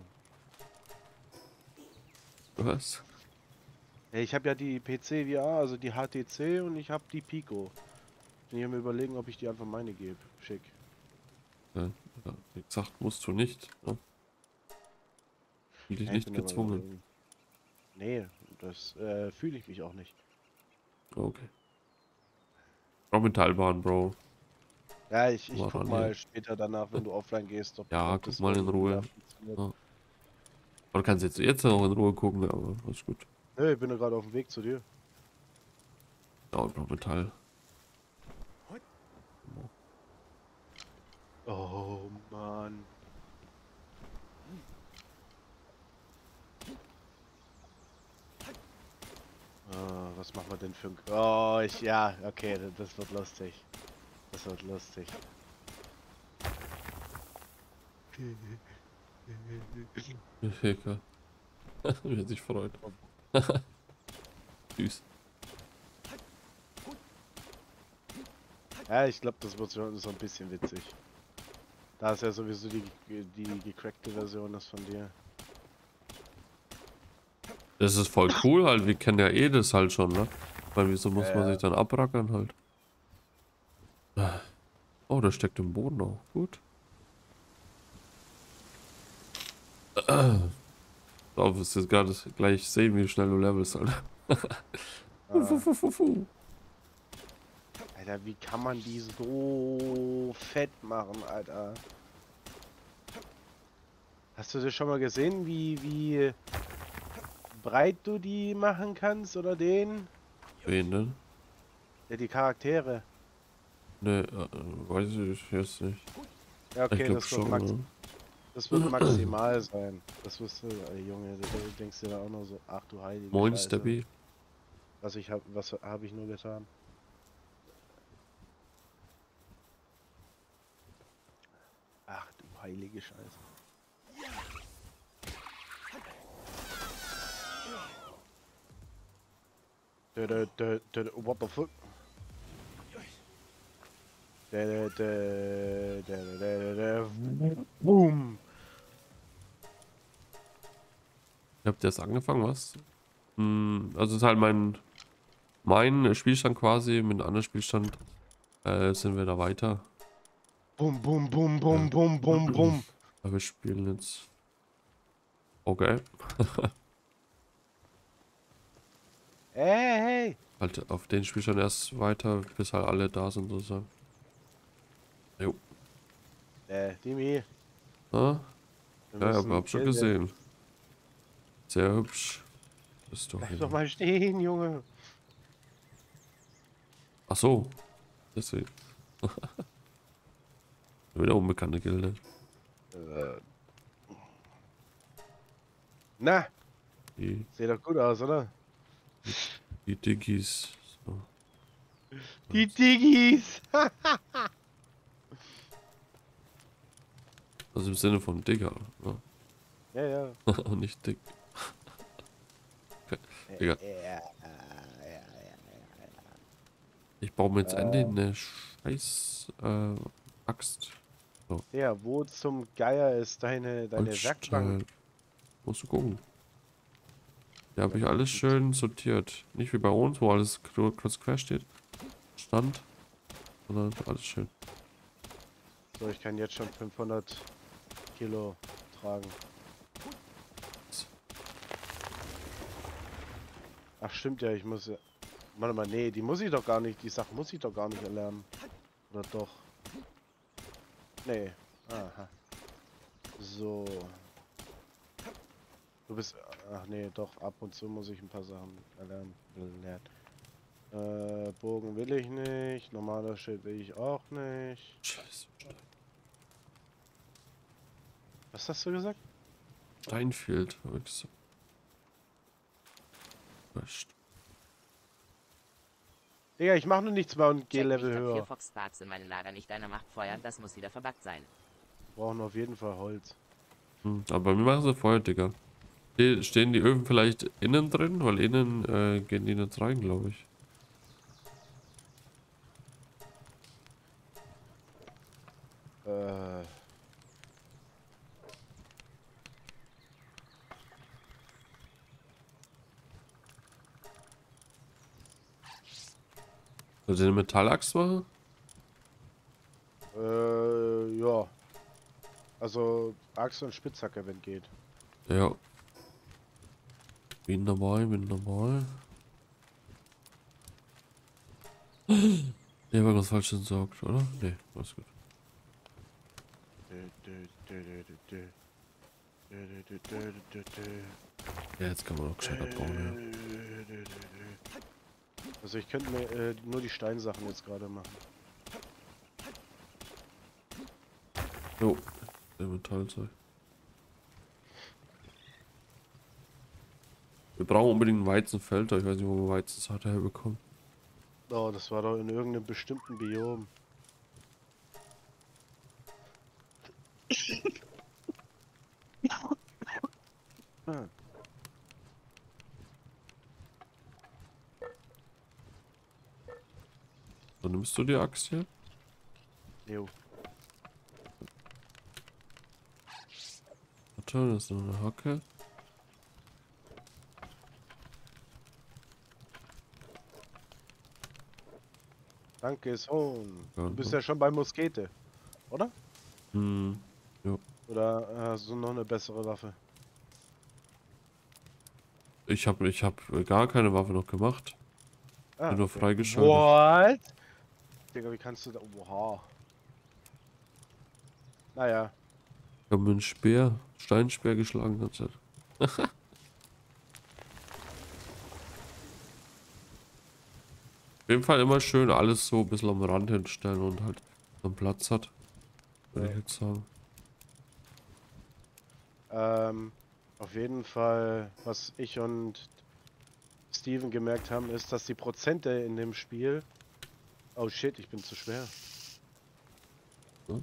Was? Ja, ich habe ja die P C V R, also die H T C und ich habe die Pico. Bin ich mir überlegen, ob ich die einfach meine gebe. Schick. Ja, ja, wie gesagt, musst du nicht. Ne? Fühl dich Ja, ich nicht bin aber gezwungen. überlegen. Nee, das äh, fühle ich mich auch nicht. Okay. Auch Metallbahn, Bro. Ja, ich, ich War guck dann mal hier. später danach, wenn du offline gehst, ob, Ja, ob guck das mal in irgendwie Ruhe. da funktioniert. Ja. Aber du kannst jetzt, jetzt noch in Ruhe gucken, aber alles gut. Nee, ich bin ja gerade auf dem Weg zu dir. Ja, ich brauch Metall. Oh Mann. Ah, was machen wir denn für ein... Oh, ich... Ja, okay, das wird lustig. Das wird lustig. Egal. Wie er sich freut. Süß. Ja, ich glaube, das wird schon so ein bisschen witzig. Da ist ja sowieso die, die gecrackte Version ist von dir. Das ist voll cool halt, wir kennen ja eh das halt schon, ne? Weil wieso muss Ja, man ja. sich dann abrackern halt? Oh, das steckt im Boden auch. Gut. So, du wirst jetzt gerade gleich sehen, wie schnell du levelst, Alter. Fu, fu, fu, fu. Alter, wie kann man die so fett machen, Alter? Hast du das schon mal gesehen, wie, wie breit du die machen kannst oder den? Wen denn? Ja, die Charaktere. Ne, äh, weiß ich jetzt nicht. Ja, Ich okay, glaub das wird, schon, max ne? das wird maximal sein. Das wirst du, ey, Junge, du denkst dir da auch noch so, ach du heilige Moin, Scheiße. Stebby. Was ich hab, was habe ich nur getan? Ach du heilige Scheiße. Dö, dö, dö, dö, what the fuck? Dö, dö, dö, dö, dö, dö, dö, boom! Habt ihr jetzt angefangen, was? Hm, also ist halt mein mein Spielstand quasi, mit einem anderen Spielstand äh, sind wir da weiter. Bum, bum, bum, bum, Ja. bum, bum, bum. Aber wir spielen jetzt. Okay. Hey, hey! Halt auf den Spielstand erst weiter, bis halt alle da sind sozusagen. Jo. Äh, Dimi. Ah? wir Ja, müssen hab, hab schon Gilde- gesehen. Sehr hübsch. Ist doch Bleib hier. doch mal stehen, Junge. Ach so. Deswegen. Wieder unbekannte Gilde. Äh. Na, Die, sieht doch gut aus, oder? die Diggis. So. Die Diggis! Also im Sinne von Digger. Ne? Ja, ja. Und nicht dick. Okay. Digga. Ich baue mir jetzt Äh. endlich eine scheiß äh, Axt. Ja, wo zum Geier ist deine, deine Werkbank? Holzstall. Musst du gucken. Hier habe ich alles schön sortiert. Nicht wie bei uns, wo alles kurz quer steht. Stand. Sondern alles schön. So, ich kann jetzt schon fünfhundert Kilo tragen. Ach stimmt ja, ich muss ja... Warte mal, nee, die muss ich doch gar nicht, die Sachen muss ich doch gar nicht erlernen. Oder doch? Nee. Aha. So. Du bist... Ach nee, doch, ab und zu muss ich ein paar Sachen erlernen. Lernen. Äh, Bogen will ich nicht, normaler Schild will ich auch nicht. Scheiße. Was hast du gesagt? Steinfeld, habe ich gesagt. Wurscht. Digga, ich mach nur nichts mehr und geh Check Level nicht, dass höher. vier Foxparks in meinem Lager nicht einer Macht feuern, das muss wieder verbuggt sein. Wir brauchen auf jeden Fall Holz. Hm, aber bei mir machen sie Feuer, Digga. Ste- Stehen die Öfen vielleicht innen drin? Weil innen äh, gehen die nicht rein, glaube ich. Äh. Soll ich eine Metallaxt machen? Äh, ja. Also Axt und Spitzhacke, wenn geht. Ja. Bin dabei, bin dabei. Der war was falsch entsorgt, oder? Nee, alles gut. Ja, jetzt kann man auch gescheit abbauen, ja. Also ich könnte mir äh, nur die Steinsachen jetzt gerade machen. Jo, der Metallzeug. Wir brauchen unbedingt einen Weizenfelder. Ich weiß nicht, wo wir Weizensaat herbekommen. Oh, das war doch in irgendeinem bestimmten Biom. Ah. So, nimmst du die Axt hier? Jo. Warte, das ist noch eine Hacke. Danke, Sohn. Ja, Du bist ne? ja schon bei Muskete, oder? Hm, ja. Oder hast du noch eine bessere Waffe? Ich habe ich hab gar keine Waffe noch gemacht. Ah, Bin nur okay. freigeschaltet. What? Digga, wie kannst du da... Oha. Naja. Ich habe mir einen Speer, Steinspeer geschlagen. Ganz Zeit. Auf jeden Fall immer schön alles so ein bisschen am Rand hinstellen und halt einen Platz hat. Würde ich jetzt sagen. Ähm, auf jeden Fall, was ich und Steven gemerkt haben, ist, dass die Prozente in dem Spiel... Oh shit, ich bin zu schwer. Hm?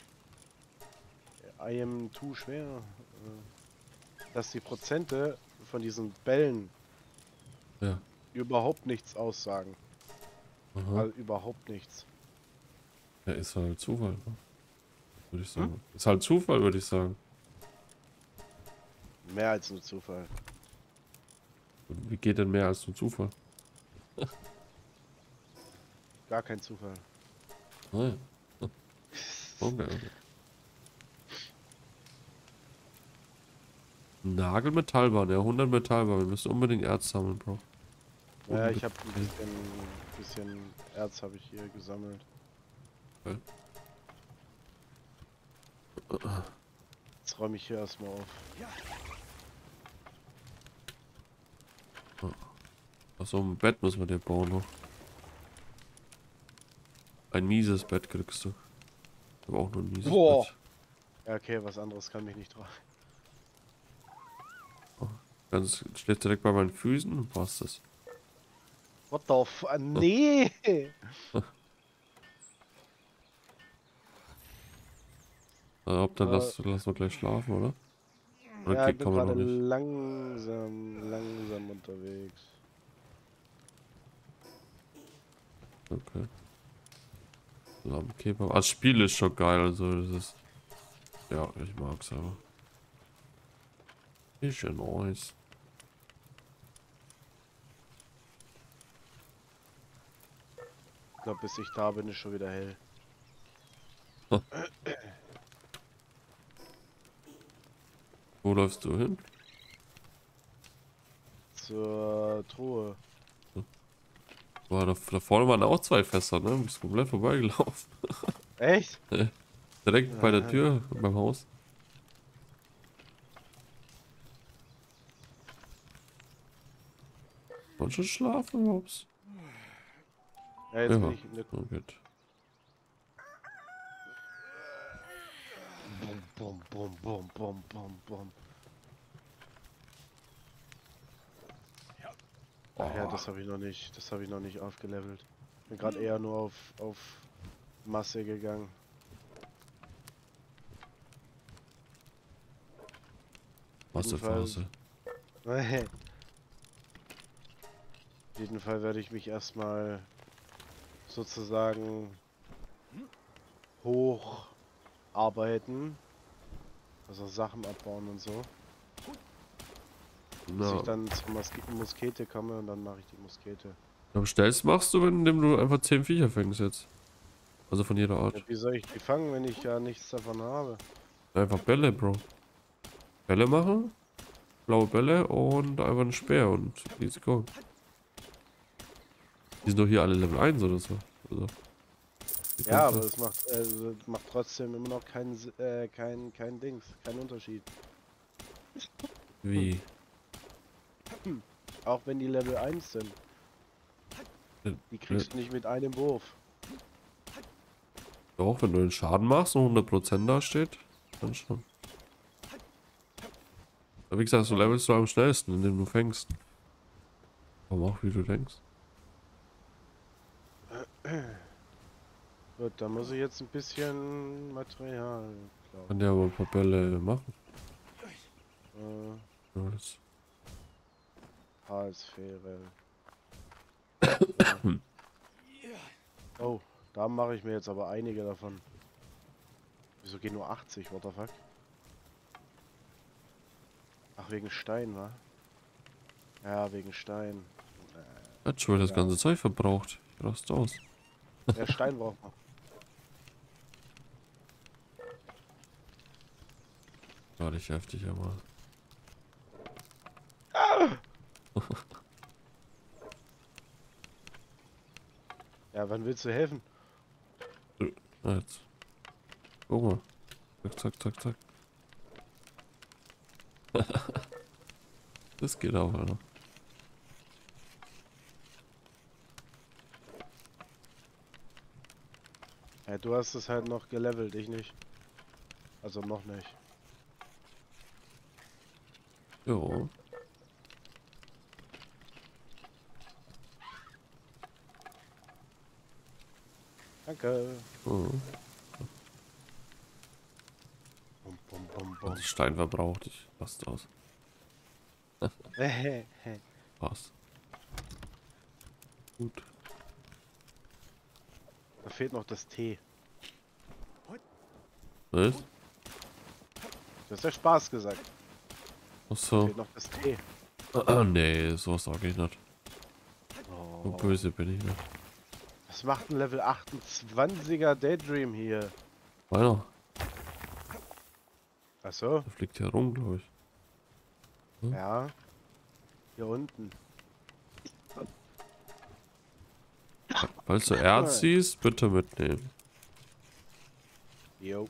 I am too schwer. Äh, Dass die Prozente von diesen Bällen Ja. überhaupt nichts aussagen. Aha. Also überhaupt nichts. Ja, ist halt Zufall, ne? Würde ich sagen. Ist halt Zufall, würde ich sagen. Mehr als nur Zufall. Wie geht denn mehr als nur Zufall? Gar kein Zufall. Ah, ja. Okay, okay. Nagelmetallbahn, ja, hundert Metallbahn. Wir müssen unbedingt Erz sammeln, Bro. Ja, ich habe ein bisschen, bisschen Erz habe ich hier gesammelt. Okay. Jetzt räume ich hier erstmal auf. Achso, ein Bett müssen wir dir bauen noch. Ein mieses Bett kriegst du. Ich habe auch nur ein mieses Boah. Bett. Ja, okay, was anderes kann mich nicht tragen. Ganz steht direkt bei meinen Füßen, passt das. What the f... Ah, nee! Also, ob dann Äh. lass, lass wir gleich schlafen, oder? Oder Ja, ich geht, bin kann man gerade noch nicht. langsam, langsam unterwegs. Okay. Lammkäfer. Das Spiel ist schon geil, also das ist. Ja, ich mag's aber. Ist ja nice. Ich glaube, bis ich da bin, ist schon wieder hell. Wo läufst du hin? Zur Truhe. Boah, da, da vorne waren auch zwei Fässer, ne? Du bist komplett vorbeigelaufen. Echt? Direkt bei der Aha. Tür beim Haus. Wollen schon schlafen, Hops? Ja, jetzt Ja, bin ich in der na gut. Bum, bum, bum, bum, bum, bum. Ach ja, das habe ich noch nicht, das habe ich noch nicht aufgelevelt. Bin gerade eher nur auf, auf Masse gegangen. Wasserphase. Auf jeden Fall werde ich mich erstmal sozusagen hocharbeiten. Also Sachen abbauen und so. Bis Na, ich dann zur Muske Muskete komme und dann mache ich die Muskete. am schnellsten machst du, indem du einfach zehn Viecher fängst jetzt. Also von jeder Ja, Art. wie soll ich die fangen, wenn ich ja nichts davon habe? Einfach Bälle, Bro. Bälle machen, blaue Bälle und einfach einen Speer und easy go. Die sind doch hier alle Level eins oder so. Also, die Ja, kommt aber es macht, äh, es macht trotzdem immer noch keinen S- äh, kein, kein Dings, keinen Unterschied. da. Wie? Auch wenn die Level eins sind. Äh, Die kriegst du nicht mit einem Wurf. Doch, wenn du den Schaden machst und hundert Prozent da steht, dann schon. Aber wie gesagt, so levelst du am schnellsten, indem du fängst. Aber auch wie du denkst. Gut, da muss ich jetzt ein bisschen Material Kann klauen. der aber ein paar Bälle machen. Äh, Ja, das Halsfähre. Oh, da mache ich mir jetzt aber einige davon. Wieso gehen nur achtzig? What the fuck? Ach, wegen Stein, wa? Ja, wegen Stein. hat schon das Ja. ganze Zeug verbraucht. Ich raste aus. Ja, Stein braucht man. War dich heftig, aber. Ja, wann willst du helfen? Na jetzt. Guck mal. Zack, zack, zack, zack. Das geht auch, Alter. Ja, du hast es halt noch gelevelt, ich nicht. Also noch nicht. Jo. Danke. Oh. Bum, bum, bum, bum. Also Stein verbraucht. Ich raste aus. Passt. Gut. Da fehlt noch das T. Was? Du hast ja Spaß gesagt. Da Achso. fehlt noch das T. Nee, sowas sag ich nicht. So Oh. böse bin ich nicht. Was macht ein Level achtundzwanziger Daydream hier? Meiner. Achso, Der fliegt hier rum, glaube ich. ja. Hier unten. Falls du Erz siehst, bitte mitnehmen. Jo.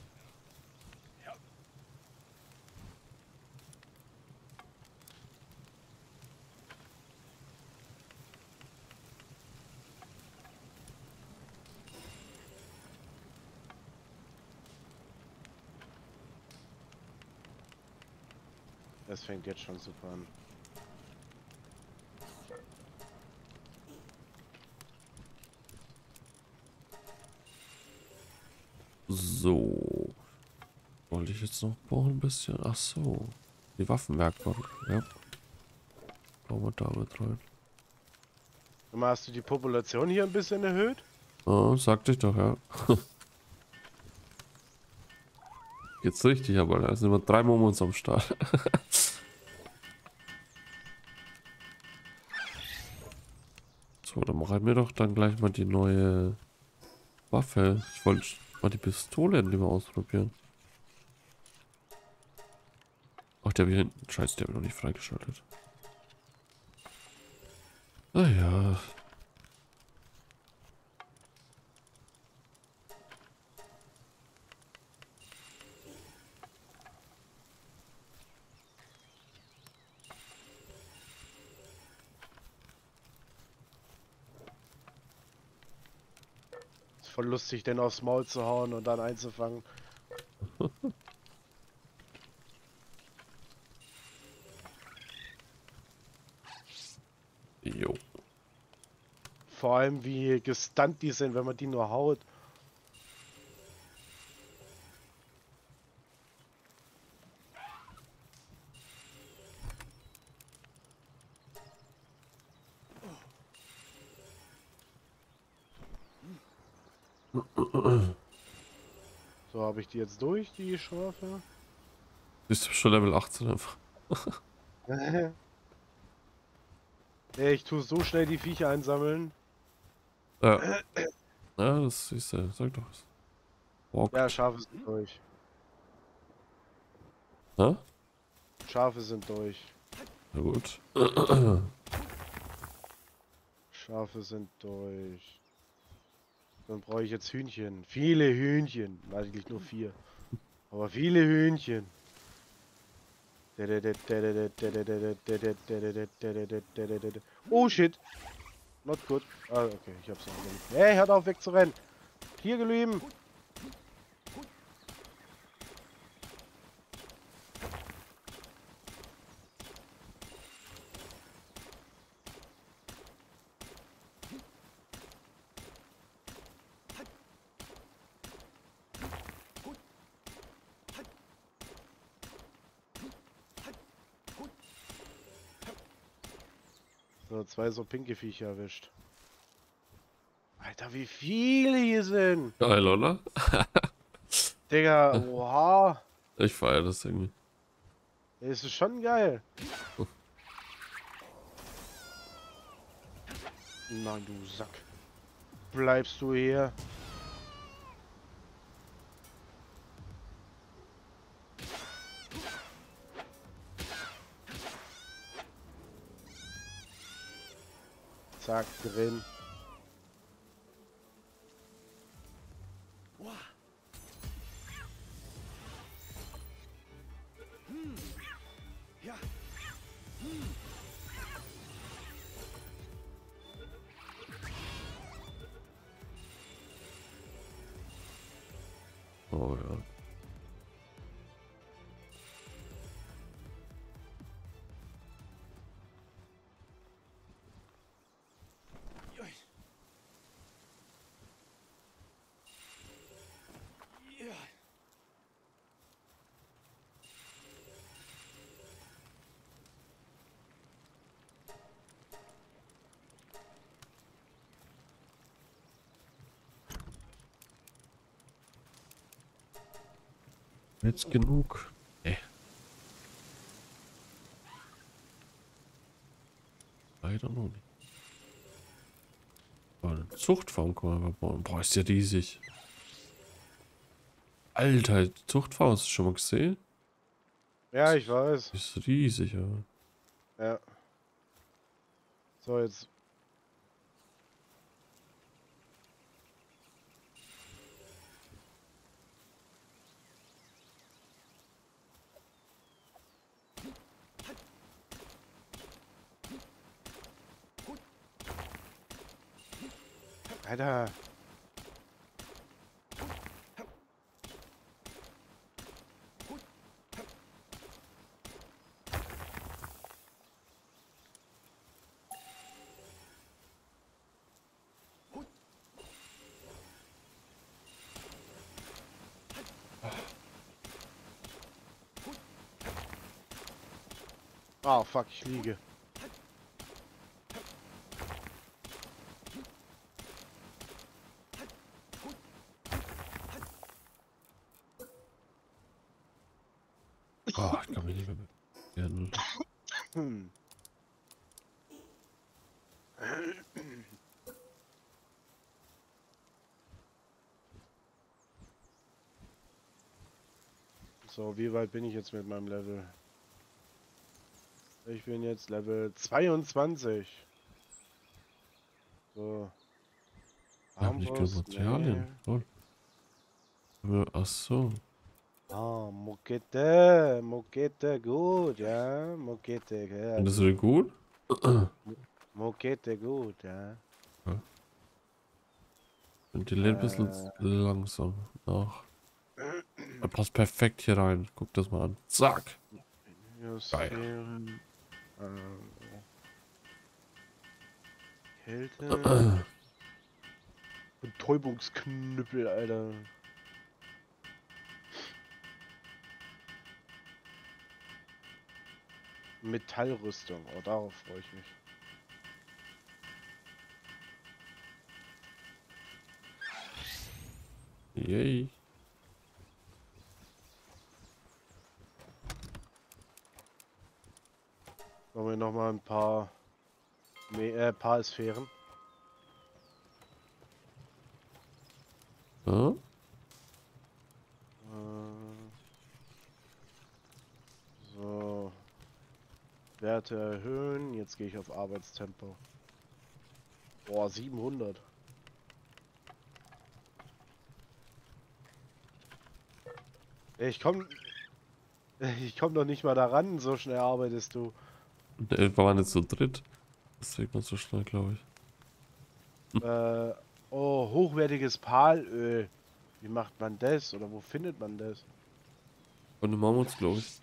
Das fängt jetzt schon super an. So. Wollte ich jetzt noch bauen ein bisschen? Ach so. Die Waffenwerkbank, ja. Bauen wir da mit rein. Sag mal, hast du die Population hier ein bisschen erhöht? Oh, sagte ich doch, ja. Jetzt richtig, aber da sind wir drei Moments am Start. So, dann machen wir doch dann gleich mal die neue Waffe. Ich wollte mal die Pistole endlich mal ausprobieren. Ach, der habe ich hinten. Scheiße, der habe ich noch nicht freigeschaltet. Ah ja. Ist voll lustig, den aufs Maul zu hauen und dann einzufangen. Jo. Vor allem wie gestunt die sind, wenn man die nur haut. So, habe ich die jetzt durch, die Schafe? Bist du schon Level achtzehn einfach? Nee, ich tue so schnell die Viecher einsammeln. Ja. Ja, das ist ja, sag doch was. Walk. Ja, Schafe sind durch. Hä? Schafe sind durch. Na gut. Schafe sind durch. Dann brauche ich jetzt Hühnchen. Viele Hühnchen. Eigentlich nur vier. Aber viele Hühnchen. Oh shit. Not good. Ah, okay, ich hab's noch nicht. Hey, hört auf wegzurennen. Hier geblieben. So, zwei so pinke Viecher erwischt. Alter, wie viele hier sind. Geil, oder? Digga, oha. Ich feiere das irgendwie. Das ist schon geil. Nein, du Sack. Bleibst du hier? Zack, drin. Oh ja. Jetzt genug. Äh. Leider noch nicht. Aber eine Zuchtfarm kann man aber bauen. Boah, ist ja riesig. Alter, die Zuchtfarm hast du schon mal gesehen? Ja, ich weiß. Ist riesig, ja. Ja. So, jetzt. Alter. Ah, fuck, ich liege. Oh, ich kann mich nicht mehr bewerten. Hm. So, wie weit bin ich jetzt mit meinem Level? Ich bin jetzt Level zweiundzwanzig. So. Ich hab nicht genug Armbrust, Materialien. nee. Lol. Ach so. Ah, Mokete, Mokete, gut, ja. Mokete, ja. Findest du den gut? Mokete, gut, ja. Und die lädt ein bisschen Äh. langsam nach. Er passt perfekt hier rein. Guck das mal an. Zack. Biosphären, äh, Kälte. Betäubungsknüppel, Alter. Metallrüstung, oh, darauf freue ich mich. Yay. Machen wir noch mal ein paar, Me äh, paar Sphären. Ja? Äh, so. Werte erhöhen. Jetzt gehe ich auf Arbeitstempo. Boah, siebenhundert. Ich komm, ich komm doch nicht mal daran, so schnell arbeitest du. Wir waren jetzt so dritt. Das geht man so schnell, glaube ich. Äh, oh, hochwertiges Palöl. Wie macht man das? Oder wo findet man das? Und den Mammuts, glaube ich.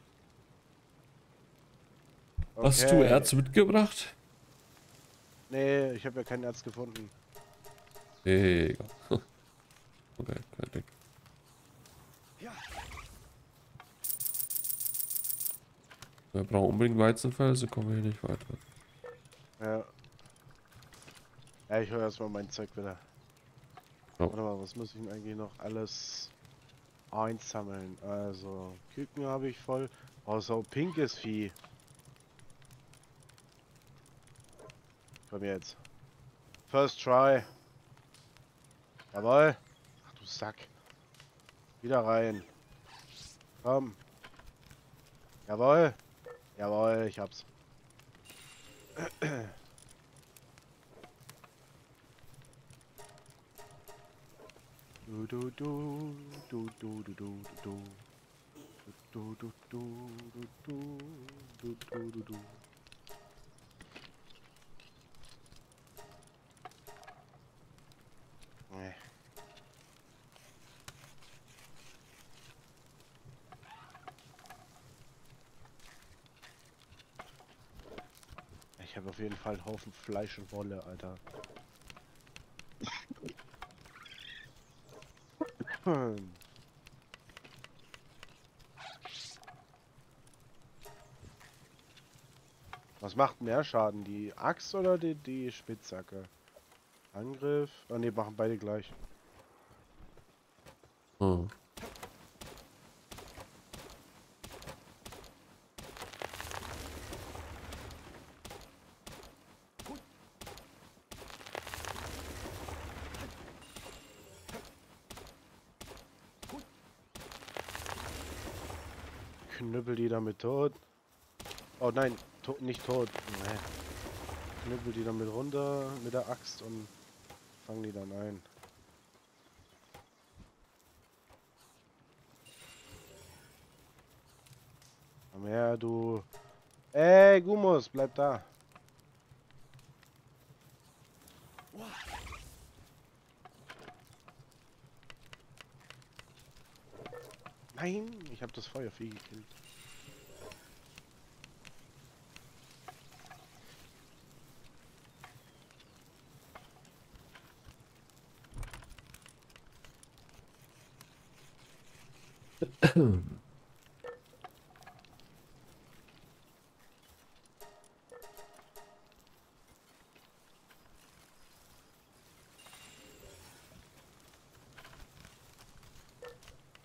Hast Okay. du Erz mitgebracht? Nee, ich habe ja kein Erz gefunden. Egal. Okay, kein Ding. Wir brauchen unbedingt Weizenfelsen, kommen wir hier nicht weiter. Ja. Ja, ich höre erstmal mein Zeug wieder. Oh. Warte mal, was muss ich denn eigentlich noch alles einsammeln? Also, Küken habe ich voll. Oh, so pinkes Vieh. Komm jetzt. First try. Jawohl. Ach du Sack. Wieder rein. Komm. Jawohl. Jawohl, ich hab's. Du du du du du du du du du du du du du du du du du. Nee. Ich habe auf jeden Fall einen Haufen Fleisch und Wolle, Alter. Was macht mehr Schaden? Die Axt oder die, die Spitzhacke? Angriff? Oh ne, machen beide gleich. Hm. Knüppel die damit tot. Oh nein, to nicht tot. Nee. Knüppel die damit runter mit der Axt und fang die dann ein. Komm her, du. Ey, Gumus, bleib da. Nein, ich habe das Feuervieh gekillt.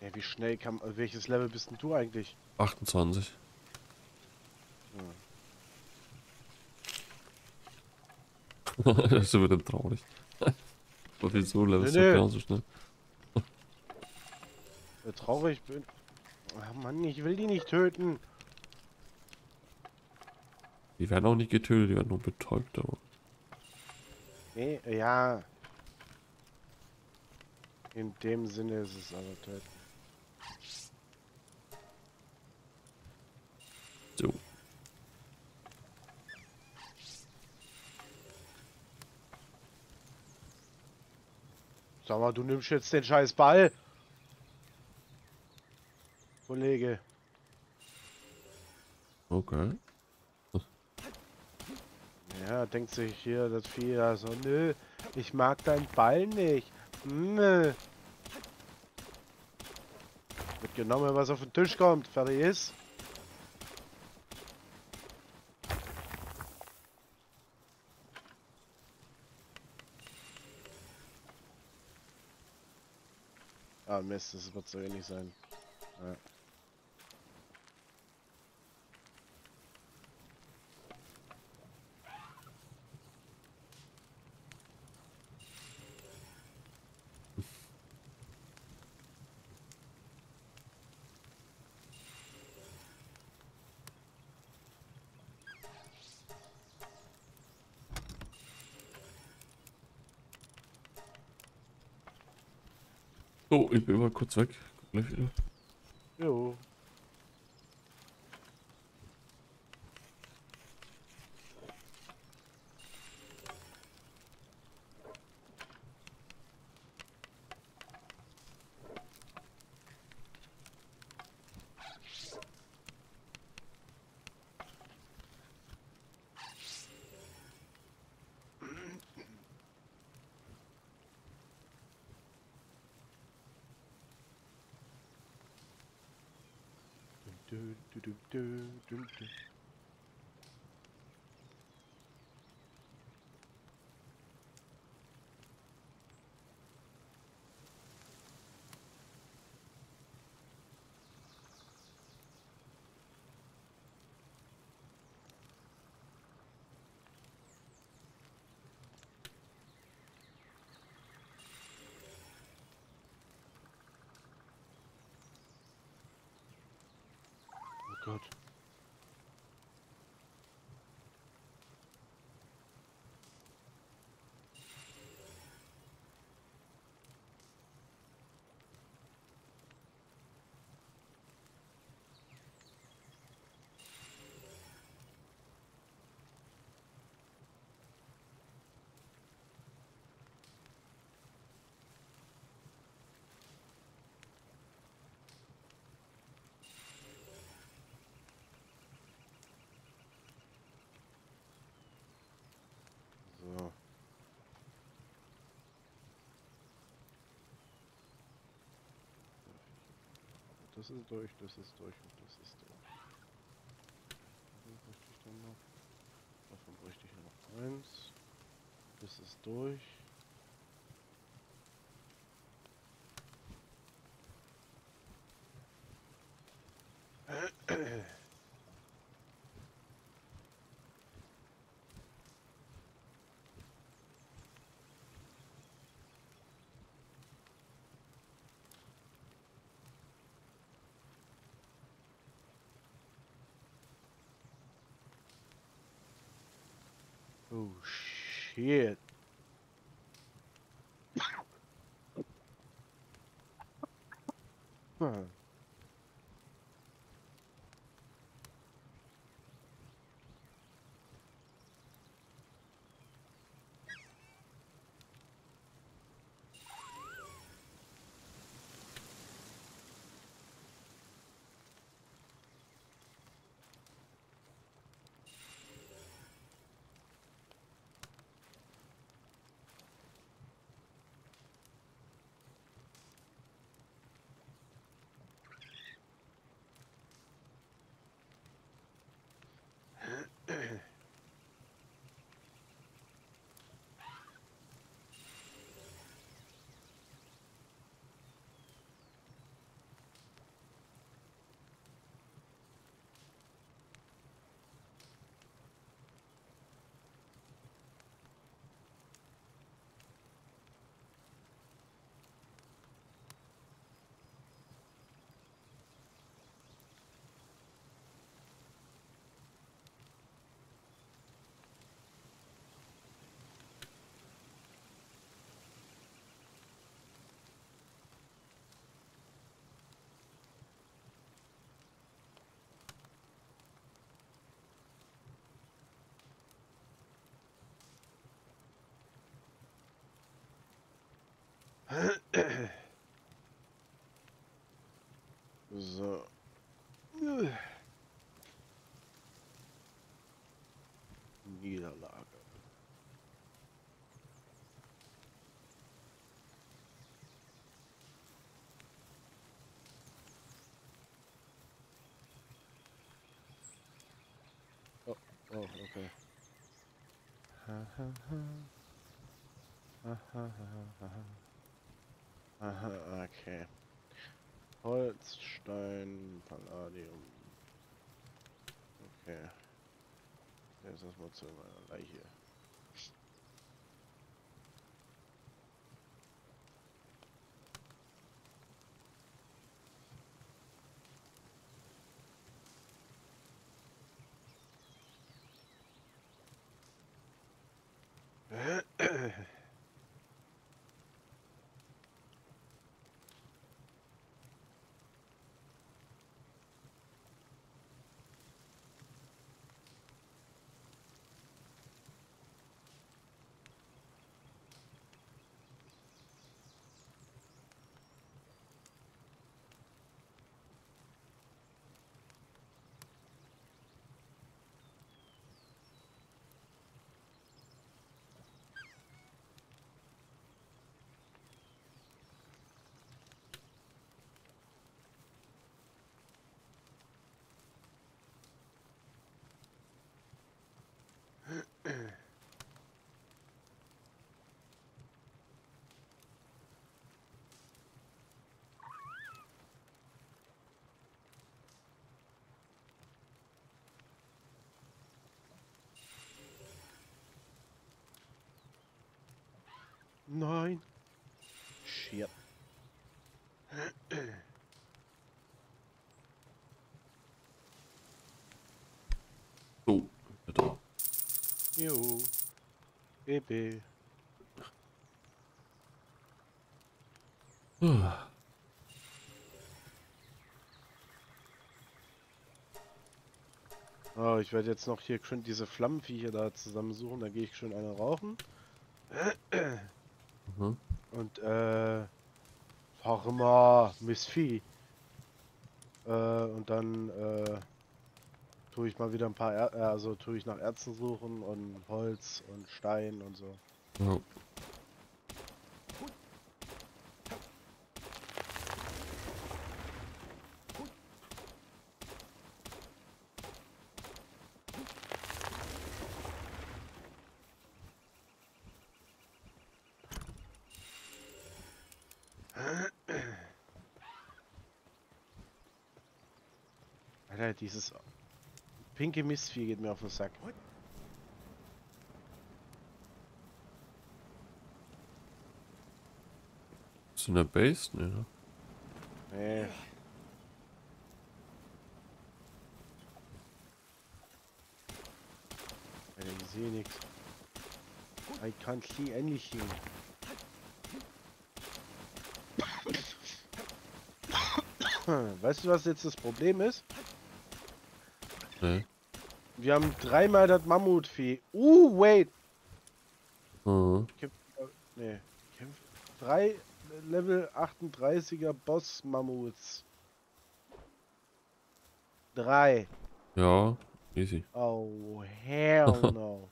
Ja, wie schnell kann... Welches Level bist denn du eigentlich? achtundzwanzig. Hm. Das ist schon wieder traurig. Aber wieso levelst Nee, du nee. genauso schnell? Ja, traurig bin... Ach Mann, ich will die nicht töten. Die werden auch nicht getötet, die werden nur betäubt, aber. Nee, ja. In dem Sinne ist es aber töten. So. Sag mal, du nimmst jetzt den scheiß Ball. Kollege. Okay. Ja, denkt sich hier das Vieh ja so, nö, ich mag deinen Ball nicht. Nö. Wird genommen, was auf den Tisch kommt. Fertig ist. Ah, Mist, das wird so ähnlich sein. Ja. So, ich bin mal kurz weg. Gleich wieder. Jo. Du, du, du, du, du, du. Oh Gott. So. Das ist durch, das ist durch und das ist durch. Davon bräuchte ich dann noch. Davon bräuchte ich noch eins. Das ist durch. Oh shit. Huh. So. Niederlage. Oh, oh, okay. Aha, okay. Holz, Stein, Palladium. Okay. Jetzt ist das mal zu meiner Leiche. Nein. Shit. Oh, da. Jo. Baby. Ah. Oh, ich werde jetzt noch hier schön diese Flammenviecher da zusammensuchen. Da gehe ich schön eine rauchen. Mhm. Und äh, fahre mal Missvieh. Äh, und dann äh, tue ich mal wieder ein paar, er äh, also tue ich nach Erzen suchen und Holz und Stein und so. Ja. Alter, dieses pinke Mistvieh geht mir auf den Sack. Ist in der Base? Nee, ne? Nee. Alter, ich sehe nichts. I can't see anything. Weißt du, was jetzt das Problem ist? Nee. Wir haben dreimal das Mammutvieh. Uh, wait. Mhm. Ich hab, äh, nee. Ich hab drei Level achtunddreißiger Boss-Mammuts. Drei. Ja, easy. Oh, hell no.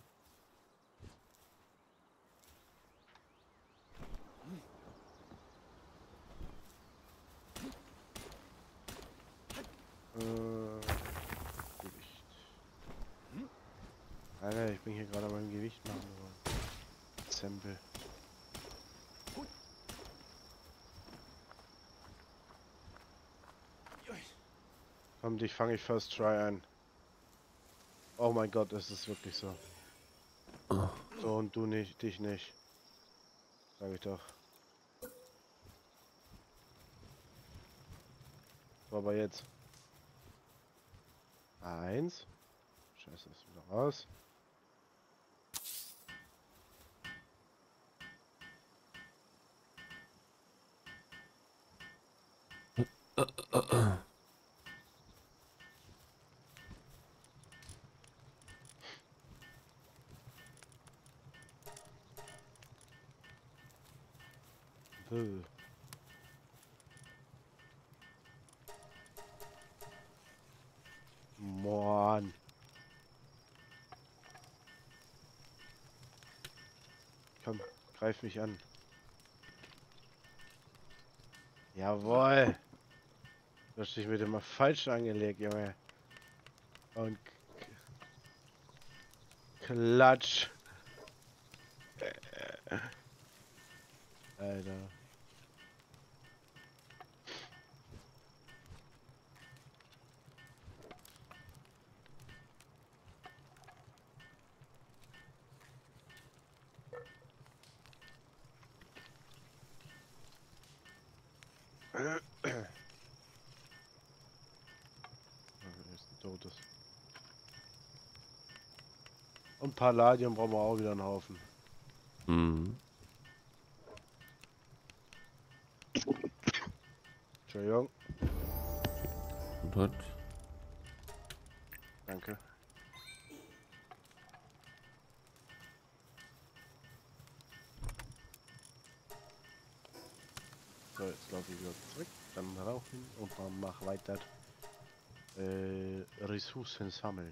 äh, Gewicht. Alter, ich bin hier gerade beim Gewicht machen. Aber Sample. Komm, dich fange ich first try ein. Oh mein Gott, es ist wirklich so. So, und du nicht, dich nicht. Sag ich doch. So, aber jetzt. Eins. Scheiße, ist wieder raus. Äh. Mann. Komm, greif mich an. Jawohl. Du hast dich mit dem falsch angelegt, Junge. Und Klatsch. Alter. Totes. Und Palladium brauchen wir auch wieder einen Haufen. Mhm. Entschuldigung. Und hat. Danke. So, jetzt laufe ich wieder zurück, dann rauchen und dann mach weiter äh, Ressourcen sammeln.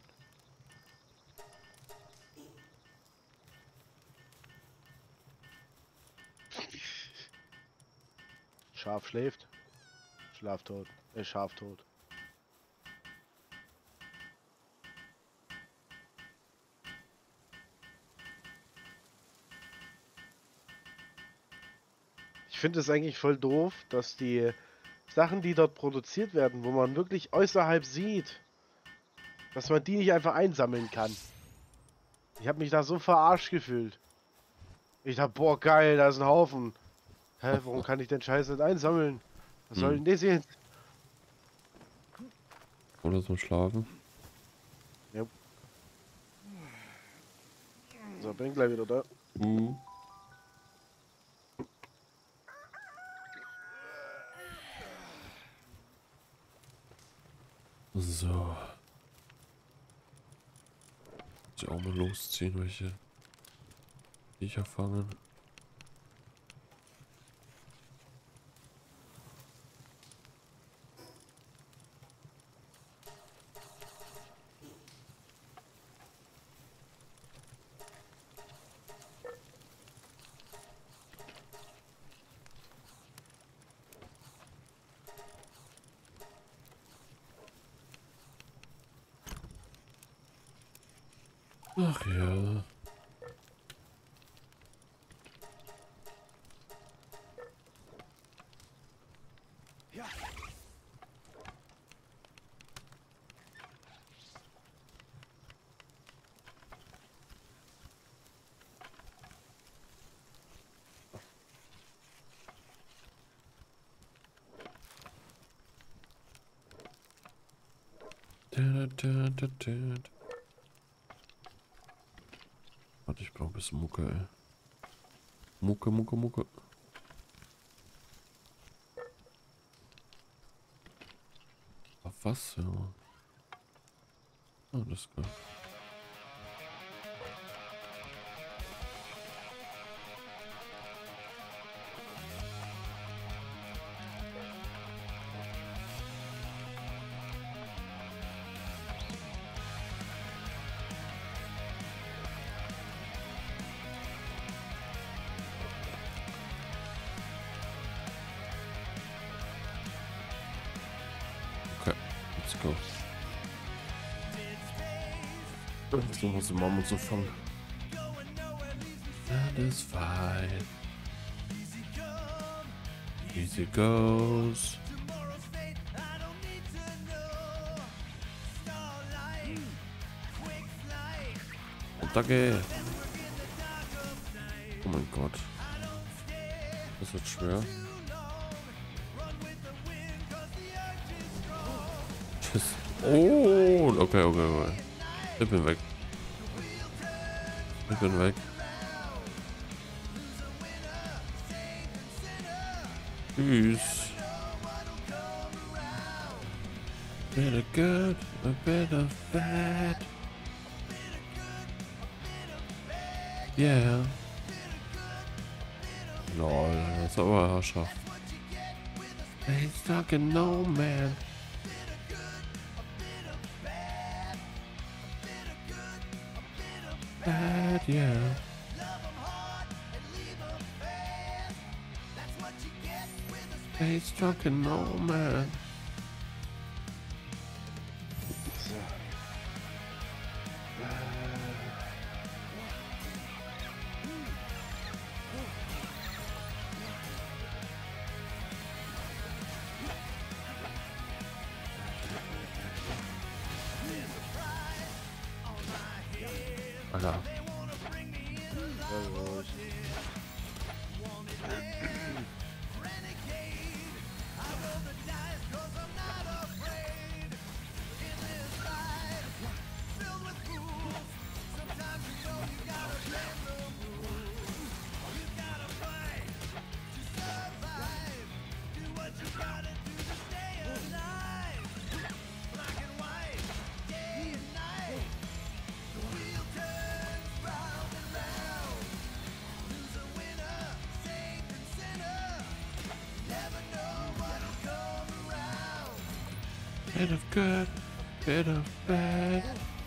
Schaf schläft. Schlaftot. Äh, Schaftot. Ich finde es eigentlich voll doof, dass die Sachen, die dort produziert werden, wo man wirklich außerhalb sieht, dass man die nicht einfach einsammeln kann. Ich habe mich da so verarscht gefühlt. Ich dachte, boah, geil, da ist ein Haufen. Hä, warum kann ich den Scheiß nicht einsammeln? Was soll denn das jetzt? Oder so schlafen. Ja. So, bin gleich wieder da. Mhm. So. Ich auch mal losziehen, welche Viecher fangen. Ach ja. Ja. Da, da, da, da. Warte, ich brauche ein bisschen Mucke, ey. Mucke, Mucke, Mucke. Auf was, ja? Oh, das ist klar. Let's go. So muss die Mama so fangen. Satisfied. Easy goes. Attacke. Oh mein Gott. Das wird schwer. Tschüss. Oh, okay, okay, okay. Ich bin weg. Ich bin weg. Tschüss. Better good, a better bad. Yeah. Lol, das ist aber Herrschaft. Hey, fucking no man. Bad, yeah. Hey, fucking no man. So. Alter. Bit of good, bit of bad.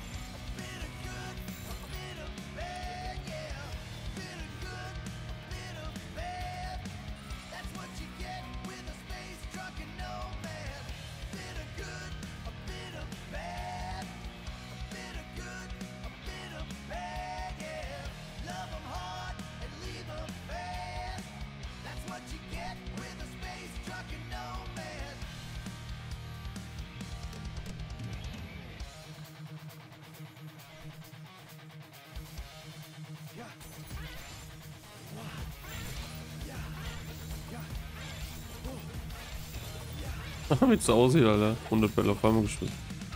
Wie es aussieht, Alter. hundert Bälle auf einmal geschmissen.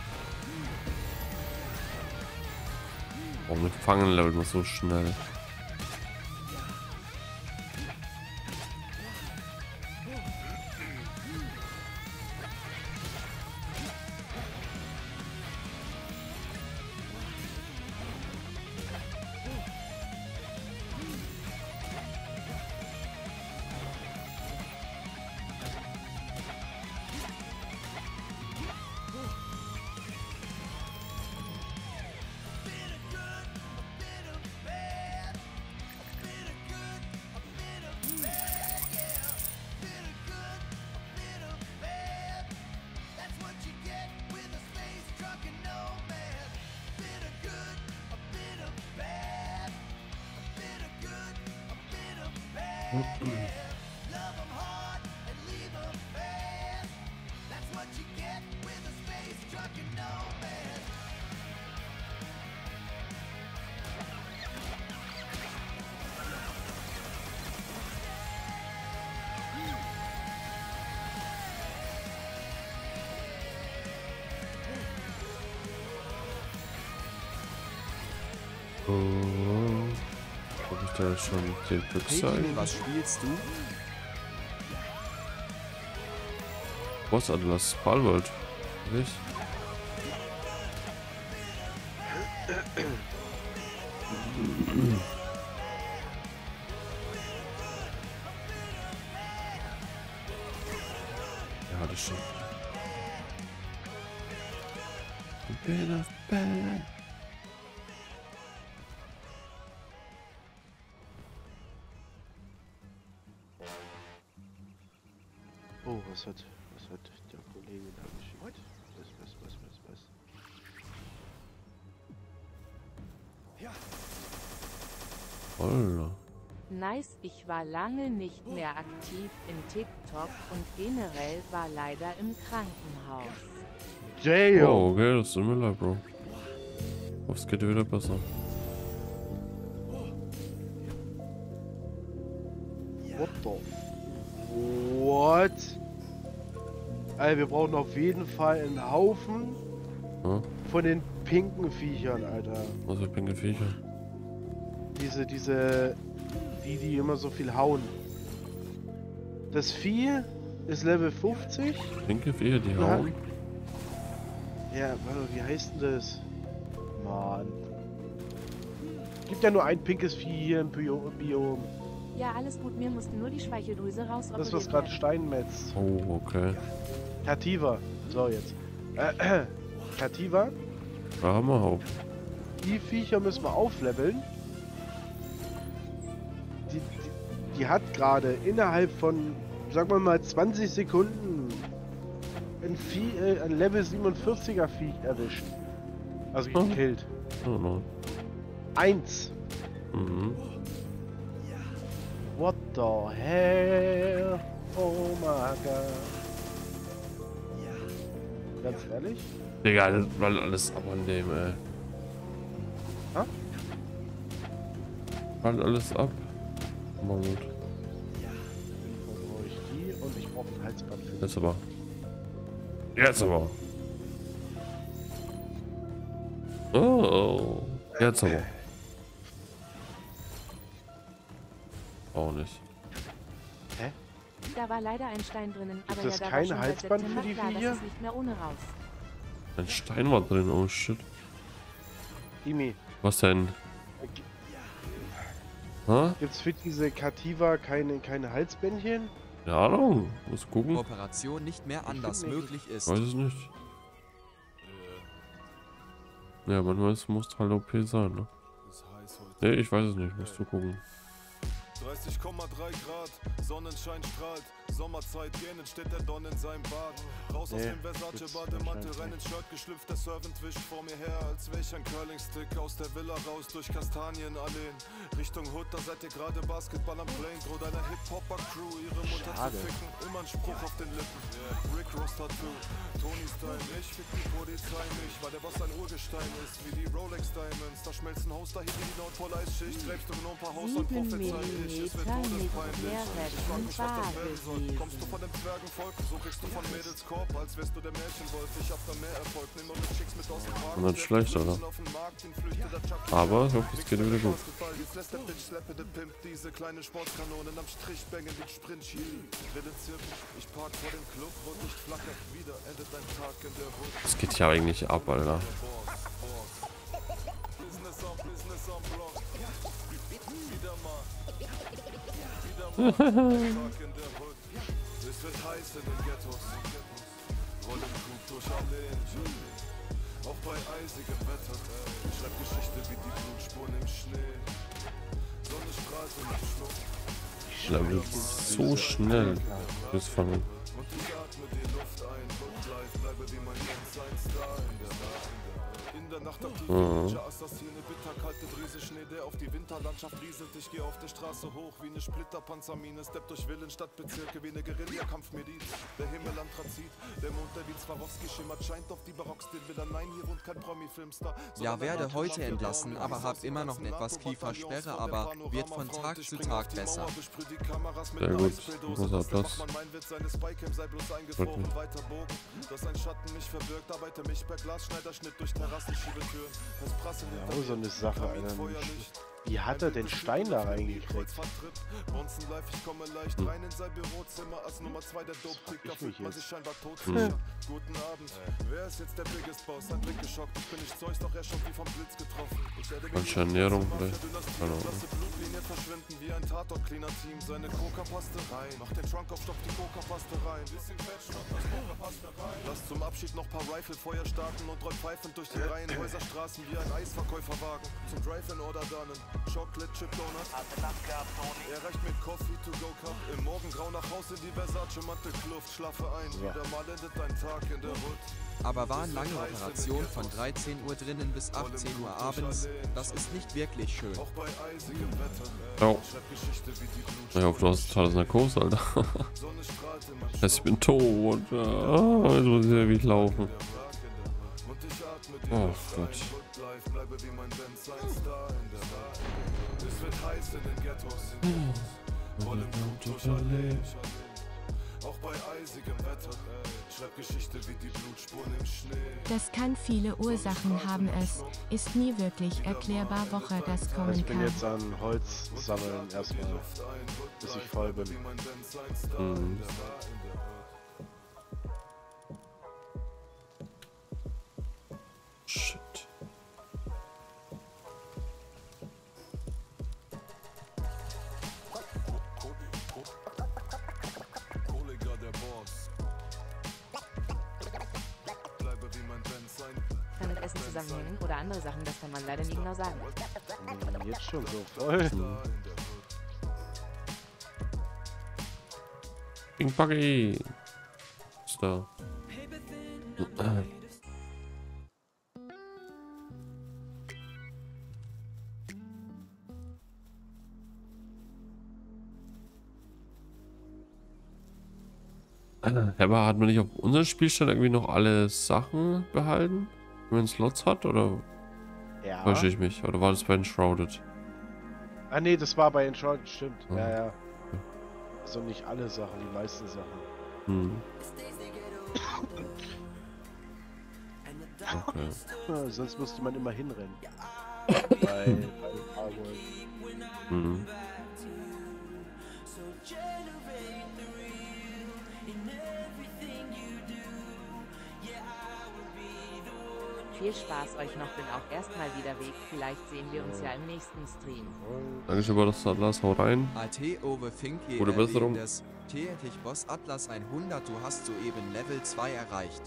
Warum mit Fangen levelt man so schnell? Oh, hab ich da schon den Rückseite? Was spielst du? Was Atlas Palworld? Nicht? Ja, das schon. Bit of bad. Oh, was hat, was hat der Kollege da geschickt? Was, was, was, was, was? Ja. Alter. Nice, ich war lange nicht mehr aktiv in TikTok und generell war leider im Krankenhaus. Damn. Oh, okay, das tut mir leid, Bro. Hoffe, es geht dir wieder besser. What the? What? Alter, wir brauchen auf jeden Fall einen Haufen Ja? von den pinken Viechern, Alter. Was für pinke Viecher? Diese, diese, die, die immer so viel hauen. Das Vieh ist Level fünfzig. Pinke Viecher, die Ja. hauen? Ja, warte, wie heißt denn das? Mann. Gibt ja nur ein pinkes Vieh hier im Bio Biom. Ja, alles gut, mir mussten nur die Speicheldrüse raus. Das, was gerade Steinmetz. Oh, okay. Kativa. So, jetzt. Äh, Kativa. Da haben wir auch. Die Viecher müssen wir aufleveln. Die, die, die hat gerade innerhalb von, sagen wir mal, zwanzig Sekunden ein, Vieh, äh, ein Level siebenundvierziger Viech erwischt. Also gekillt. Oh, no. Eins. Mhm. What the hell? Oh my god. Ganz ehrlich? Digga, das war alles ab an dem, ey. Ha? War alles ab. Aber gut. Dann brauche ich die und ich brauche ein Halsband für Jetzt aber. Jetzt aber. Oh. Jetzt aber. Auch nicht. Hä? Da war leider ein Stein drinnen, aber es ja, da kein war schon Halsband seit für September die klar, Viecher? das ist nicht mehr ohne raus. Ein Stein war drin, oh shit. Imi, Was denn? Ha? gibt's für diese Kativa keine, keine Halsbändchen? Keine Ahnung. Muss gucken. Operation nicht mehr anders nicht. möglich ist. Weiß es nicht. Ja, manchmal es muss halt O P sein, ne? Nee, ich weiß es nicht. Musst du gucken. dreißig Komma drei Grad, Sonnenschein strahlt, Sommerzeit, gähnend steht der Don in seinem Bad. Raus aus Nee, dem Versace gibt's Bademantel, wahrscheinlich renn ins Shirt geschlüpft, der Servant wischt vor mir her, als wär ich ein Curling-Stick aus der Villa raus durch Kastanienalleen. Richtung Hood, da seid ihr gerade Basketball am Playen, droh deiner Hip-Hopper-Crew ihre Mutter Schade. zu ficken, immer ein Spruch auf den Lippen. Rick Ross Tattoo, Tony Style, ich fick die Polizei nicht, weil der Boss ein Urgestein ist, wie die Rolex Diamonds, da schmelzen Haus dahin wie die Nordpol-Eisschicht, gräbst du nur ein paar Haus und Sieben prophezei ich, es wird Millimeter mit todespeinlich. Ich frag mich, was das werden soll. Kommst du von dem Zwergenvolk, so kriegst du von Mädels Korb, als wärst du der Märchenwolf. Ich hab da mehr Erfolg, nimm nur mit Chicks mit aus dem Park. Und nicht schlecht, oder? Aber ich hoffe, es geht wieder gut. Jetzt lässt der Bitch slappe den Pimp, diese kleine Sportskanonen am Strich bängen den Sprint schieben. Reduziert mich, ich park vor dem Club, wo nicht flackert wieder, endet dein Tag in der Hood. Das geht ja eigentlich ab, Alter. Business on, business on block. Wieder mal. Wieder mal. Tag in der Hood. Es wird heiß in den Ghettos. Rollen gut durch Alleen. Auch bei eisigem Wetter. Ich schreib Geschichte wie die Blutspuren im Schnee. Sonne strahlt in den Schluck. Ich glaube, so schnell. Das fangen. Und ich atme die Luft ein. Und bleib, bleibe wie mein Jens ein Star in der Nacht. In der Nacht aktiv wie Ninja Assassine, bitterkalte Brise, Schnee, der auf die Winterlandschaft rieselt. Ich geh auf der Straße hoch wie eine Splitterpanzermine, step durch Villen, Stadtbezirke wie eine Guerilla-Kampfmiliz. Der Himmel Anthrazit, der Mond, der wie Swarovski schimmert, scheint auf die Barockstil-Villa. Nein, hier wohnt kein Promi-Filmstar. Ja, werde heute entlassen, aber hab immer noch eine etwas Kiefersperre, aber wird von Tag zu Tag besser. Sehr gut. Großer Platz. Freut mich. Dass ein Schatten mich verbirgt, arbeite mich per Glasschneiderschnitt durch Terrassenschiebetüren. Das Prasseln Ja, so eine Sache, Alter. Wie hat er den Stein da reingekriegt? Bonzen live, ich komme leicht rein in sein Bürozimmer. Als Nummer zwei der Dope-Ticker fühlt man sich scheinbar tot. Hm. Guten Abend, wer ist jetzt der Biggest Boss? Ein Blick geschockt, ich bin nicht Zeus, doch er schon wie vom Blitz getroffen. Ich werde Manche Ernährung vielleicht. Keine Ahnung. lasse Blutlinien verschwinden wie ein Tatort-Cleaner-Team. Seine Coca-Paste rein, mach den Trunk auf, stopf die Coca-Paste rein. Bisschen Quetsch, mach das Coca-Paste rein. Lass zum Abschied noch paar Rifle-Feuer starten und roll pfeifend durch die Reihen Häuserstraßen wie ein Eisverkäuferwagen. Zum Drive-In-Order dannen, Chocolate Chip Donut. Er reicht mit Coffee to go Cup. Im Morgengrau nach Haus in die Versace-Mantelkluft. Schlafe ein, wieder mal endet dein Tag in der Hood. Aber waren lange Operationen von dreizehn Uhr drinnen bis achtzehn Uhr abends. Das ist nicht wirklich schön. Auch bei eisigem Wetter. Oh. Schreib Geschichte wie die Blut. Ich hoffe, du hast totales Narkose, Alter. Sonne strahlt in meinem Ich bin tot. Ah, jetzt muss ich ja wie laufen. Und ich atme die Oh Luft Gott. ein. Good life, bleibe wie mein Benz ein Star in der Nacht. Es wird heiß in den Ghettos. Rollen gut durch Alleen. Auch bei eisigem Wetter. Schreib Geschichte wie die Blutspuren im Schnee. Das kann viele Ursachen haben, es ist nie wirklich erklärbar, woher das Also kommen ich bin kann. jetzt an Holz sammeln erstmal, bis ich voll bin. Mhm. Shit. Essen zusammenhängen oder andere Sachen, das kann man leider nie genau sagen. Hm, Jetzt schon so voll. Ping Buggy. Ist da. Aber hat man nicht auf unserem Spielstand irgendwie noch alle Sachen behalten, wenn man Slots hat, oder Ja. täusche ich mich? Oder war das bei Enshrouded? Ah nee, das war bei Enshrouded, stimmt. Ah. Ja, ja. Also nicht alle Sachen, die meisten Sachen. Hm. Okay. Ja, sonst musste man immer hinrennen. bei, bei Powerworld. Mhm. Viel Spaß euch noch, bin auch erstmal wieder weg. Vielleicht sehen wir uns ja im nächsten Stream. Dankeschön, Boss Atlas, hau rein. A T Overthinky Gute Besserung. erlebendes. T T Boss Atlas hundert, du hast soeben Level zwei erreicht.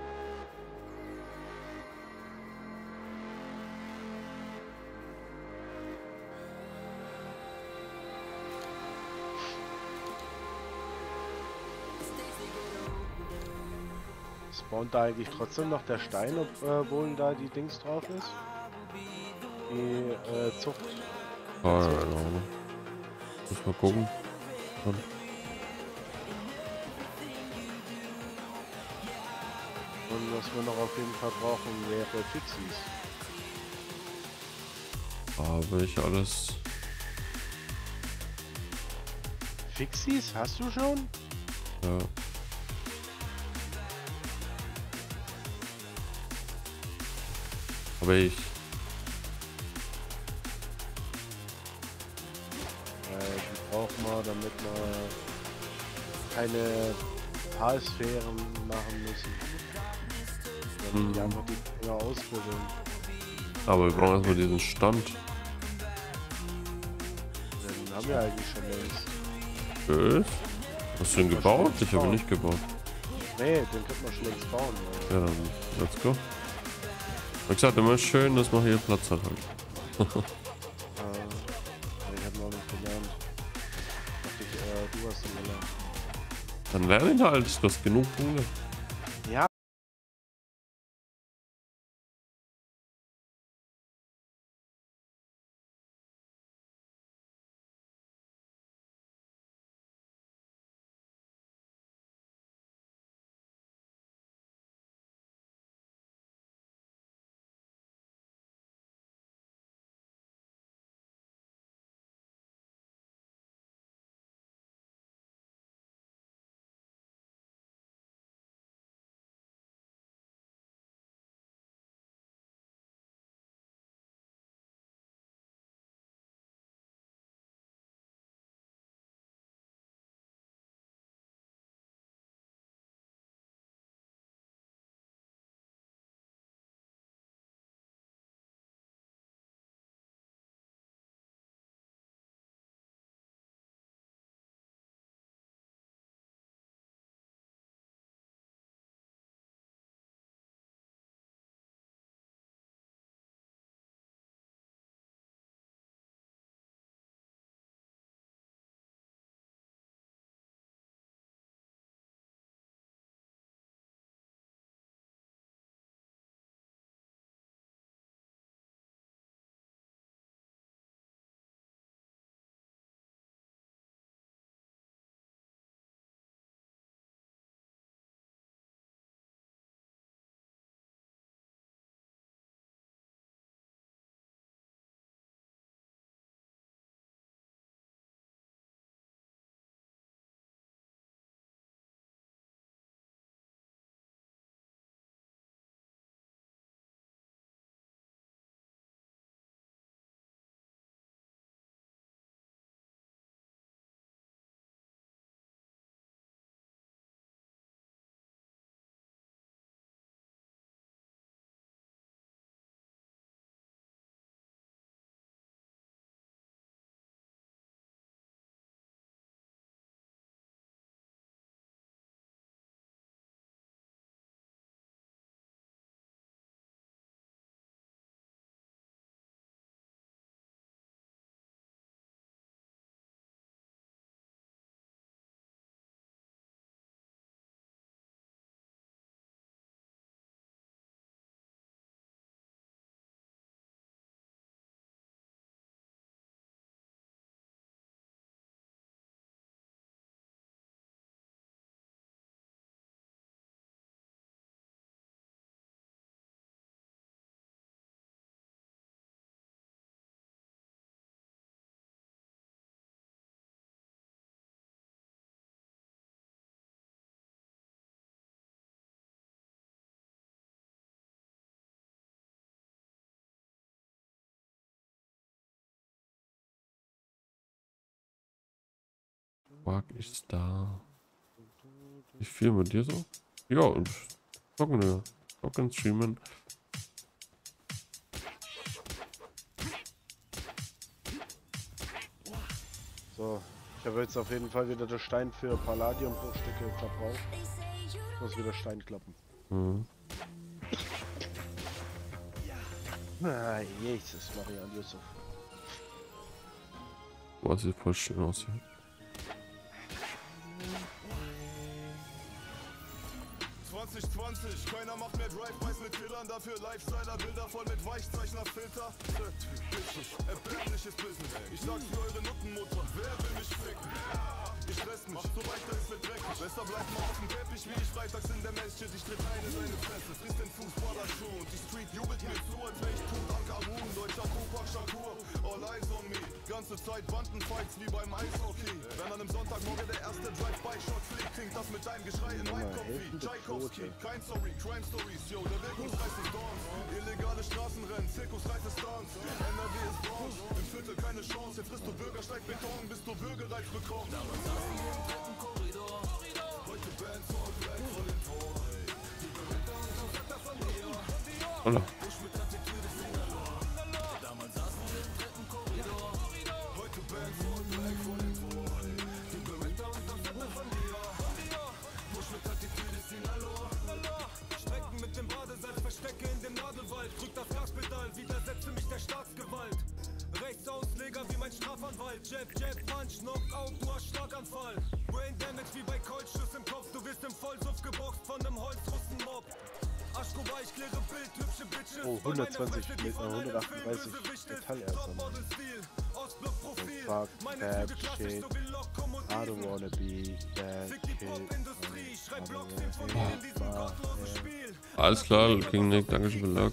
Spawnt da eigentlich trotzdem noch der Stein, obwohl da die Dings drauf ist? Die äh, Zucht. Ah, ja, genau. Muss mal gucken. Dann. Und was wir noch auf jeden Fall brauchen, wäre Fixies. Habe ich alles. Fixies? Hast du schon? Ja. Aber ich. Äh, die brauchen wir, damit wir keine Talsphären machen müssen. Damit die Hm. einfach die Finger ausbuddeln. Aber wir brauchen erstmal diesen Stand. Den haben wir eigentlich schon längst. Was? Hast du den gebaut? Ich habe ihn nicht gebaut. Nee, den könnte man schon längst bauen. Weil Ja, dann let's go. Wie gesagt, immer schön, dass man hier Platz hat halt. Äh, ich hab noch nicht gelernt. Dachte ich, äh, du hast ihn gelernt. Dann lerne ihn halt, du hast genug Punkte. Ja, Quark ist da. Wie viel mit dir so? Ja, und zocken wir. Zocken, streamen. So, ich habe jetzt auf jeden Fall wieder den Stein für Palladium-Bruchstücke verbraucht. Ich muss wieder Stein kloppen. Mhm. Ah, Jesus, Maria und Yusuf. Boah, sieht voll schön aus hier. zwanzig zwanzig, keiner macht mehr Drive-Bys mit Killern, dafür Lifestyler-Bilder voll mit Weichzeichner-Filter. Erbärmliches Business, ich sag's für eure Nuttenmutter, wer will mich ficken? Ich lässt mich, so weiter ist mit Dreck. Besser bleibt mal auf dem Teppich, wie ich freitags in der Masjid. Ich tritt eine seine Fresse, frisst den Fußballerschuh und die Street jubelt mir zu, als wär ich Tutanchamun, deutscher Tupac Shakur. All eyes on me, ganze Zeit Bandenfights wie beim Eishockey. Wenn an einem Sonntagmorgen der erste Drive-By-Shot fliegt, klingt das mit deinem Geschrei in meinem Kopf wie Tchaikovsky. Kein Sorry, Crime Stories, yo, der Wirkungsreis ist Dorns. Illegale Straßenrennen, Zirkusreise Stars. N R W ist Bronze, im Viertel keine Chance. Jetzt frisst du Bürgersteig Beton, bis du Würgereiz bekommst. Damals saßen wir im dritten Korridor. Heute Bands all black vor den Tor. Die Beretta und so Wetter von dir. Hallo. Busch mit Attitüde Singalore. Damals saßen wir im dritten Korridor. Heute Bands all black vor den Tor. Die Beretta und so Wetter von dir. Busch mit Attitüde Singalore. Strecken mit dem Badesalz, Verstecke in dem Nadelwald. Drück das Gaspedal, widersetze mich der Staatsgewalt. Rechtsausleger wie mein Strafanwalt. Jab, Jab, Punch, Knockout, du hast Schlaganfall. Brain Damage wie bei Kreuzschuss im Kopf. Du wirst im Vollsuff geboxt von nem Holzrussen-Mob. Aschkova, ich kläre Bild, hübsche Bitches. Oh, hundertzwanzig mit einer hundertachtunddreißig Metallerster. Fuck that shit. I don't wanna be that shit. Alles klar, King Nick, danke schön für den Lurk.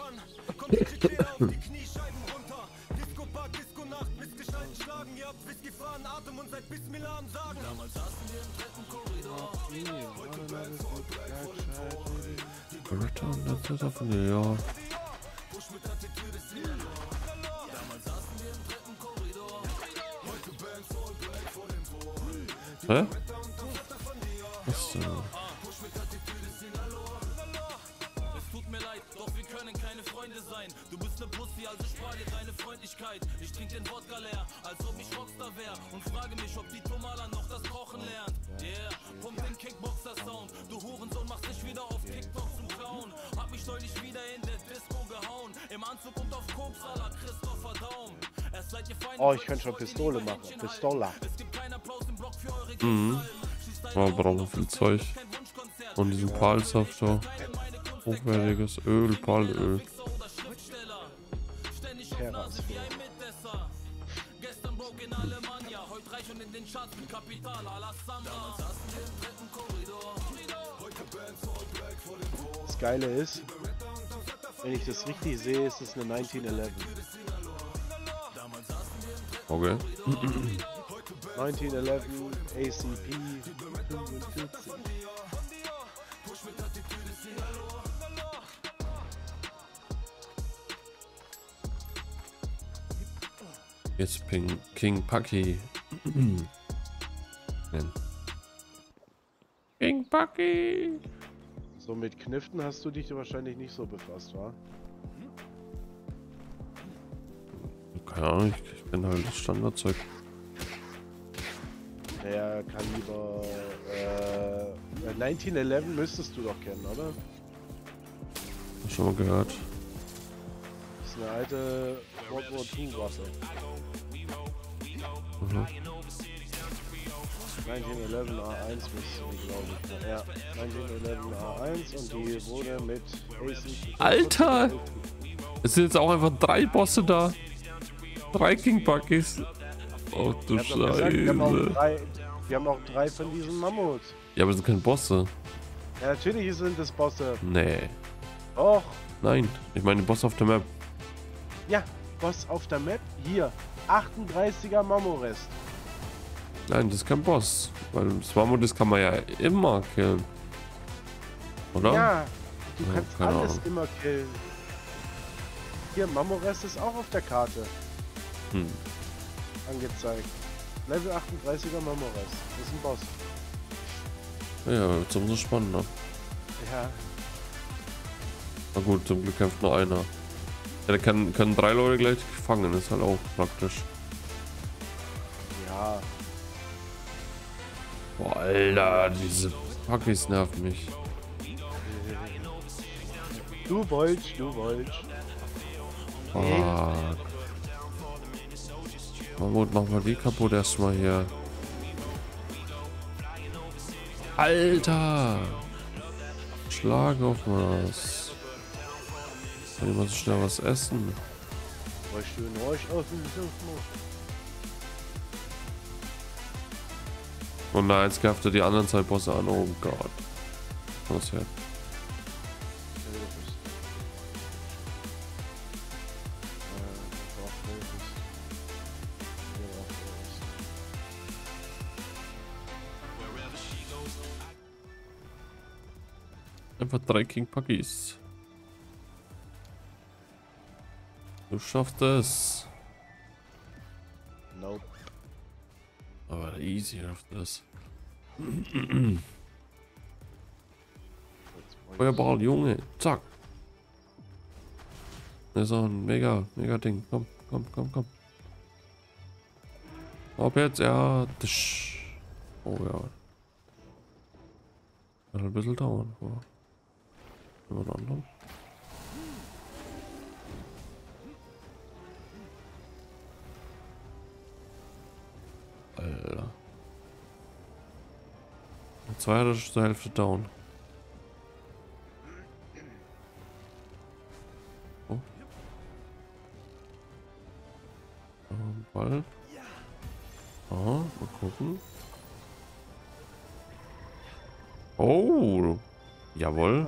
Ja. Hä? Was denn? Es tut mir leid, doch wir können keine Freunde sein. Du bist ne Pussy, also spar dir deine Freundlichkeit. Ich trink den Wodka leer, als ob ich Rockstar wär. Und frage mich, ob die Tomala noch das Kochen lernt. Yeah, pump den Kickboxer-Sound. Du Hurensohn machst dich wieder auf TikTok zum Clown. Hab mich neulich wieder in der Disco gehauen. Im Anzug und auf Koks à la Christopher Daum. Erst seid ihr Feinde. Oh, ich könnte schon Pistole machen. Pistola. Es gibt keinen Applaus im Block für eure Mhm. Aber brauchen wir viel Zeug. Und diesen Palsaft da. Hochwertiges Öl, Palöl. Terras. Gestern broke in Alemannia, heute reich und in den Charts mit Kapital à la Samba. Damals saßen wir im dritten Korridor. Heute Bands all black vor dem Tor. Das Geile ist, wenn ich das richtig sehe, ist es eine neunzehnhundertelf. Okay. neunzehnhundertelf A C P fünfundvierzig. Jetzt Ping, King Pucky. King Pucky. So mit Kniften hast du dich wahrscheinlich nicht so befasst, wa? Keine Ahnung, ich, ich bin halt das Standardzeug. Naja, Kaliber äh, neunzehnhundertelf müsstest du doch kennen, oder? Hab schon mal gehört. Das ist eine alte World War zwei Waffe. Mhm. neunzehnhundertelf A eins müsste die, glaube ich. Ja, neunzehnhundertelf A eins und die wurde mit A C P. Alter! Es sind jetzt auch einfach drei Bosse da. Drei King Puckys. Oh du Ich hab doch gesagt, wir, haben auch Scheiße. drei, wir haben auch drei von diesen Mammuts. Ja, aber das sind keine Bosse. Ja, natürlich sind das Bosse. Nee. Och, Nein. Ich meine Boss auf der Map. ja, Boss auf der Map. Hier, achtunddreißiger Mammorest. Nein, das ist kein Boss. Weil das Mammut, das kann man ja immer killen. Oder? Ja, du Ja, kannst keine alles Ahnung. immer killen. Hier, Mammorest ist auch auf der Karte Hm. angezeigt. Level achtunddreißiger Mamoras. Das ist ein Boss. Ja, wird's umso spannender. Ja. Na gut, zum Glück kämpft nur einer. Ja, da können, können drei Leute gleich fangen, ist halt auch praktisch. Ja. Boah, Alter, diese Pakis nerven mich. Du wolltest, du wolltest. Fuck. Mammut, mach mal die kaputt erstmal hier. Alter! Schlag auf was. Kann jemand so schnell was essen? Wolltest du in euch aus dem Sumpf? Und nein, jetzt greift er die anderen zwei Bosse an. Oh Gott. Was her? Einfach drei King Puggies. Du schaffst es. Nope. Aber easy schafft es. Feuerball, Junge. Zack. Das ist auch ein mega, mega Ding. Komm, komm, komm, komm. Ob jetzt, ja. Oh ja. Wird ein bisschen dauern. Oh. Jemand anderen? Alter. Der zweite ist zur Hälfte down. Oh. Ähm, Ball. Ah, mal gucken. Oh. Jawohl.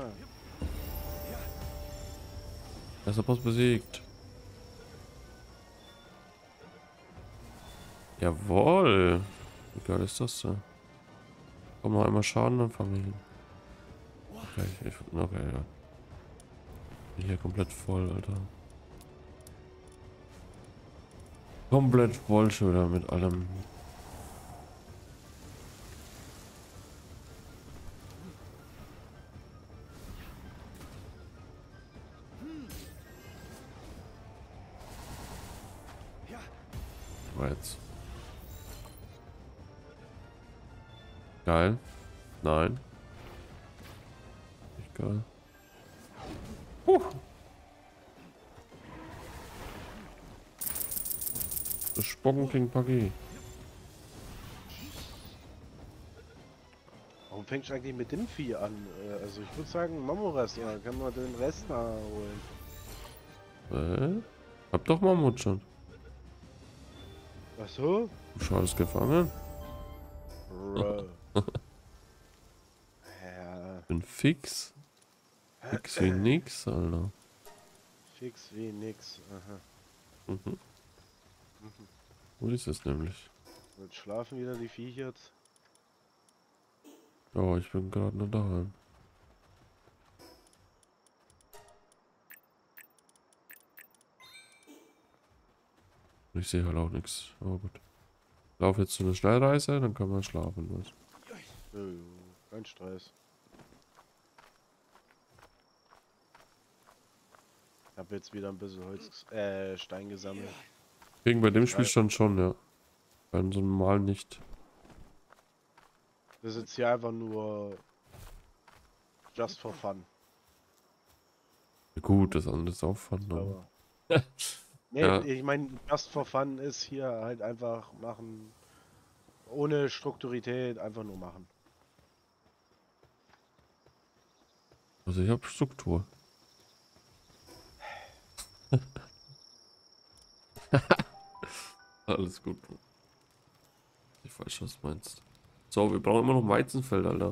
Erster Boss besiegt. Jawohl. Wie geil ist das denn? Komm noch einmal Schaden, dann fangen wir hin. Okay, ich, okay, ja. Bin hier komplett voll, Alter. Komplett voll schon wieder mit allem. Jetzt. Geil. Nein. Nicht geil. Huh. Das Spocken King Puggy. Warum fängst du eigentlich mit dem Vieh an? Also ich würde sagen Mamoras, ja, kann man den Rest nachholen. Äh? Hab doch Mammut schon. Ach so? Du schaust gefangen. Ja. Bin fix. Fix wie nix, Alter. Fix wie nix, aha. Mhm. Mhm. Wo ist es nämlich? Jetzt schlafen wieder die Viecher. Ja, ich bin gerade noch daheim. Ich sehe halt auch nichts. Aber gut. Lauf jetzt zu einer Schnellreise, dann kann man schlafen. Was? Nö, kein Stress. Ich habe jetzt wieder ein bisschen Holz, äh, Stein gesammelt. Gegen bei dem Spielstand schon, ja. Bei so einem normalen nicht. Das ist jetzt hier einfach nur just for fun. Ja, gut, das andere ist auch fun, aber. Nee, ja. Ich meine, just for fun ist hier halt einfach machen. Ohne Strukturität, einfach nur machen. Also ich habe Struktur. Alles gut. Ich weiß, was du meinst. So, wir brauchen immer noch Weizenfeld, Alter.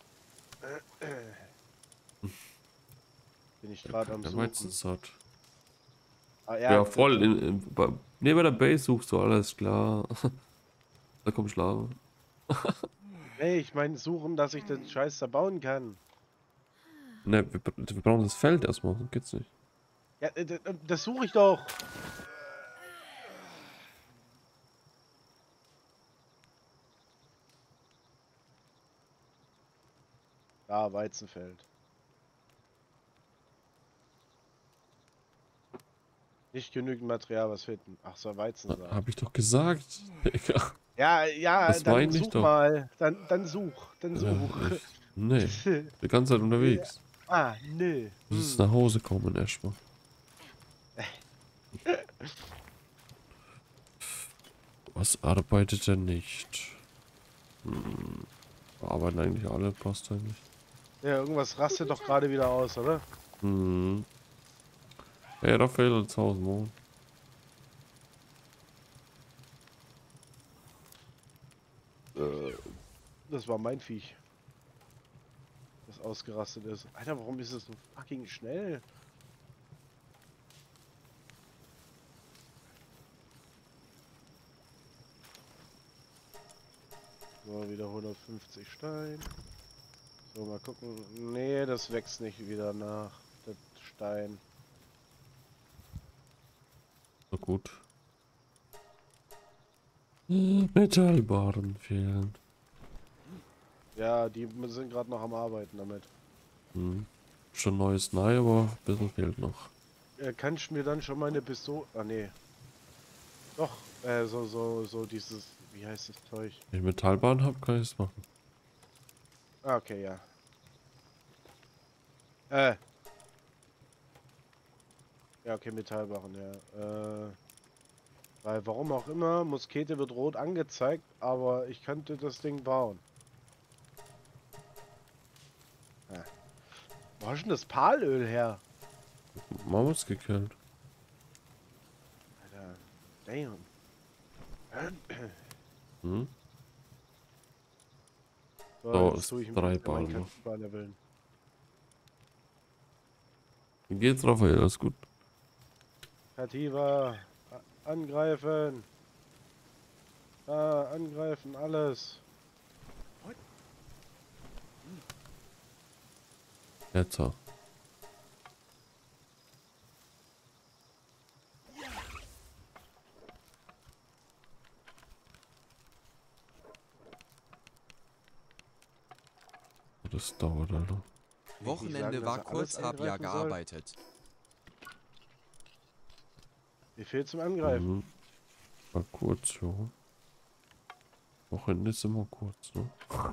Bin ich gerade am Der Suchen. Weizensaat. Ah, ja, ja, voll. In, in, bei, nee, bei der Base suchst du, alles klar. Da komm schlafen. Nee, ich meine suchen, dass ich den Scheiß da bauen kann. Ne, wir, wir brauchen das Feld erstmal, so geht's nicht. Ja, das, das suche ich doch. Da, Weizenfeld. Nicht genügend Material, was fehlt denn? Ach so, Weizensaat. Hab ich doch gesagt. Egal. Ja, ja, Das dann meine ich such doch. mal. Dann, dann such, dann Ja, such. ich, nee, die ganze Zeit unterwegs. Ah, nö. Du musst nach Hause kommen erstmal. Was arbeitet denn nicht? Hm, arbeiten eigentlich alle, passt eigentlich. Ja, irgendwas rastet doch gerade wieder aus, oder? Hm. Hey, Raphael als Haus, morgen. Äh, das war mein Viech. Das ausgerastet ist. Alter, warum ist es so fucking schnell? So, wieder hundertfünfzig Stein. So, mal gucken. Nee, das wächst nicht wieder nach. Der Stein. So gut. Metallbarren fehlen. Ja, die sind gerade noch am Arbeiten damit. Hm. Schon neues Nei, aber ein bisschen fehlt noch. Äh, kann ich mir dann schon meine Pistole... Ah, nee. Doch, äh, so, so, so dieses... Wie heißt das Zeug? Wenn ich Metallbarren habe, kann ich es machen. Ah, okay, ja. Äh. Ja, okay, Metallbarren, ja. Äh. Weil, warum auch immer, Muskete wird rot angezeigt, aber ich könnte das Ding bauen. Ja. Wo ist denn das Palöl her? Mammuts gekillt. Alter, damn. Hm? So, So, jetzt ist tue ich drei mich Ballen noch. leveln. Wie geht's, Raphael? Alles gut? Kativa, a- angreifen. Ah, angreifen, alles. Jetzt so. Das dauert, Alter. Wochenende war kurz, hab ja gearbeitet. Wie viel zum Angreifen? Mhm. War kurz, ja. Wochenende ist immer kurz, ne?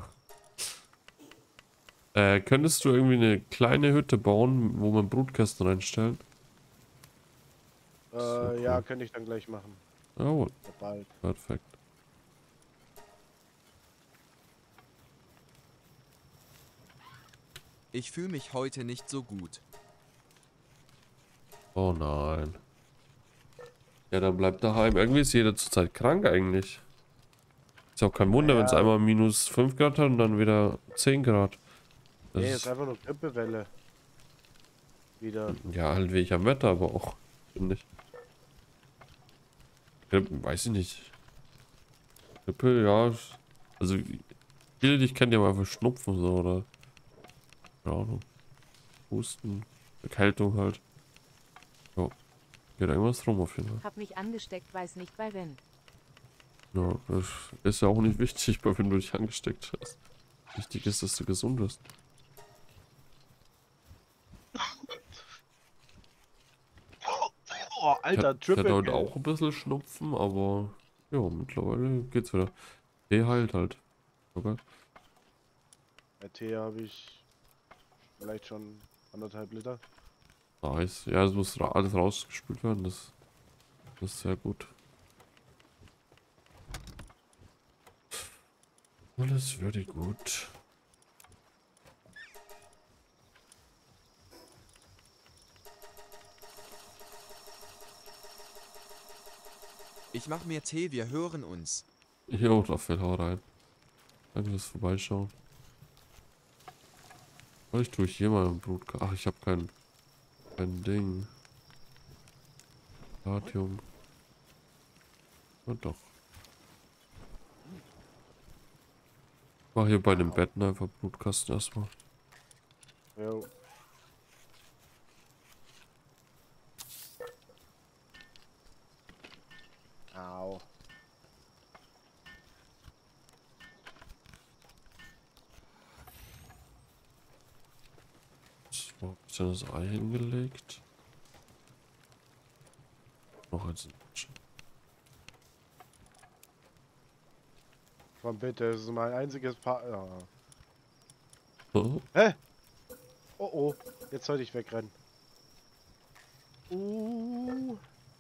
äh, könntest du irgendwie eine kleine Hütte bauen, wo man Brutkästen reinstellen? Äh, So, ja, cool. könnte ich dann gleich machen. Jawohl. Ja, bald. Perfekt. Ich fühle mich heute nicht so gut. Oh nein. Ja, dann bleibt daheim. Irgendwie ist jeder zurzeit krank eigentlich. Ist auch kein Wunder, Ja. wenn es einmal minus fünf Grad hat und dann wieder zehn Grad. Das Nee, ist, ist einfach nur Grippewelle. Wieder. ja, halt wie ich am Wetter, aber auch, finde ich. Grippe, weiß ich nicht. Grippe, ja. Also, viele, die ich kenne, die haben einfach Schnupfen so, oder? Keine Ahnung. Husten, Erkältung halt. Ja. Geht irgendwas rum auf jeden Fall. Hab mich angesteckt, weiß nicht bei wen. Ja, das ist ja auch nicht wichtig, wenn du dich angesteckt hast. Wichtig ist, dass du gesund bist. Oh, Alter, ich, ich hatte heute Triple. auch ein bisschen Schnupfen, aber ja, mittlerweile geht's wieder. Tee heilt halt. Okay. Bei Tee habe ich vielleicht schon anderthalb Liter. Nice. Ja, es muss ra alles rausgespült werden. Das, das ist sehr gut. Alles very gut. Ich mach mir Tee, wir hören uns. Jo, Raphael, hau rein. Danke fürs Vorbeischauen. Vielleicht tue ich hier mal ein Blut. Ach, ich habe kein, kein Ding. Radium. Na doch. Mach hier bei den Betten einfach Blutkasten erstmal. Jo. Au. So, ein bisschen das Ei hingelegt. Noch jetzt. Komm bitte, das ist mein einziges Paar. Ja. Oh. Hä? Oh oh, jetzt sollte ich wegrennen. Uh.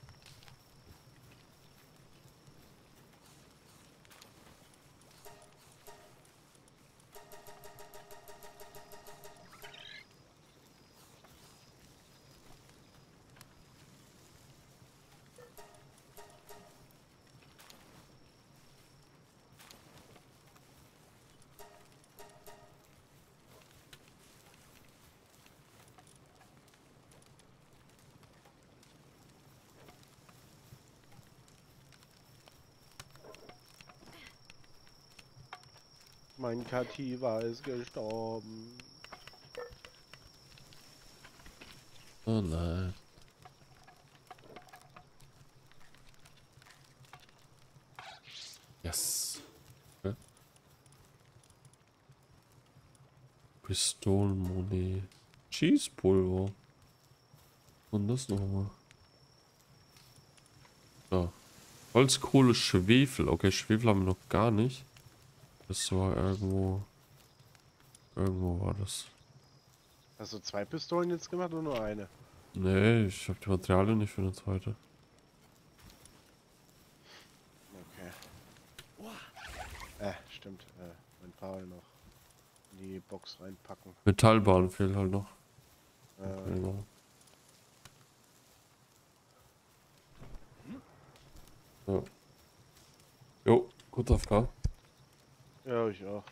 Mein Kativa ist gestorben. Oh nein. Yes. Okay. Pistolenmuni. Cheesepulver. Und das nochmal. So. Holzkohle, Schwefel. Okay, Schwefel haben wir noch gar nicht. Das war irgendwo. Irgendwo war das. Hast du zwei Pistolen jetzt gemacht oder nur eine? Nee, ich habe die Materialien nicht für eine zweite. Okay. Äh, stimmt. Äh, mein Pfahl noch in die Box reinpacken. Metallbahn fehlt halt noch. Äh, Genau. Ja. Jo, gut auf K. ja, ich auch.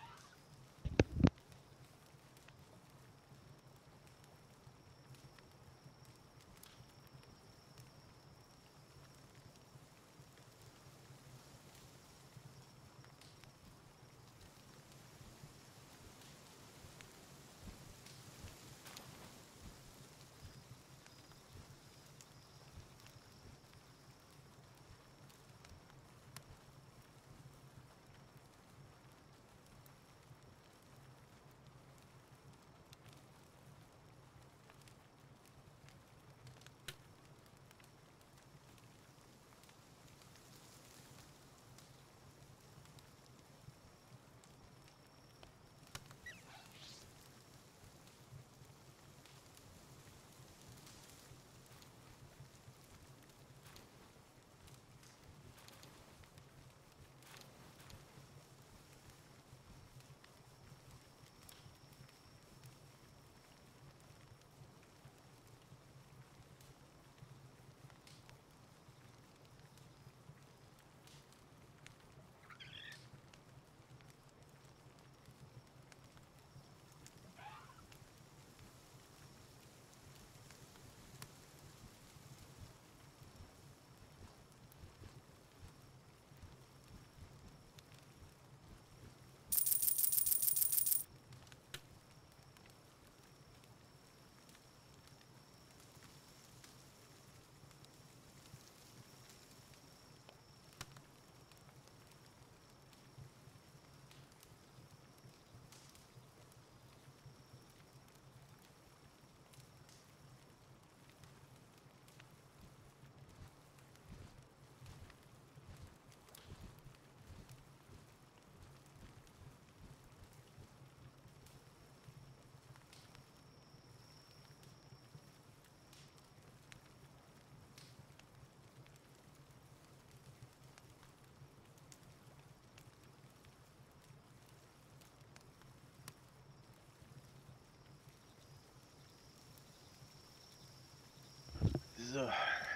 So.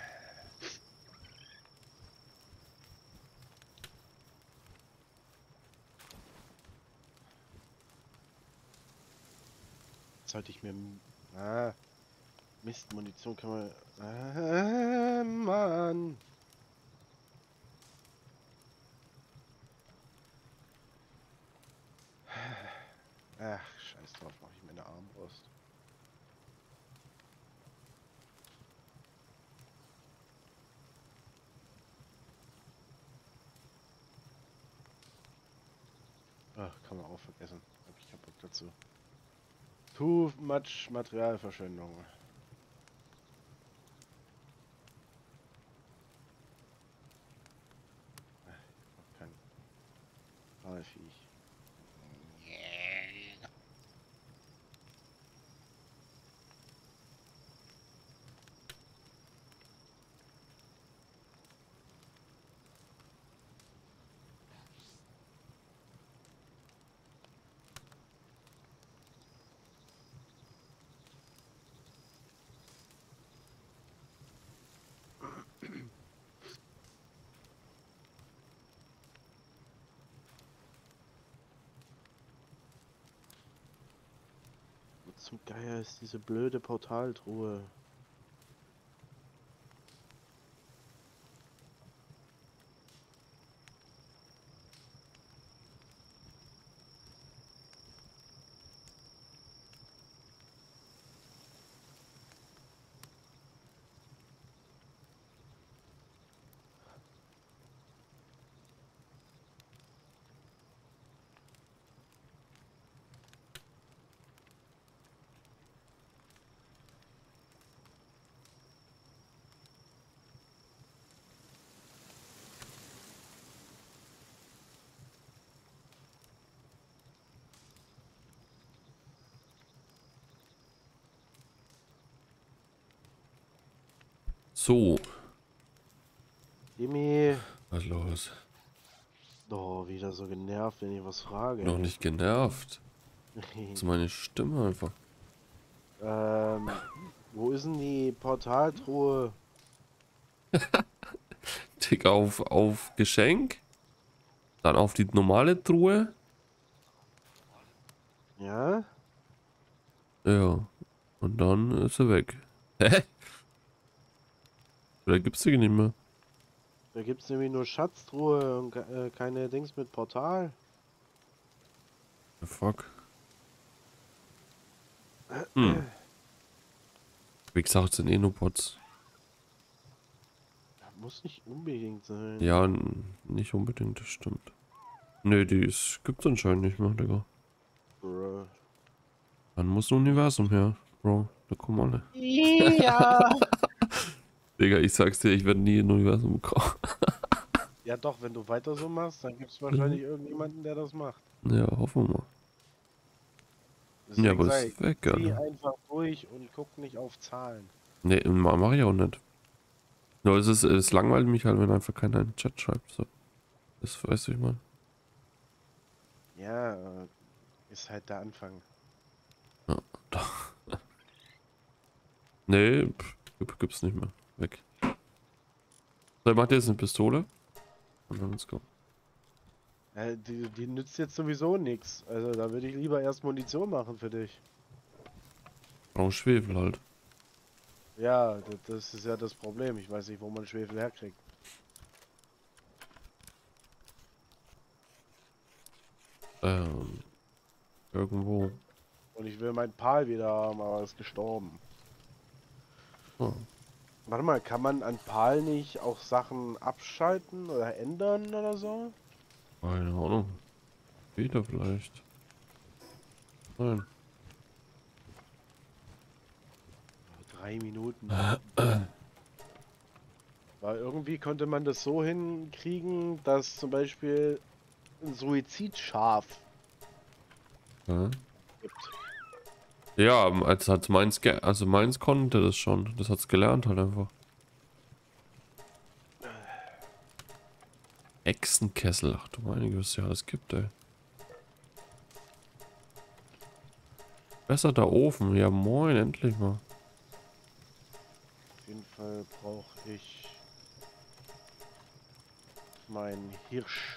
Sollte ich mir... Ah, Mist, Munition kann man... Ah, Mann. Ach, scheiß drauf, mache ich mir eine Armbrust. Ach, kann man auch vergessen. Hab ich keinen Bock dazu. Too much Materialverschwendung. Kein Viech. Zum Geier ist diese blöde Portaltruhe. So. Jimmy. Was los? Oh, wieder so genervt, wenn ich was frage. Noch nicht genervt. Das ist meine Stimme einfach. Ähm, wo ist denn die Portaltruhe? Tick auf, auf Geschenk. Dann auf die normale Truhe. Ja? Ja. Und dann ist sie weg. Hä? Oder gibt's die nicht mehr? Da gibt's nämlich nur Schatztruhe und äh, keine Dings mit Portal. The fuck? Hm. Wie gesagt, sind eh nur Bots. Das muss nicht unbedingt sein. Ja, nicht unbedingt, das stimmt. Ne, die ist, gibt's anscheinend nicht mehr, Digga. Bro. Dann muss ein Universum her, Bro. Da kommen alle. Ja! Digga, ich sag's dir, ich werde nie ein Universum bekommen. Ja doch, wenn du weiter so machst, dann gibt's wahrscheinlich irgendjemanden, der das macht. Ja, hoffen wir mal. Deswegen Ja, aber sag ist ich, weg, zieh gerne. einfach durch und guck nicht auf Zahlen. Ne, mach ich auch nicht. Nur es ist, es langweilt mich halt, wenn einfach keiner in den Chat schreibt. So. Das weißt du, ich meine. Ja, äh, ist halt der Anfang. Ja, doch. Nee, pff, gibt, gibt's nicht mehr. Weg. So, ich mach dir jetzt eine Pistole. Und dann let's go. Ja, die, die nützt jetzt sowieso nichts. Also da würde ich lieber erst Munition machen für dich. Brauch Schwefel halt. Ja, das, das ist ja das Problem. Ich weiß nicht, wo man Schwefel herkriegt. Ähm. Irgendwo. Und ich will meinen Pal wieder haben, aber er ist gestorben. Oh. Warte mal, kann man an Pal nicht auch Sachen abschalten oder ändern oder so? Keine Ahnung. Wieder vielleicht. Nein. Drei Minuten. Weil irgendwie konnte man das so hinkriegen, dass zum Beispiel ein Suizidschaf Ja. gibt. Ja, als hat meins, ge also meins konnte das schon. Das hat's gelernt halt einfach. Echsenkessel, ach du meine Güte, ja, es gibt, ey. Besser der Ofen, ja moin, endlich mal. Auf jeden Fall brauche ich meinen Hirsch.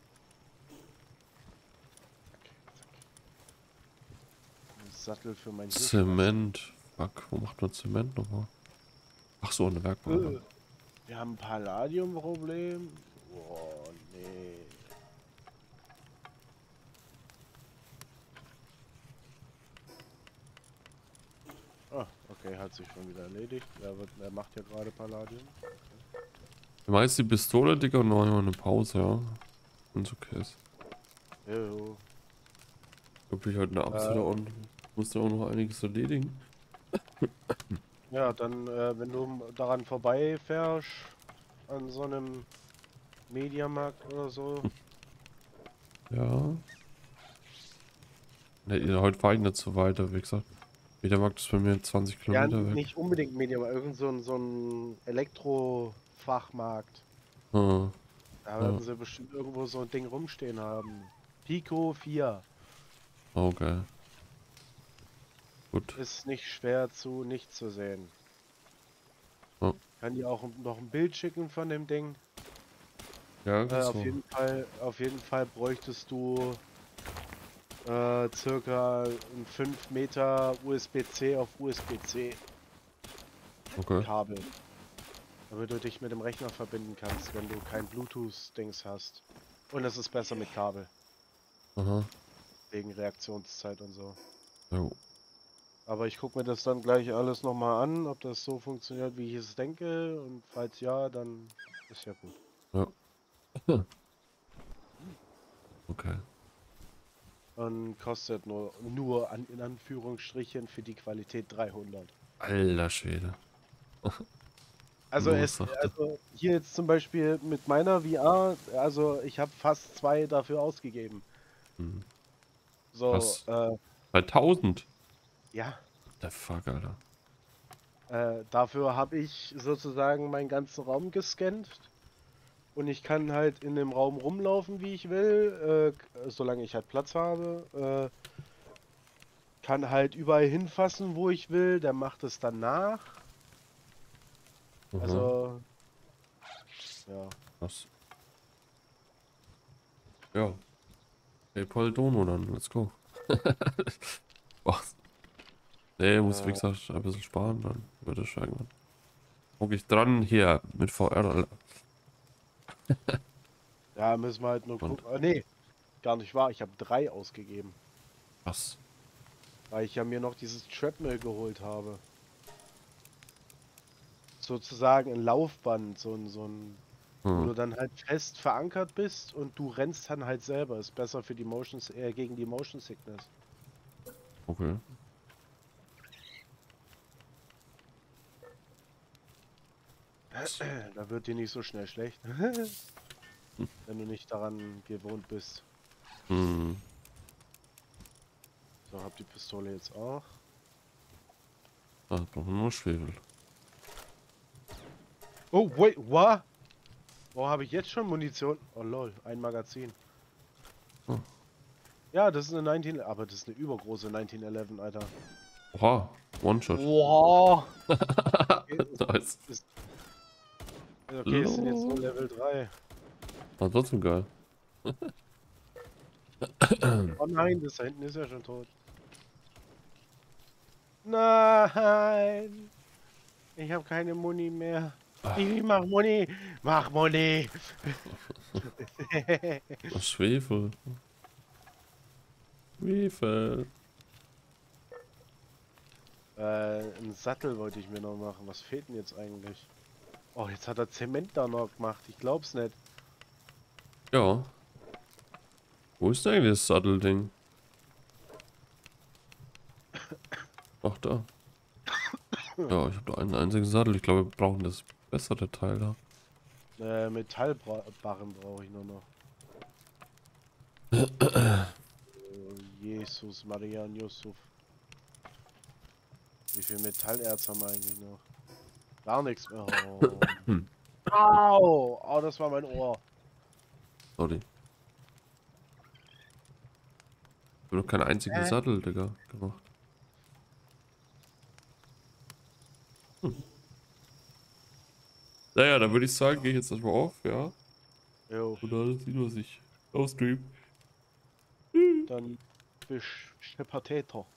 Ein Sattel für meinen Hirsch. Zement. Fuck, wo macht man Zement nochmal? Ach so, eine Werkbank. Äh, wir haben ein Palladium-Problem. Oh, nee. Ah, okay, hat sich schon wieder erledigt. Er, wird, er macht ja gerade Palladium. Okay. Du meinst die Pistole, Digga, und noch einmal eine Pause, ja? Wenn's okay ist. Jo. Ob ich halt eine Apfel da Äh, unten. Musst du auch noch einiges erledigen. Ja, dann, äh, wenn du daran vorbeifährst, an so einem Mediamarkt oder so. Ja. Ne, heute fahre ich nicht so weiter, wie gesagt. Mediamarkt ist bei mir zwanzig Ja, Kilometer weg. nicht unbedingt Mediamarkt, irgend so ein, so ein Elektrofachmarkt. Ah, Da ja. werden sie bestimmt irgendwo so ein Ding rumstehen haben. Pico vier. Okay. Gut. Ist nicht schwer zu nicht zu sehen. Oh. Kann dir auch noch ein Bild schicken von dem Ding. Ja, Äh, auf so. jeden Fall, auf jeden Fall bräuchtest du äh, circa ein fünf Meter U S B C auf U S B C Okay. Kabel. Damit du dich mit dem Rechner verbinden kannst, wenn du kein Bluetooth-Dings hast. Und es ist besser mit Kabel. Aha. Wegen Reaktionszeit und so. Jo. Aber ich gucke mir das dann gleich alles nochmal an, ob das so funktioniert, wie ich es denke. Und falls ja, dann ist ja gut. Ja. Okay. Und kostet nur, nur an, in Anführungsstrichen für die Qualität dreihundert. Alter Schwede. Also, Los, es, sagt er. also hier jetzt zum Beispiel mit meiner V R, also ich habe fast zwei dafür ausgegeben. Hm. So, Was? äh, Bei tausend? ja. Der Fuck, Alter. Äh, dafür habe ich sozusagen meinen ganzen Raum gescannt. Und ich kann halt in dem Raum rumlaufen, wie ich will, äh, solange ich halt Platz habe. Äh, kann halt überall hinfassen, wo ich will. Der macht es dann nach. Mhm. Also, ja. Was? Ja. PayPal Dono dann, let's go. Was? Nee, muss wie Äh. gesagt ein bisschen sparen, dann würde ich irgendwann. Guck ich dran hier mit V R, Alter. Ja, müssen wir halt nur Und? gucken. Ah, nee, gar nicht wahr. Ich habe drei ausgegeben. Was? Weil ich ja mir noch dieses Treadmill geholt habe. Sozusagen ein Laufband, so ein, so ein, wo Hm. du dann halt fest verankert bist und du rennst dann halt selber. Ist besser für die Motion, äh, gegen die Motion Sickness. Okay. Da wird dir nicht so schnell schlecht. Wenn du nicht daran gewohnt bist. Hm. So, hab die Pistole jetzt auch. Ah, brauchen wir nur Schwefel. Oh, wait, what? Wo habe ich jetzt schon Munition? Oh lol, ein Magazin. Oh. Ja, das ist eine neunzehn, aber das ist eine übergroße neunzehnhundertelf, Alter. Oha, One-Shot. Wow. Nice. Ist, okay, es sind jetzt nur Level drei. War trotzdem geil. Oh nein, das da hinten ist ja schon tot. Nein! Ich habe keine Muni mehr. Ich mach Muni! Mach Muni! Das Schwefel. Schwefel. Äh, einen Sattel wollte ich mir noch machen. Was fehlt denn jetzt eigentlich? Oh, jetzt hat er Zement da noch gemacht. Ich glaub's nicht. Ja. Wo ist denn eigentlich das Sattelding? Ach, da. Ja, ich habe da einen einzigen Sattel. Ich glaube, wir brauchen das bessere Teil da. Äh, Metallbarren brauche ich nur noch. Oh, Jesus, Maria und Yusuf. Wie viel Metallerz haben wir eigentlich noch? Gar nichts mehr. Oh. Au! Oh, das war mein Ohr. Sorry. Ich habe noch keinen einzigen Äh? Sattel, Digga, gemacht. Hm. Naja, dann würde ich sagen, gehe ich jetzt erstmal auf, ja. Jo. Und dann sieht man sich auf Stream. Dann bis Pateter.